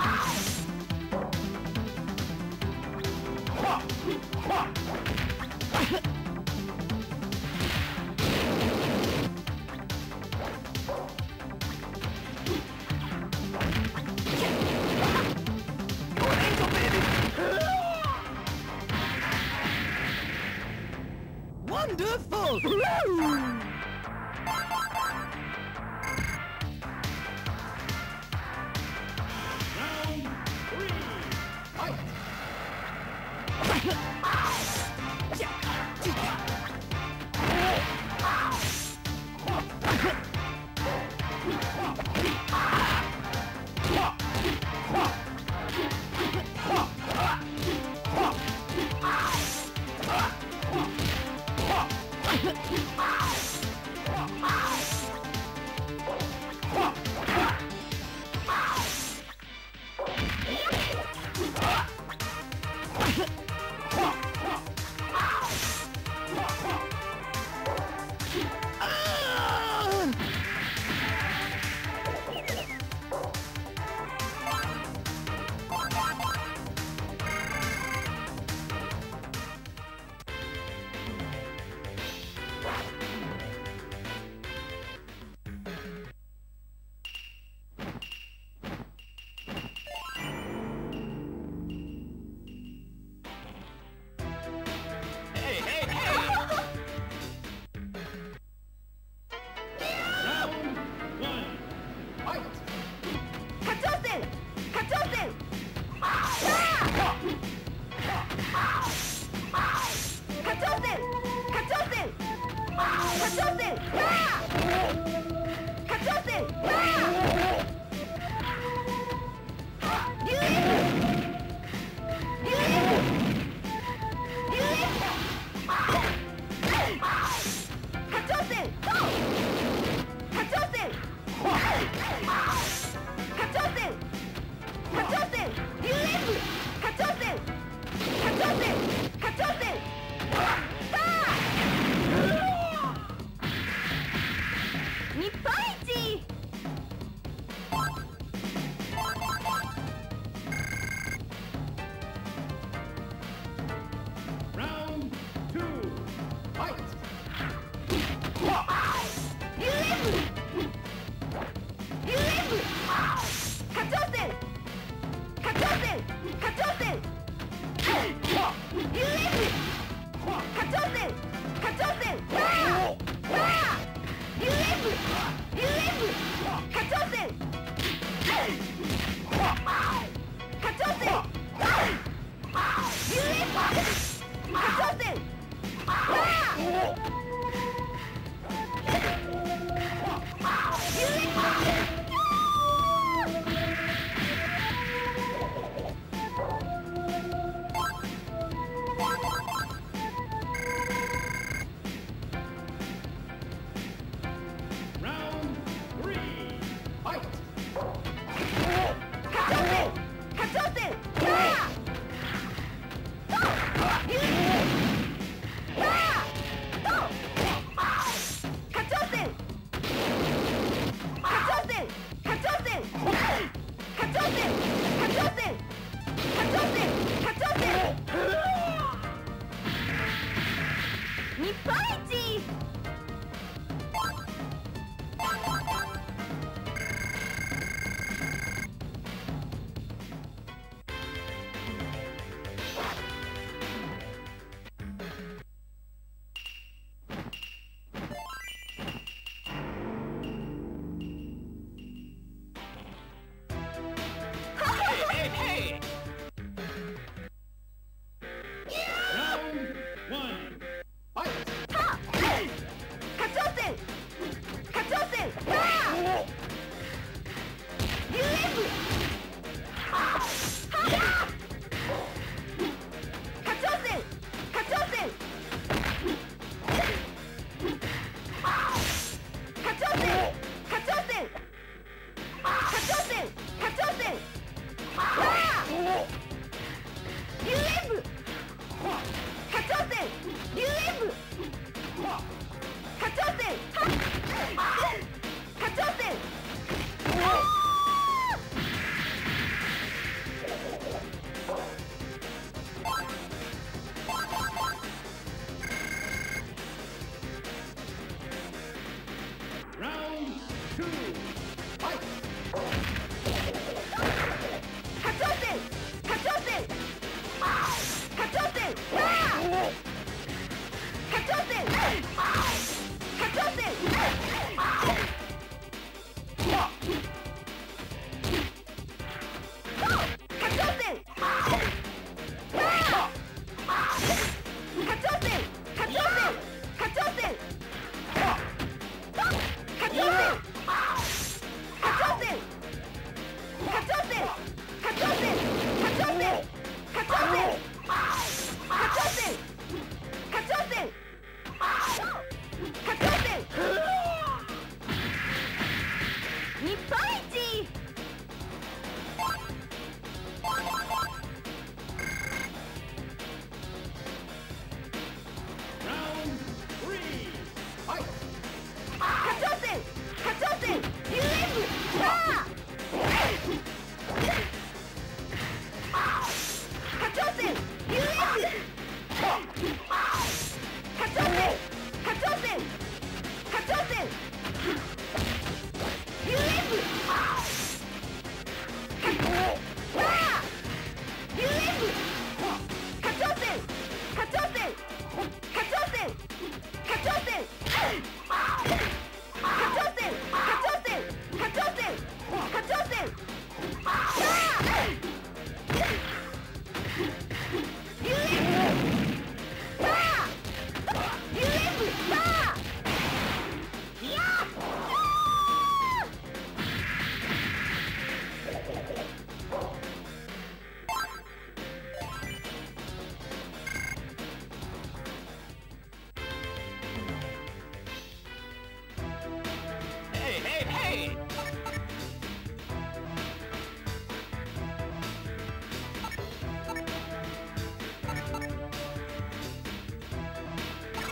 Wonderful! Round three. Fight. Hey, hey, hey! Round one. Fight. 課長戦課長戦課長戦課長戦課長戦課長戦リュウエリュウエリュウエ課長戦課長戦課長戦課長戦 ユーエフ 課長戦課長戦課長戦日本一 Round two. Fight. ユーエフ ユーエフ 課長戦課長戦課長戦 ユーエフ 課長戦課長戦 ユーエフ ユーエフ 課長戦課長戦 ユーエフ 課長戦 Round three. Fight. 課長戦課長戦ユーエフ課長戦課長戦課長戦課長戦課長戦課長戦課長戦日本一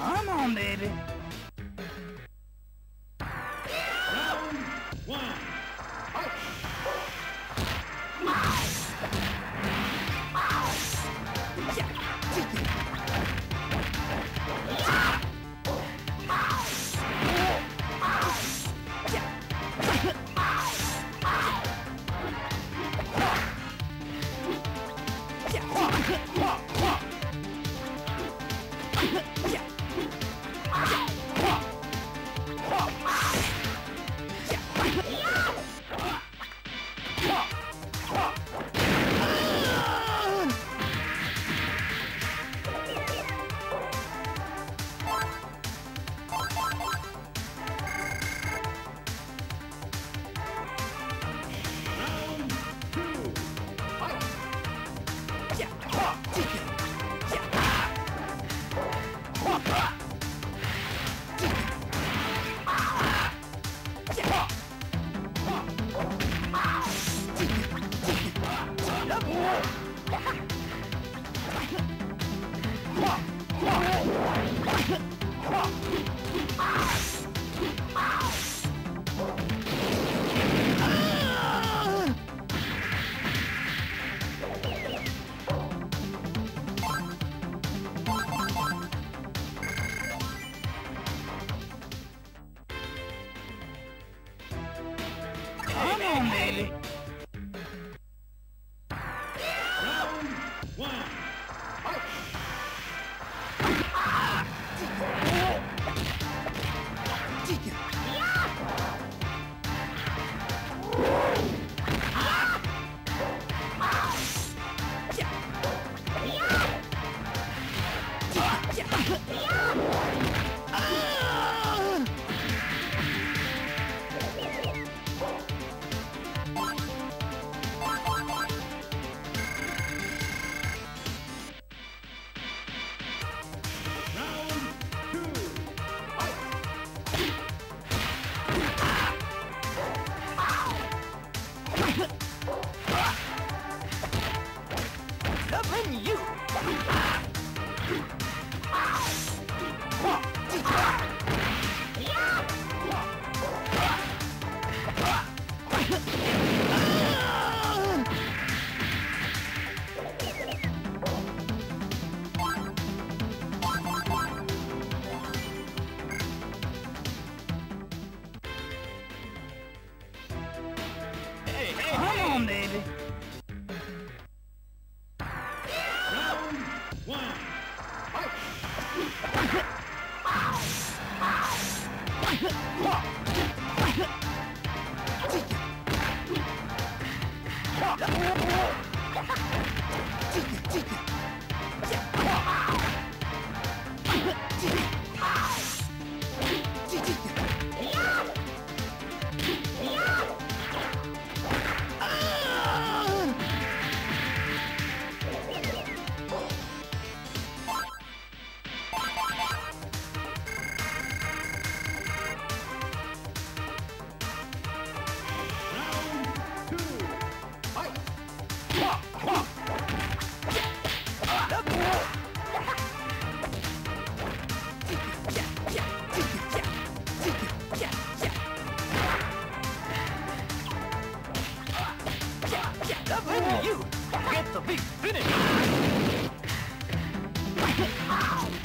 Come on, baby. Round one. Fight. Round two. Fight. Come on, baby. Round one. Fight. Round two. Fight. Loving you. Come on, baby. Round one. Fight. Round two. Fight. Loving you. Get the big finish.